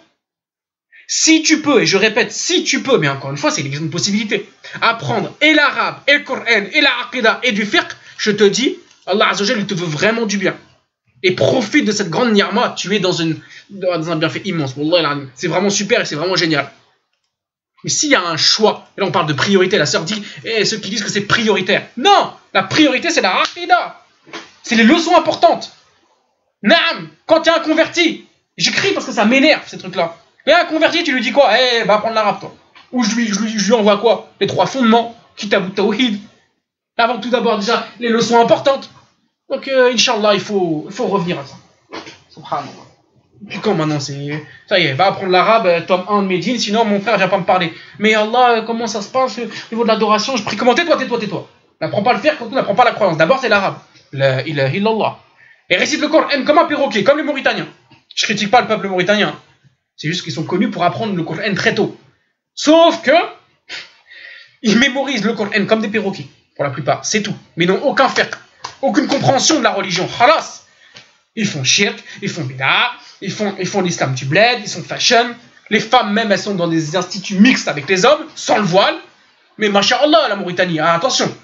Si tu peux, et je répète, si tu peux, mais encore une fois, c'est une possibilité, apprendre et l'arabe, et le Coran, et la aqidah, et du fiqh, je te dis, Allah Azzawajal, il te veut vraiment du bien. Et profite de cette grande ni'ma, tu es dans, une, dans un bienfait immense. Wallah, c'est vraiment super et c'est vraiment génial. Mais s'il y a un choix, et là on parle de priorité, la sœur dit, et ceux qui disent que c'est prioritaire. Non, la priorité c'est la aqidah. C'est les leçons importantes. Naam, quand il y a un converti, J'écris parce que ça m'énerve, ces trucs-là. Et un converti, tu lui dis quoi? Eh, va apprendre l'arabe, toi. Ou je lui, je, lui, je lui envoie quoi? Les trois fondements, Kitab Tawhid. Avant tout d'abord, déjà, les leçons importantes. Donc, euh, Inch'Allah, il faut, il faut revenir à ça. Subhanallah. Puis quand maintenant, c'est... Ça y est, va apprendre l'arabe, tome un de Médine, sinon mon frère, il va pas me parler. Mais Allah, comment ça se passe au niveau de l'adoration? Je prie comment? Tais-toi, tais-toi, tais-toi. N'apprends pas le faire, surtout n'apprends pas la croyance. D'abord, c'est l'arabe. La ilaha illallah. Et récite le Coran comme un perroquet, comme les Mauritaniens. Je critique pas le peuple mauritanien. C'est juste qu'ils sont connus pour apprendre le Coran très tôt. Sauf que, ils mémorisent le Coran comme des perroquets, pour la plupart, c'est tout. Mais ils n'ont aucun fiqh, aucune compréhension de la religion. Khalas. Ils font shirk, ils font bid'a, ils font, ils font l'islam du bled, ils sont fashion. Les femmes même, elles sont dans des instituts mixtes avec les hommes, sans le voile. Mais masha'Allah, la Mauritanie, ah, attention.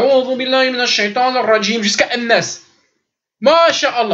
Jusqu'à N-Nas. Masha'Allah.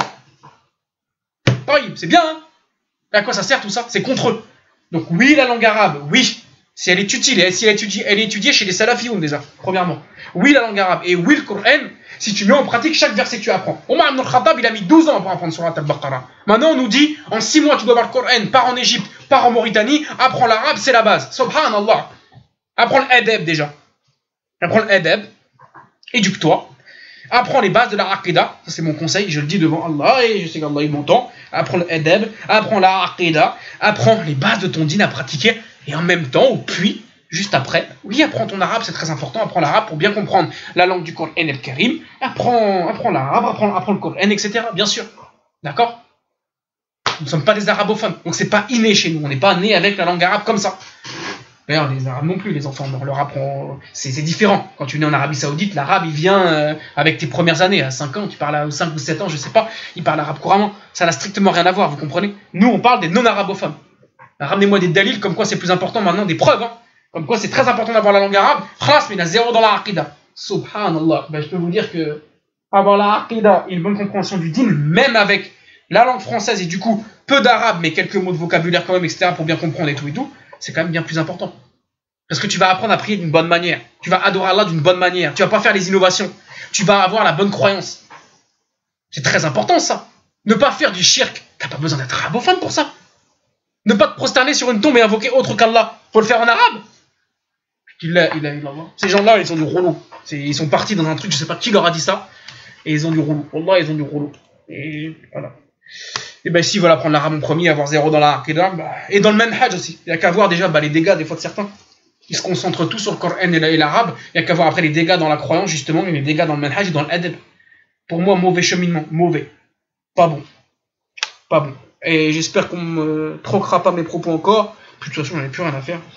C'est bien, hein? Et à quoi ça sert tout ça? C'est contre eux. Donc oui, la langue arabe, oui. Si elle est utile, et si elle est étudiée, elle est étudiée chez les salafioun déjà, premièrement. Oui, la langue arabe. Et oui, le Coran, si tu mets en pratique chaque verset que tu apprends. Omar ibn al-Khattab, il a mis douze ans pour apprendre Surat al-Baqarah. Maintenant, on nous dit, en six mois, tu dois voir le Coran, pars en Égypte, pars en Mauritanie, apprends l'arabe, c'est la base. Subhanallah. Apprends l'adab déjà. Apprends l'adab. Éduque-toi. Apprends les bases de la aqida. Ça, c'est mon conseil, je le dis devant Allah, et je sais qu'Allah, il m'entend. Apprends l'adab, apprends la aqida, apprends les bases de ton dîn à pratiquer. Et en même temps, ou puis, juste après, oui, apprends ton arabe, c'est très important, apprends l'arabe pour bien comprendre la langue du Coran el-Karim, apprends, apprends l'arabe, apprends, apprends le Coran, et cetera. Bien sûr. D'accord? Nous ne sommes pas des arabophones, donc c'est pas inné chez nous, on n'est pas né avec la langue arabe comme ça. D'ailleurs, les arabes non plus, les enfants, on leur apprend, c'est différent. Quand tu es né en Arabie Saoudite, l'arabe, il vient euh, avec tes premières années, à cinq ans, tu parles à cinq ou sept ans, je sais pas, il parle arabe couramment. Ça n'a strictement rien à voir, vous comprenez? Nous, on parle des non-arabophones. Ramenez-moi des dalils comme quoi c'est plus important maintenant, des preuves, hein. Comme quoi c'est très important d'avoir la langue arabe. Khlas, mais il y a zéro dans la aqida. Subhanallah. Ben, je peux vous dire que avoir la aqida et une bonne compréhension du dîn, même avec la langue française et du coup peu d'arabe, mais quelques mots de vocabulaire quand même, et cetera, pour bien comprendre et tout et tout, c'est quand même bien plus important. Parce que tu vas apprendre à prier d'une bonne manière. Tu vas adorer Allah d'une bonne manière. Tu vas pas faire les innovations. Tu vas avoir la bonne croyance. C'est très important ça. Ne pas faire du shirk. T'as pas besoin d'être arabophone pour ça. Ne pas te prosterner sur une tombe et invoquer autre qu'Allah. Faut le faire en arabe. Il a, il a, il a. Ces gens-là, ils ont du rouleau. Ils sont partis dans un truc, je sais pas qui leur a dit ça. Et ils ont du rouleau. Wallah, ils ont du rouleau. Et voilà. Et ben s'ils veulent apprendre l'arabe en premier, avoir zéro dans la aqidah, bah, et dans le manhaj aussi. Il n'y a qu'à voir déjà bah, les dégâts des fois de certains. Ils se concentrent tous sur le Coran et l'arabe. Il n'y a qu'à voir après les dégâts dans la croyance, justement, et les dégâts dans le manhaj et dans l'adab. Pour moi, mauvais cheminement. Mauvais. Pas bon. Pas bon. Et j'espère qu'on ne me troquera pas mes propos encore. Puis de toute façon, j'en ai plus rien à faire.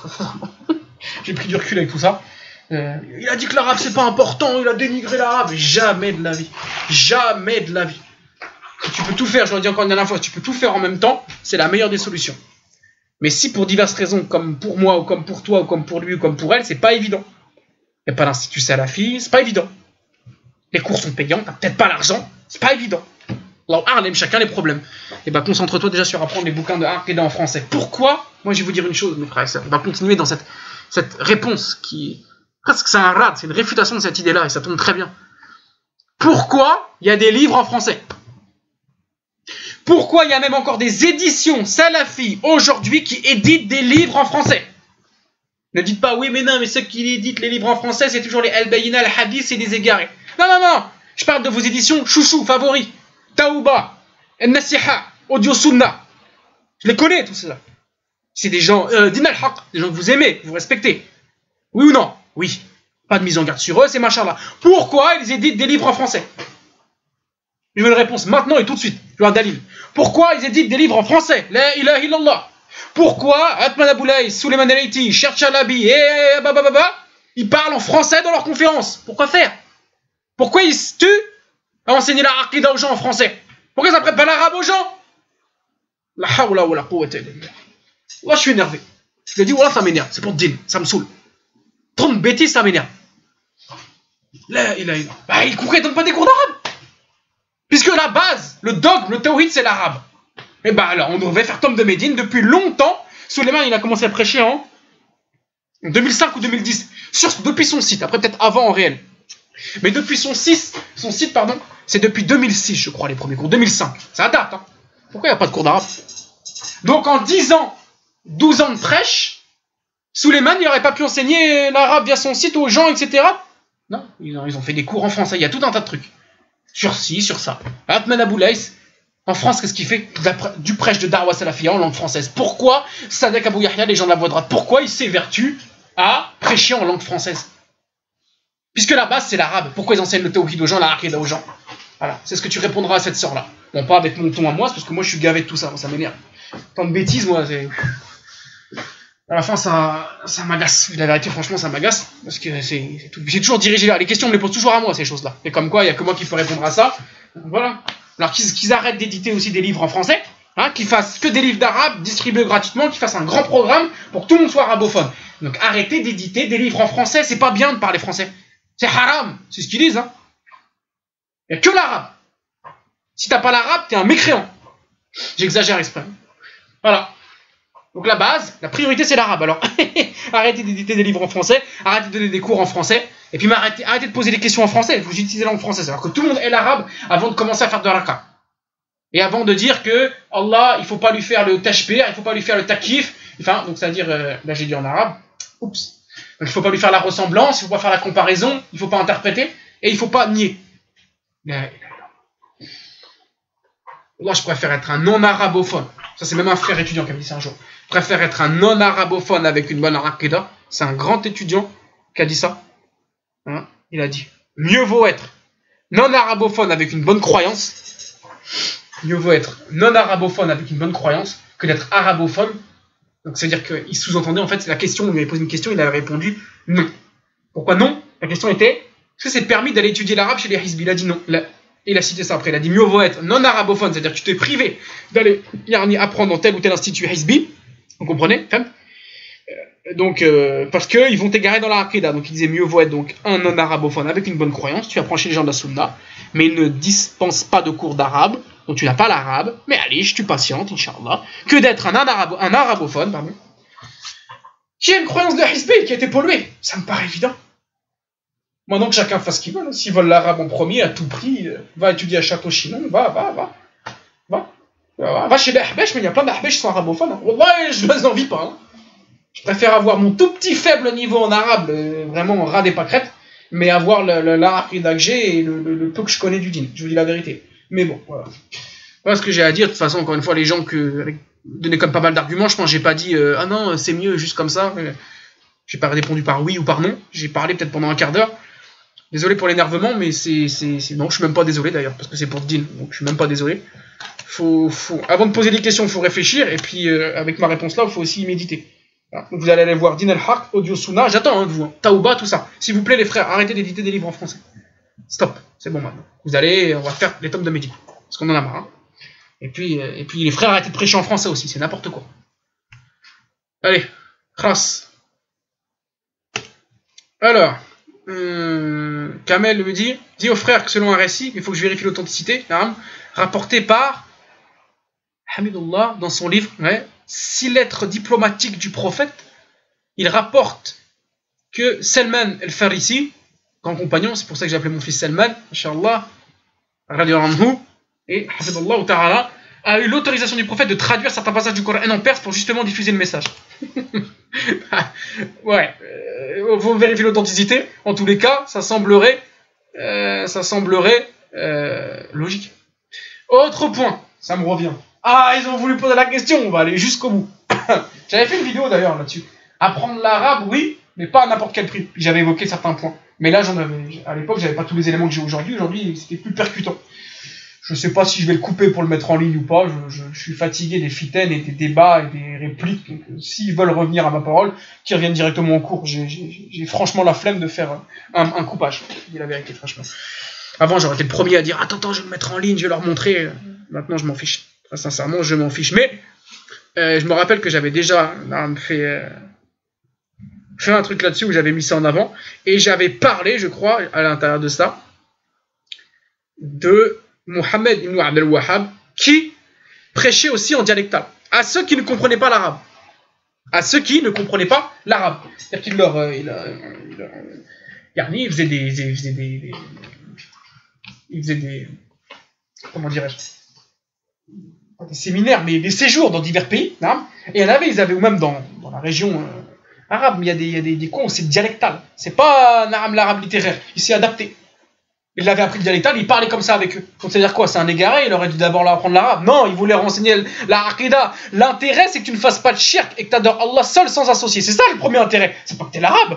J'ai pris du recul avec tout ça. Euh, il a dit que l'arabe c'est pas important, il a dénigré l'arabe. Jamais de la vie. Jamais de la vie. Si tu peux tout faire, je l'ai dit encore une dernière fois, si tu peux tout faire en même temps, c'est la meilleure des solutions. Mais si pour diverses raisons, comme pour moi, ou comme pour toi, ou comme pour lui, ou comme pour elle, c'est pas évident. Il n'y a pas d'institut salafi, c'est pas évident. Les cours sont payants, t'as peut-être pas l'argent, c'est pas évident. Alors, Arlem, chacun les problèmes. Et bah, concentre-toi déjà sur apprendre les bouquins de Aqida en français. Pourquoi? Moi, je vais vous dire une chose, mes frères et sœurs. On va continuer dans cette, cette réponse qui, presque c'est un rad, c'est une réfutation de cette idée-là, et ça tombe très bien. Pourquoi il y a des livres en français? Pourquoi il y a même encore des éditions salafis aujourd'hui qui éditent des livres en français? Ne dites pas, oui, mais non, mais ceux qui éditent les livres en français, c'est toujours les Al-Bayina, Al-Hadith et des égarés. Non, non, non, je parle de vos éditions chouchou, favoris. Taouba, Nasiha, Audio Sunna. Je les connais, tout cela. C'est des gens, euh, Din al-Haq, des gens que vous aimez, que vous respectez. Oui ou non? Oui. Pas de mise en garde sur eux, c'est machallah. Pourquoi ils éditent des livres en français? Je veux une réponse maintenant et tout de suite. Je veux un dalil. Pourquoi ils éditent des livres en français? La ilaha illallah. Pourquoi Atman Aboulaye, Souleymane El-Haïti, Cher Chalabi et babababa, ils parlent en français dans leurs conférences? Pourquoi faire? Pourquoi ils se tuent à enseigner la aqida aux gens en français? Pourquoi ils n'apprennent pas l'arabe aux gens? La hawla wa la quwwata illa billah. Là, je suis énervé. Je l'ai dit, voilà, ça m'énerve. C'est pour dire, ça me saoule. Trop de bêtises, ça m'énerve. La ilaha illallah. Bah, ils ne donnent pas des cours d'arabe. Puisque la base, le dogme, le tawhid, c'est l'arabe. Et bah alors, on devait faire Tom de Médine depuis longtemps. Souleymane, il a commencé à prêcher en deux mille cinq ou deux mille dix. Sur, depuis son site, après peut-être avant en réel. Mais depuis son site, son site, pardon, c'est depuis deux mille six, je crois, les premiers cours. deux mille cinq, ça date, hein. Pourquoi il n'y a pas de cours d'arabe? Donc en dix ans, douze ans de prêche, Suleiman il n'aurait pas pu enseigner l'arabe via son site aux gens, et cetera. Non, ils ont, ils ont fait des cours en français, il y a tout un tas de trucs. Sur ci, sur ça. Atman Aboulaïs, en France, qu'est-ce qu'il fait? Du prêche de Darwa Salafia en langue française. Pourquoi Sadek Abou Yahya, les gens de la voie droite, pourquoi il s'évertue à prêcher en langue française? Puisque la base c'est l'arabe. Pourquoi ils enseignent le tawhid aux gens, la aqida aux gens? Voilà, c'est ce que tu répondras à cette sœur-là. Bon, pas avec mon ton à moi, c'est parce que moi je suis gavé de tout ça, moi, ça m'énerve. Tant de bêtises, moi, c'est. À la fin, ça, ça m'agace. La vérité, franchement, ça m'agace. Parce que c'est. J'ai toujours dirigé là. Les questions, on me les pose toujours à moi, ces choses-là. Et comme quoi, il n'y a que moi qui peux répondre à ça. Voilà. Alors qu'ils qu'ils arrêtent d'éditer aussi des livres en français, hein, qu'ils fassent que des livres d'arabe distribués gratuitement, qu'ils fassent un grand programme pour que tout le monde soit arabophone. Donc arrêtez d'éditer des livres en français, c'est pas bien de parler français. C'est haram, c'est ce qu'ils disent. Hein. Il n'y a que l'arabe. Si t'as pas l'arabe, t'es un mécréant. J'exagère exprès. Voilà. Donc la base, la priorité c'est l'arabe. Alors arrêtez d'éditer des livres en français, arrêtez de donner des cours en français, et puis arrêtez, arrêtez de poser des questions en français, vous utilisez la langue française. Alors que tout le monde est l'arabe avant de commencer à faire de raka. Et avant de dire que Allah, il faut pas lui faire le tashbih, il faut pas lui faire le takif, enfin, donc c'est-à-dire, euh, là j'ai dit en arabe, oups, donc il faut pas lui faire la ressemblance, il faut pas faire la comparaison, il faut pas interpréter, et il faut pas nier. Mais, moi je préfère être un non-arabophone. Ça c'est même un frère étudiant qui a dit ça un jour. Je préfère être un non-arabophone avec une bonne aqida. C'est un grand étudiant qui a dit ça. Hein, il a dit, mieux vaut être non-arabophone avec une bonne croyance, mieux vaut être non-arabophone avec une bonne croyance que d'être arabophone. Donc c'est à dire qu'il sous-entendait, en fait, c'est la question, on lui avait posé une question, il avait répondu non. Pourquoi non? La question était, est-ce que c'est permis d'aller étudier l'arabe chez les Hizbi? Il a dit non. Il a cité ça après, il a dit mieux vaut être non-arabophone, c'est-à-dire que tu t'es privé d'aller apprendre dans tel ou tel institut Hizbi, vous comprenez? Donc, euh, parce qu'ils vont t'égarer dans la aqida. Donc, il disait mieux vaut être donc un non-arabophone avec une bonne croyance. Tu apprends chez les gens de la sunna, mais ils ne dispensent pas de cours d'arabe. Donc, tu n'as pas l'arabe. Mais allez, tu patientes, Inch'Allah. Que d'être un, arabo, un arabophone, pardon, qui a une croyance de Hizbi qui a été polluée. Ça me paraît évident. Maintenant que chacun fasse ce qu'il veut. S'ils veulent l'arabe en premier, à tout prix, va étudier à Château-Chinon. Va, va, va. Va. Va, va chez les Ahbesh, mais il y a plein d'Ahbesh qui sont arabophones. Hein. Wallah, je les envie pas. Hein. Je préfère avoir mon tout petit faible niveau en arabe, euh, vraiment ras des pâquerettes, mais avoir l'aqida que j'ai et le, le, le peu que je connais du din. Je vous dis la vérité. Mais bon, voilà. Voilà ce que j'ai à dire. De toute façon, encore une fois, les gens que donnaient comme pas mal d'arguments, je pense que j'ai pas dit euh, ah non, c'est mieux juste comme ça. Euh, j'ai pas répondu par oui ou par non. J'ai parlé peut-être pendant un quart d'heure. Désolé pour l'énervement, mais c'est non, je suis même pas désolé d'ailleurs parce que c'est pour le din, donc je suis même pas désolé. Faut, faut, avant de poser des questions, il faut réfléchir et puis euh, avec ma réponse là, il faut aussi méditer. Donc vous allez aller voir Din al-Haq, Audio Sunna, j'attends hein, de vous, hein. Taouba, tout ça. S'il vous plaît les frères, arrêtez d'éditer des livres en français. Stop, c'est bon maintenant. Vous allez, on va faire les tomes de Mehdi, parce qu'on en a marre. Hein. Et, puis, euh, et puis les frères, arrêtez de prêcher en français aussi, c'est n'importe quoi. Allez, khas. Alors, hum, Kamel me dit, dit aux frères que selon un récit, il faut que je vérifie l'authenticité, rapporté par Hamidullah dans son livre, ouais, Six lettres diplomatiques du prophète, il rapporte que Salman el-Farisi, grand compagnon, c'est pour ça que j'ai appelé mon fils Salman, Inch'Allah, et Hafidullah ta'ala, a eu l'autorisation du prophète de traduire certains passages du Coran en perse pour justement diffuser le message. Ouais, euh, vous vérifiez l'authenticité, en tous les cas, ça semblerait, euh, ça semblerait euh, logique. Autre point, ça me revient. Ah, ils ont voulu poser la question, on va aller jusqu'au bout. J'avais fait une vidéo d'ailleurs là-dessus. Apprendre l'arabe, oui, mais pas à n'importe quel prix. J'avais évoqué certains points. Mais là, j'en avais, à l'époque, j'avais pas tous les éléments que j'ai aujourd'hui. Aujourd'hui, c'était plus percutant. Je sais pas si je vais le couper pour le mettre en ligne ou pas. Je, je, je suis fatigué des fitaines et des débats et des répliques. Donc, euh, s'ils veulent revenir à ma parole, qu'ils reviennent directement en cours. J'ai franchement la flemme de faire un, un coupage. Je dis la vérité, franchement. Avant, j'aurais été le premier à dire attends, attends, je vais me mettre en ligne, je vais leur montrer. Maintenant, je m'en fiche. Très sincèrement, je m'en fiche. Mais euh, je me rappelle que j'avais déjà là, fait, euh, fait un truc là-dessus où j'avais mis ça en avant. Et j'avais parlé, je crois, à l'intérieur de ça, de Mohammed ibn Abdel Wahhab, qui prêchait aussi en dialectal. À ceux qui ne comprenaient pas l'arabe. À ceux qui ne comprenaient pas l'arabe. C'est-à-dire qu'il leur... Euh, il, euh, il, euh, il faisait des... Il faisait des... des il faisait des... Comment dirais-je des séminaires, mais des séjours dans divers pays. Hein, et il y en avait, ils avaient, ou même dans, dans la région euh, arabe, mais il y a des, il y a des, des coins où c'est dialectal. C'est pas l'arabe littéraire, il s'est adapté. Il avait appris le dialectal, il parlait comme ça avec eux. Donc c'est-à-dire quoi? C'est un égaré, il aurait dû d'abord leur apprendre l'arabe. Non, il voulait renseigner la aqidah. L'intérêt, c'est que tu ne fasses pas de shirk et que tu adores Allah seul sans associer. C'est ça le premier intérêt. C'est pas que tu es l'arabe.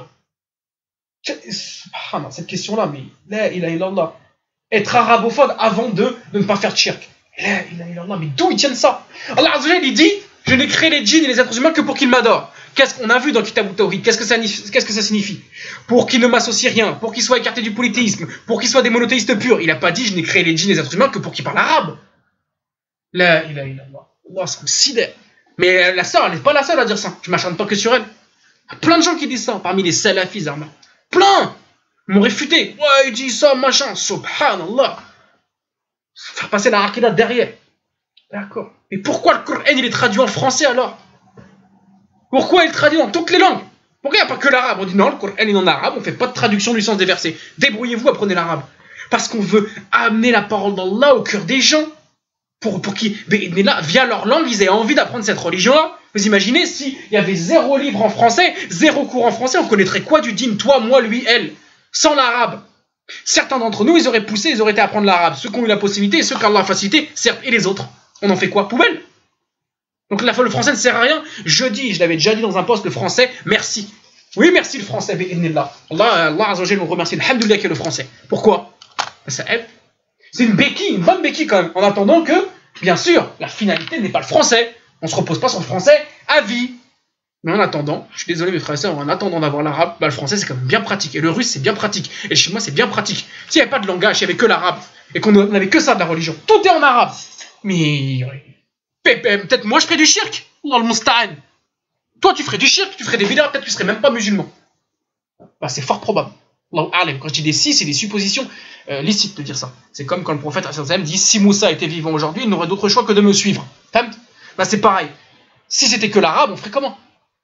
Subhanallah, cette question-là, mais la ilaha illallah. Être arabophone avant de, de ne pas faire de shirk. La ilaha illallah, mais d'où ils tiennent ça? Allah Azza wa Jalla, il dit, je n'ai créé les djinns et les êtres humains que pour qu'ils m'adorent. Qu'est-ce qu'on a vu dans Kitab al-Tawhid? Qu'est-ce que ça, qu'est-ce que ça signifie? Pour qu'ils ne m'associent rien, pour qu'ils soient écartés du polythéisme, pour qu'ils soient des monothéistes purs. Il n'a pas dit je n'ai créé les djinns et les êtres humains que pour qu'ils parlent arabe. La ilaha illallah. Allah se considère. Mais la sœur, elle n'est pas la seule à dire ça. Je m'acharne pas que sur elle. Il y a plein de gens qui disent ça, parmi les salafis, Zarma. Plein! Ils m'ont réfuté. Ouais, il dit ça, machin. Subhanallah. Faire passer la aqidah derrière. D'accord. Mais pourquoi le Coran il est traduit en français alors? Pourquoi il est traduit dans toutes les langues? Pourquoi il n'y a pas que l'arabe? On dit non, le Coran est en arabe, on ne fait pas de traduction du sens des versets. Débrouillez-vous, apprenez l'arabe. Parce qu'on veut amener la parole d'Allah au cœur des gens. Pour, pour qu'ils, là, via leur langue, ils aient envie d'apprendre cette religion-là. Vous imaginez s'il y avait zéro livre en français, zéro cours en français, on connaîtrait quoi du dîn? Toi, moi, lui, elle. Sans l'arabe. Certains d'entre nous, ils auraient poussé, ils auraient été apprendre l'arabe. Ceux qui ont eu la possibilité et ceux qu'Allah a facilité, certes, et les autres. On en fait quoi? Poubelle. Donc la fois le français ne sert à rien. Je dis, je l'avais déjà dit dans un post, le français, merci. Oui, merci le français, bi'idhnillah. Allah, Allah Azza wa Jalla nous remercie. Alhamdoulilah que le français. Pourquoi? Ça aide. C'est une béquille, une bonne béquille quand même. En attendant que, bien sûr, la finalité n'est pas le français. On ne se repose pas sur le français à vie. Mais en attendant, je suis désolé mes frères et sœurs, en attendant d'avoir l'arabe, bah, le français c'est quand même bien pratique. Et le russe c'est bien pratique. Et le chinois c'est bien pratique. S'il n'y avait pas de langage, s'il n'y avait que l'arabe, et qu'on n'avait que ça de la religion, tout est en arabe. Mais peut-être moi je ferais du shirk. Dans le musta'an. Toi tu ferais du shirk, tu ferais des bid'ah, peut-être tu serais même pas musulman. Bah, c'est fort probable. Quand je dis des si, c'est des suppositions euh, licites de dire ça. C'est comme quand le prophète dit si Moussa était vivant aujourd'hui, il n'aurait d'autre choix que de me suivre. Bah, c'est pareil. Si c'était que l'arabe, on ferait comment?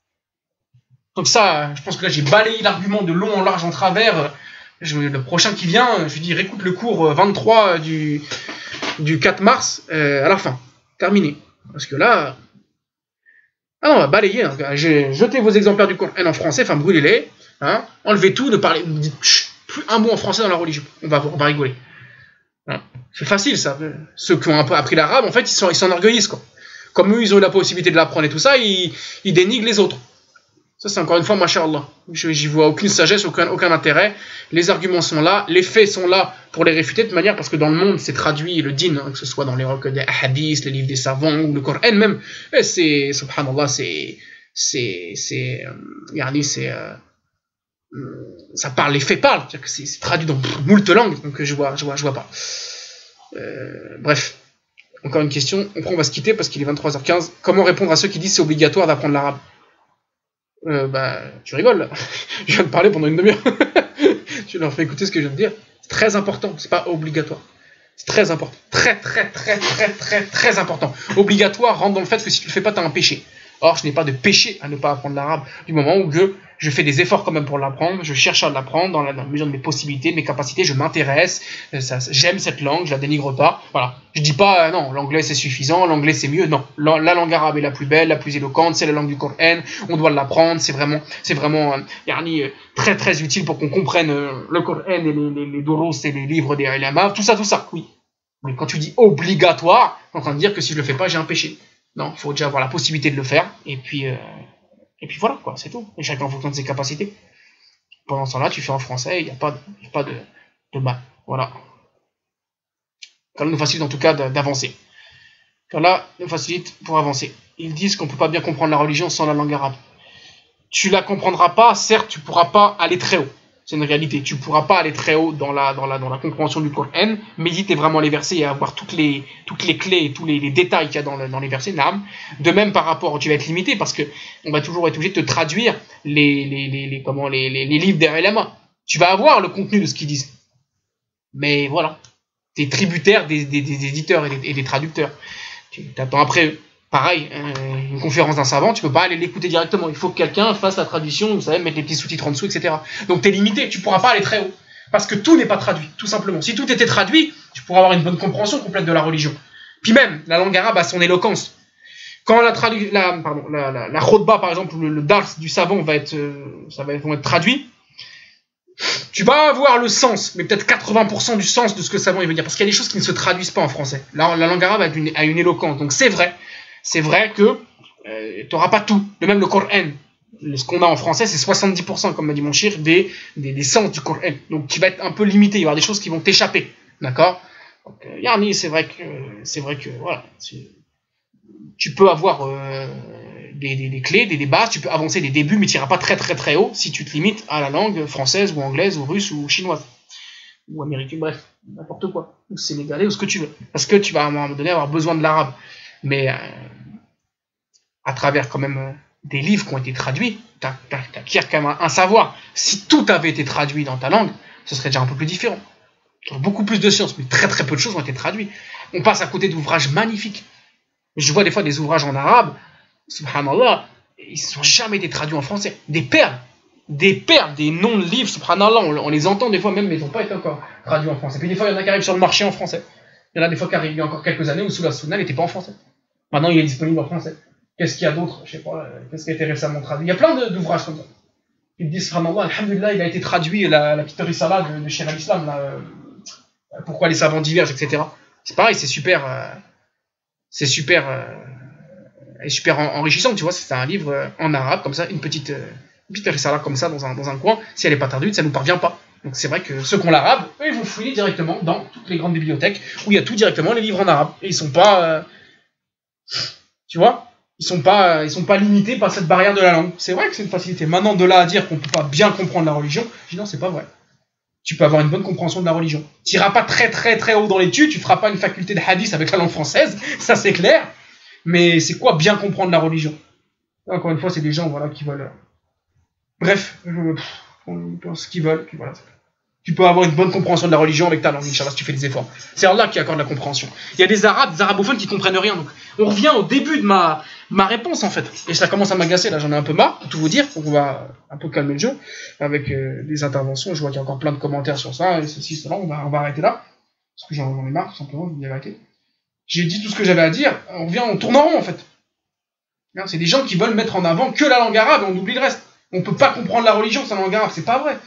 Donc ça, je pense que là j'ai balayé l'argument de long en large en travers. Je, le prochain qui vient, je lui dis réécoute le cours vingt-trois du, du quatre mars euh, à la fin. Terminé. Parce que là... Ah non, on va balayer. Hein. J'ai jeté vos exemplaires du Coran en français, enfin brûlez-les. Hein. Enlevez tout, ne parlez ne dites plus un mot en français dans la religion. On va, on va rigoler. Hein. C'est facile ça. Ceux qui ont un peu appris l'arabe, en fait, ils s'enorgueillissent. Quoi. Comme eux, ils ont eu la possibilité de l'apprendre et tout ça, ils, ils dénigrent les autres. Ça, c'est encore une fois, masha'Allah. J'y vois aucune sagesse, aucun, aucun intérêt. Les arguments sont là, les faits sont là pour les réfuter de toute manière, parce que dans le monde, c'est traduit le dîn, hein, que ce soit dans les recueils des hadiths, les livres des savants, ou le Coran même. Et c'est, subhanallah, c'est, c'est, c'est, euh, yani, c'est, euh, ça parle, les faits parlent. C'est-à-dire que c'est, c'est traduit dans moult langues, donc je vois, je vois, je vois pas. Euh, bref. Encore une question. Après, on va se quitter parce qu'il est vingt-trois heures quinze. Comment répondre à ceux qui disent c'est obligatoire d'apprendre l'arabe? Euh, bah, tu rigoles là. Je viens de parler pendant une demi-heure. Tu leur fais écouter ce que je viens de dire. C'est très important, c'est pas obligatoire. C'est très important. Très, très, très, très, très, très important. Obligatoire rentre dans le fait que si tu le fais pas, t'as un péché. Or, je n'ai pas de péché à ne pas apprendre l'arabe du moment où je, je fais des efforts quand même pour l'apprendre, je cherche à l'apprendre dans la, dans la mesure de mes possibilités, de mes capacités, je m'intéresse, ça, j'aime cette langue, je la dénigre pas. Voilà. Je dis pas, euh, non, l'anglais c'est suffisant, l'anglais c'est mieux. Non, la, la langue arabe est la plus belle, la plus éloquente, c'est la langue du Coran, on doit l'apprendre, c'est vraiment, c'est vraiment, euh, yani, euh, très très utile pour qu'on comprenne euh, le Coran et les, les, les doros et les livres des ulama, tout ça, tout ça, oui. Mais quand tu dis obligatoire, tu es en train de dire que si je le fais pas, j'ai un péché. Non, il faut déjà avoir la possibilité de le faire, et puis, euh, et puis voilà, quoi, c'est tout. Et chacun en fonction de ses capacités. Pendant ce temps-là, tu fais en français, il n'y a pas, de, y a pas de, de mal. Voilà. Qu'Allah nous facilite en tout cas d'avancer. Qu'Allah nous facilite pour avancer. Ils disent qu'on ne peut pas bien comprendre la religion sans la langue arabe. Tu la comprendras pas, certes, tu ne pourras pas aller très haut. C'est une réalité. Tu ne pourras pas aller très haut dans la, dans la, dans la compréhension du Coran, méditer vraiment les versets et avoir toutes les, toutes les clés et tous les, les détails qu'il y a dans, le, dans les versets. Naam. De même, par rapport, tu vas être limité parce que on va toujours être obligé de te traduire les, les, les, les, comment, les, les, les livres des ulama. Tu vas avoir le contenu de ce qu'ils disent. Mais voilà. Tu es tributaire des, des, des éditeurs et des, et des traducteurs. Tu attends après. Pareil, une conférence d'un savant, tu peux pas aller l'écouter directement. Il faut que quelqu'un fasse la traduction, vous savez, mettre les petits sous-titres en dessous, et cetera. Donc tu es limité, tu pourras pas aller très haut. Parce que tout n'est pas traduit, tout simplement. Si tout était traduit, tu pourrais avoir une bonne compréhension complète de la religion. Puis même, la langue arabe a son éloquence. Quand la, tradu la, pardon, la, la, la khutba, par exemple, le, le dars du savant va être, euh, ça va, vont être traduits, tu vas avoir le sens, mais peut-être quatre-vingts pour cent du sens de ce que le savant il veut dire. Parce qu'il y a des choses qui ne se traduisent pas en français. La, la langue arabe a une, a une éloquence. Donc c'est vrai, c'est vrai que euh, tu n'auras pas tout. De même le Coran. Ce qu'on a en français, c'est soixante-dix pour cent, comme m'a dit mon chir, des, des, des sens du Coran. Donc qui va être un peu limité. Il va y avoir des choses qui vont t'échapper. D'accord? Donc, euh, Yarni, c'est vrai que, c'est vrai que, voilà. Tu peux avoir euh, des, des, des clés, des, des bases, tu peux avancer des débuts, mais tu n'iras pas très très très haut si tu te limites à la langue française ou anglaise ou russe ou chinoise. Ou américaine, bref, n'importe quoi. Ou sénégalais ou ce que tu veux. Parce que tu vas à un moment donné avoir besoin de l'arabe. Mais euh, à travers quand même euh, des livres qui ont été traduits, tu acquiers quand même un, un savoir. Si tout avait été traduit dans ta langue, ce serait déjà un peu plus différent. Tu aurais beaucoup plus de sciences, mais très très peu de choses ont été traduites. On passe à côté d'ouvrages magnifiques. Je vois des fois des ouvrages en arabe, subhanallah, ils ne sont jamais été traduits en français. Des perles, des perles, des noms de livres, subhanallah, on, on les entend des fois même, mais ils n'ont pas été encore traduits en français. Puis des fois, il y en a qui arrivent sur le marché en français. Il y en a des fois qui arrivent il y a encore quelques années où sous la sunna, il n'était pas en français. Maintenant, il est disponible en français. Qu'est-ce qu'il y a d'autre? Je sais pas, qu'est-ce qui a été récemment traduit? Il y a plein d'ouvrages comme ça. Ils disent, subhanallah, alhamdulillah, il a été traduit, la, la petite risala de, de Cheikh al-Islam, là, euh, pourquoi les savants divergent, et cetera. C'est pareil, c'est super... Euh, c'est super, euh, super enrichissant, tu vois, c'est un livre euh, en arabe, comme ça, une petite, euh, une petite risala comme ça, dans un, dans un coin, si elle n'est pas traduite, ça ne nous parvient pas. Donc c'est vrai que ceux qui ont l'arabe, eux, ils vont fouiller directement dans toutes les grandes bibliothèques, où il y a tout directement, les livres en arabe, et ils sont pas, euh, tu vois, ils sont pas, euh, ils sont pas limités par cette barrière de la langue. C'est vrai que c'est une facilité. Maintenant, de là à dire qu'on ne peut pas bien comprendre la religion, je dis non, c'est pas vrai. Tu peux avoir une bonne compréhension de la religion. Tu n'iras pas très très très haut dans l'étude, tu ne feras pas une faculté de hadith avec la langue française, ça c'est clair. Mais c'est quoi bien comprendre la religion? Encore une fois, c'est des gens voilà, qui veulent... Bref, je... on pense qu'ils veulent. Puis voilà. Tu peux avoir une bonne compréhension de la religion avec ta langue, Inch'Allah, si tu fais des efforts. C'est Allah qui accorde la compréhension. Il y a des arabes, des arabophones qui ne comprennent rien. Donc on revient au début de ma, ma réponse en fait. Et ça commence à m'agacer, là j'en ai un peu marre, pour tout vous dire. Donc on va un peu calmer le jeu avec euh, des interventions. Je vois qu'il y a encore plein de commentaires sur ça, et ceci, cela. On va, on va arrêter là. Parce que j'en ai marre, tout simplement, je vous dis la vérité. J'ai dit tout ce que j'avais à dire. On revient, on tourne en rond en fait. C'est des gens qui veulent mettre en avant que la langue arabe et on oublie le reste. On ne peut pas comprendre la religion sans la langue arabe, c'est pas vrai.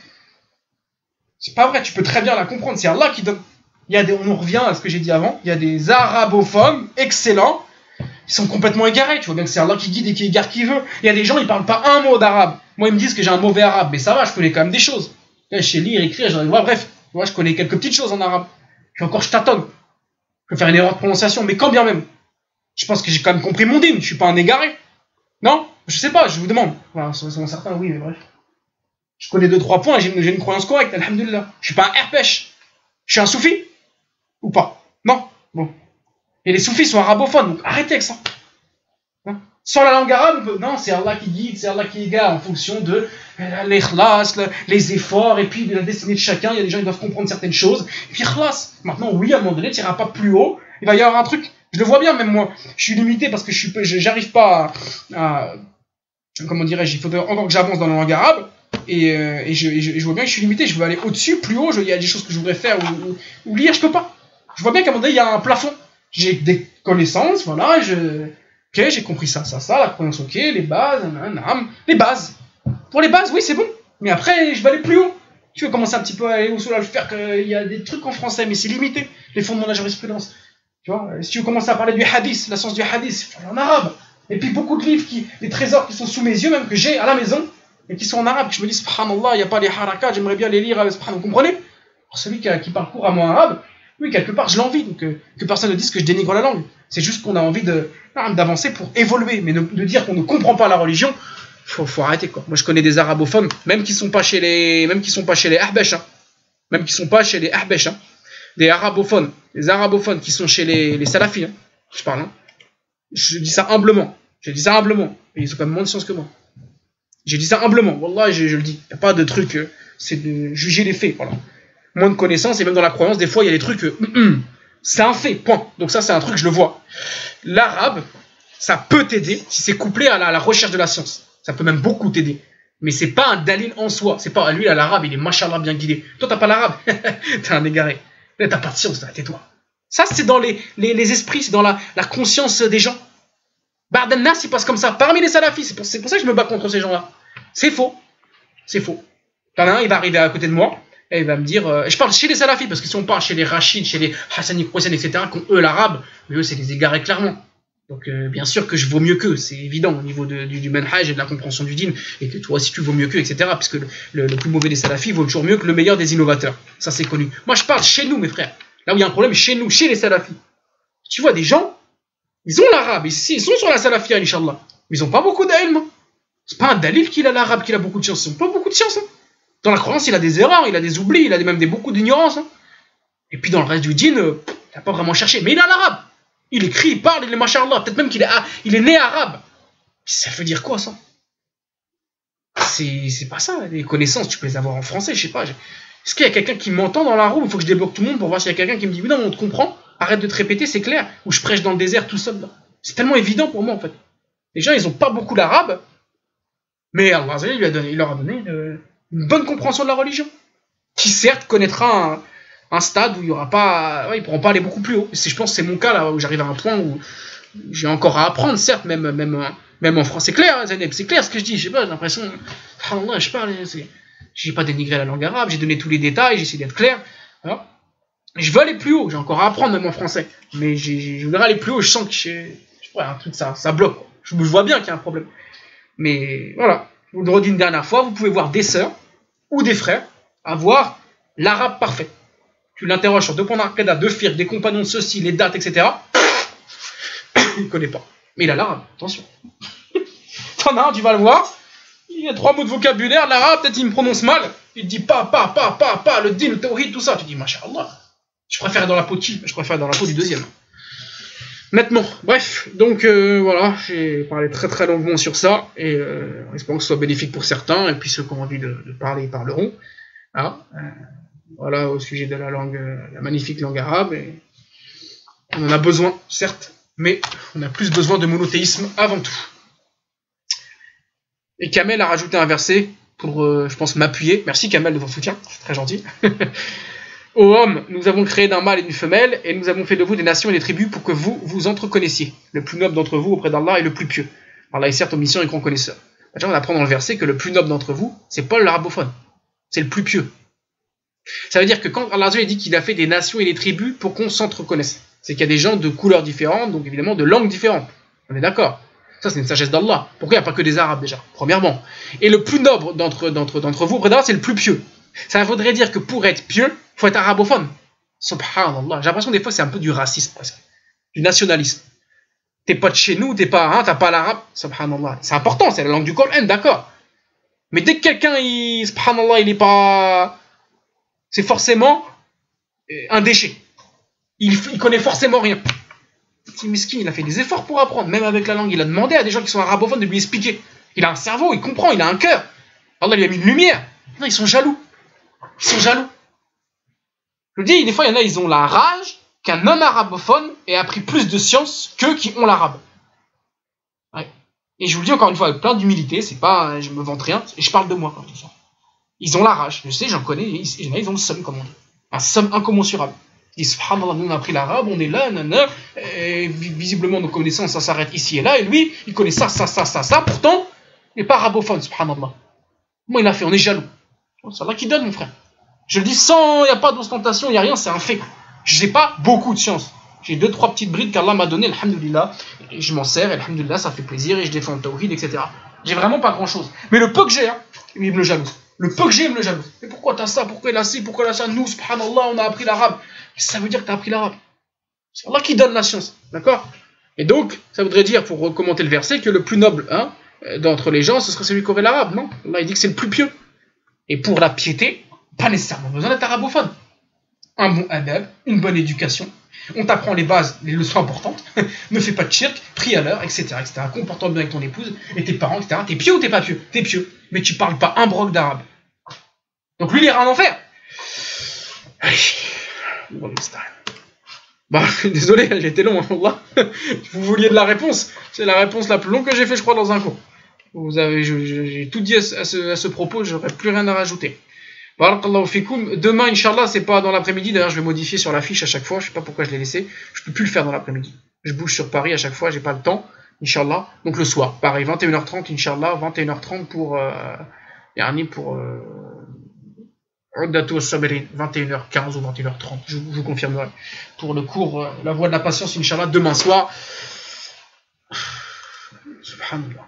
C'est pas vrai, tu peux très bien la comprendre, c'est Allah qui donne. Il y a des, on revient à ce que j'ai dit avant, il y a des arabophones excellents, ils sont complètement égarés, tu vois bien que c'est Allah qui guide et qui égare qui veut. Il y a des gens, ils parlent pas un mot d'arabe. Moi, ils me disent que j'ai un mauvais arabe, mais ça va, je connais quand même des choses. Là, je sais lire, écrire, j'en ai, ouais, bref, moi, je connais quelques petites choses en arabe. Puis encore, je tâtonne. Je peux faire une erreur de prononciation, mais quand bien même. Je pense que j'ai quand même compris mon dîme, je suis pas un égaré. Non? Je sais pas, je vous demande. Enfin, selon certains, oui, mais bref. Je connais deux, trois points, j'ai une, une croyance correcte, alhamdoulilah. Je suis pas un herpèche. Je suis un soufi? Ou pas? Non? Bon. Et les soufis sont arabophones, donc arrêtez avec ça. Hein? Sans la langue arabe, on peut... non, c'est Allah qui guide, c'est Allah qui égare en fonction de l'ikhlas, les efforts, et puis de la destinée de chacun. Il y a des gens qui doivent comprendre certaines choses. Et puis ikhlas. Maintenant, oui, à un moment donné, tu n'iras pas plus haut. Il va y avoir un truc. Je le vois bien, même moi. Je suis limité parce que je suis, j'arrive pas à, à comment dirais-je, il faudrait encore que j'avance dans la langue arabe. Et, euh, et, je, et, je, et je vois bien que je suis limité, je veux aller au-dessus, plus haut, je, il y a des choses que je voudrais faire ou, ou, ou lire, je peux pas. Je vois bien qu'à un moment donné, il y a un plafond. J'ai des connaissances, voilà, je... ok, j'ai compris ça, ça, ça, la croyance, ok, les bases, nanam, les bases. Pour les bases, oui, c'est bon. Mais après, je vais aller plus haut. Tu veux commencer un petit peu à aller au sol, à le faire, qu'il y a des trucs en français, mais c'est limité, les fondements de la jurisprudence. Tu vois, si tu veux commencer à parler du hadith, la science du hadith, il faut aller en arabe. Et puis beaucoup de livres, qui, des trésors qui sont sous mes yeux, même que j'ai à la maison, et qui sont en arabe, que je me dis, subhanallah, il n'y a pas les harakat, j'aimerais bien les lire, subhanallah, vous comprenez? Alors celui qui, a, qui parle couramment arabe, oui, quelque part, je l'envie, donc euh, que personne ne dise que je dénigre la langue. C'est juste qu'on a envie de, d'avancer pour évoluer, mais de, de dire qu'on ne comprend pas la religion, faut, faut arrêter, quoi. Moi, je connais des arabophones, même qui sont pas chez les, même qui sont pas chez les ahbesh, hein. Même qui sont pas chez les ahbesh, hein. Des arabophones, des arabophones qui sont chez les, les salafis, hein. Je parle, hein. Je dis ça humblement, je dis ça humblement, et ils ont quand même moins de sens que moi. J'ai dit ça humblement, wallah, je, je le dis. Il n'y a pas de truc, euh, c'est de juger les faits, voilà. Moins de connaissances, et même dans la croyance, des fois, il y a des trucs, euh, mm, mm, c'est un fait, point. Donc ça, c'est un truc, je le vois. L'arabe, ça peut t'aider si c'est couplé à la, à la recherche de la science. Ça peut même beaucoup t'aider. Mais c'est pas un dalil en soi. C'est pas, lui, l'arabe, il est machallah bien guidé. Toi, t'as pas l'arabe. T'es un égaré. T'as pas de science, tais-toi. Ça, c'est dans les, les, les esprits, c'est dans la, la conscience des gens. Ba'd nas, il passe comme ça. Parmi les salafis, c'est pour, pour ça que je me bats contre ces gens-là. C'est faux. C'est faux. T'en as un, il va arriver à côté de moi, et il va me dire... Euh, je parle chez les salafis, parce que si on parle chez les Rachid, chez les Hassani Hussein, et cetera, qui ont eux l'arabe, mais eux, c'est les égarés clairement. Donc, euh, bien sûr que je vaux mieux qu'eux, c'est évident au niveau de, du, du manhaj et de la compréhension du din, et que toi aussi tu vaux mieux qu'eux, et cetera. Puisque le, le, le plus mauvais des salafis vaut toujours mieux que le meilleur des innovateurs. Ça, c'est connu. Moi, je parle chez nous, mes frères. Là où il y a un problème, chez nous, chez les salafis. Tu vois, des gens, ils ont l'arabe, ils, ils sont sur la salafia, Inch'Allah. Mais ils n'ont pas beaucoup d'ilm. C'est pas un dalil qu'il a l'arabe, qu'il a beaucoup de science. Ils n'ont pas beaucoup de science. Hein. Dans la croyance, il a des erreurs, il a des oublis, il a même des, beaucoup d'ignorance. Hein. Et puis dans le reste du din, euh, il n'a pas vraiment cherché. Mais il a l'arabe. Il écrit, il parle, il est machallah. Peut-être même qu'il est, il est né arabe. Ça veut dire quoi, ça? C'est pas ça. Les connaissances, tu peux les avoir en français, je sais pas. Est-ce qu'il y a quelqu'un qui m'entend dans la roue? Il faut que je débloque tout le monde pour voir s'il y a quelqu'un qui me dit oui, non, on te comprend. Arrête de te répéter, c'est clair. Ou je prêche dans le désert tout seul. C'est tellement évident pour moi, en fait. Les gens, ils n'ont pas beaucoup l'arabe. Mais Allah il, lui a donné, il leur a donné une, une bonne compréhension de la religion. Qui, certes, connaîtra un, un stade où il y aura pas... Ouais, ils ne pourront pas aller beaucoup plus haut. Et je pense que c'est mon cas, là, où j'arrive à un point où j'ai encore à apprendre, certes, même, même, même en France. C'est clair, hein, c'est clair ce que je dis. Je sais pas, j'ai l'impression... Allah, je parle... J'ai pas dénigré la langue arabe, j'ai donné tous les détails, j'ai essayé d'être clair. Alors, je veux aller plus haut, j'ai encore à apprendre même en français. Mais je voudrais aller plus haut, je sens que je, je vois un truc, ça, ça bloque. Je, je vois bien qu'il y a un problème. Mais voilà, je vous le redis une dernière fois, vous pouvez voir des sœurs ou des frères avoir l'arabe parfait. Tu l'interroges sur deux points d'arcada, deux firs, des compagnons de ceci, les dates, et cetera. Il ne connaît pas. Mais il a l'arabe, attention. T'en as un, tu vas le voir. Il y a trois mots de vocabulaire, l'arabe, peut-être il me prononce mal. Il te dit pas, pas, pas, pas, pas, le din, le tawhid, tout ça. Tu dis, masha'Allah. Je préfère dans la peau de qui? Je préfère dans la peau du deuxième. Nettement. Bref, donc euh, voilà, j'ai parlé très très longuement sur ça. Et euh, espérons que ce soit bénéfique pour certains. Et puis ceux qui ont envie de, de parler, ils parleront. Hein, euh, voilà, au sujet de la langue, euh, la magnifique langue arabe. Et on en a besoin, certes, mais on a plus besoin de monothéisme avant tout. Et Kamel a rajouté un verset pour, euh, je pense, m'appuyer. Merci Kamel de votre soutien, c'est très gentil. Ô hommes, nous avons créé d'un mâle et d'une femelle, et nous avons fait de vous des nations et des tribus pour que vous vous entreconnaissiez. Le plus noble d'entre vous auprès d'Allah est le plus pieux. Allah est certes omniscient et grand connaisseur. Maintenant, on apprend dans le verset que le plus noble d'entre vous, c'est Paul l'arabophone. C'est le plus pieux. Ça veut dire que quand Allah dit qu'il a fait des nations et des tribus pour qu'on s'entreconnaisse, c'est qu'il y a des gens de couleurs différentes, donc évidemment de langues différentes. On est d'accord? Ça, c'est une sagesse d'Allah. Pourquoi il n'y a pas que des Arabes déjà? Premièrement. Et le plus noble d'entre, d'entre, d'entre vous, auprès d'Allah, c'est le plus pieux. Ça voudrait dire que pour être pieux, il faut être arabophone. Subhanallah. J'ai l'impression que des fois, c'est un peu du racisme presque. Du nationalisme. T'es pas de chez nous, t'es pas, hein, t'as pas l'arabe. Subhanallah. C'est important, c'est la langue du Coran, d'accord. Mais dès que quelqu'un, il, subhanallah, il est pas. C'est forcément un déchet. Il, il connaît forcément rien. C'est miskin, il a fait des efforts pour apprendre, même avec la langue. Il a demandé à des gens qui sont arabophones de lui expliquer. Il a un cerveau, il comprend, il a un cœur. Allah lui a mis une lumière. Non, ils sont jaloux. Ils sont jaloux. Je vous dis, des fois, il y en a, ils ont la rage qu'un non arabophone ait appris plus de sciences qu'eux qui ont l'arabe. Ouais. Et je vous le dis encore une fois, avec plein d'humilité, c'est pas, je me vante rien, et je parle de moi quand tout ça. Ils ont la rage. Je sais, j'en connais, il y en a, ils ont le somme, comme on dit. Un somme incommensurable. Ils disent, subhanallah, nous on a appris l'arabe, on est là, nanana, et visiblement nos connaissances, ça s'arrête ici et là, et lui, il connaît ça, ça, ça, ça, ça, pourtant, il n'est pas arabophone, subhanallah. Comment il a fait? On est jaloux. C'est Allah qui donne, mon frère. Je le dis sans, il n'y a pas d'ostentation, il n'y a rien, c'est un fait. Je n'ai pas beaucoup de chance. J'ai deux, trois petites brides qu'Allah m'a données, alhamdoulilah, et je m'en sers, et alhamdoulilah, ça fait plaisir, et je défends le tawhid, et cetera. J'ai vraiment pas grand chose. Mais le peu que j'ai, hein, il me le jalouse. Le peu que j'ai, il me le jalouse. Mais pourquoi t'as ça? Pourquoi il a ci? Pourquoi il a ça? Nous, subhanallah, on a appris l'arabe. Ça veut dire que tu as appris l'arabe. C'est Allah qui donne la science. D'accord? Et donc, ça voudrait dire, pour commenter le verset, que le plus noble hein, d'entre les gens, ce serait celui qui aurait l'arabe. Non? Allah il dit que c'est le plus pieux. Et pour la piété, pas nécessairement besoin d'être arabophone. Un bon adab, une bonne éducation. On t'apprend les bases, les leçons importantes. Ne fais pas de shirk, prie à l'heure, et cetera, et cetera. Comporte-toi bien avec ton épouse et tes parents, et cetera. T'es pieux ou t'es pas pieux? T'es pieux. Mais tu parles pas un broc d'arabe. Donc lui, il ira en enfer. Allez. Bon, bah, désolé, j'ai été long, Allah. Vous vouliez de la réponse. C'est la réponse la plus longue que j'ai fait, je crois, dans un cours. Vous avez, j'ai tout dit à ce, à ce, à ce propos, j'aurais plus rien à rajouter. Barakallahu fikoum. Demain, Inch'Allah, c'est pas dans l'après-midi. D'ailleurs, je vais modifier sur la fiche à chaque fois. Je sais pas pourquoi je l'ai laissé. Je peux plus le faire dans l'après-midi. Je bouge sur Paris à chaque fois. J'ai pas le temps. Inch'Allah. Donc le soir. Pareil, vingt et une heures trente, Inch'Allah. vingt et une heures trente pour. Euh, yani pour. Euh, vingt et une heures quinze ou vingt et une heures trente. Je, je vous confirmerai. Pour le cours euh, La Voie de la Patience, Inch'Allah, demain soir. Subhanallah.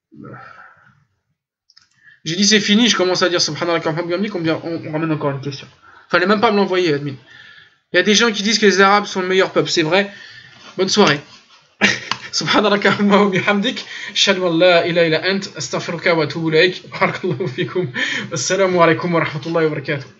J'ai dit c'est fini, je commence à dire Subhanallah, combien on, on ramène encore une question. Fallait même pas me l'envoyer, admin. Il y a des gens qui disent que les Arabes sont le meilleur peuple, c'est vrai. Bonne soirée. Subhanallah wa bihamdik, ashhadu an la ilaha illa ant, astaghfiruka wa atubu ilaik. Barakallahu fikum. Assalamu alaikum wa rahmatullahi wa barakatuh.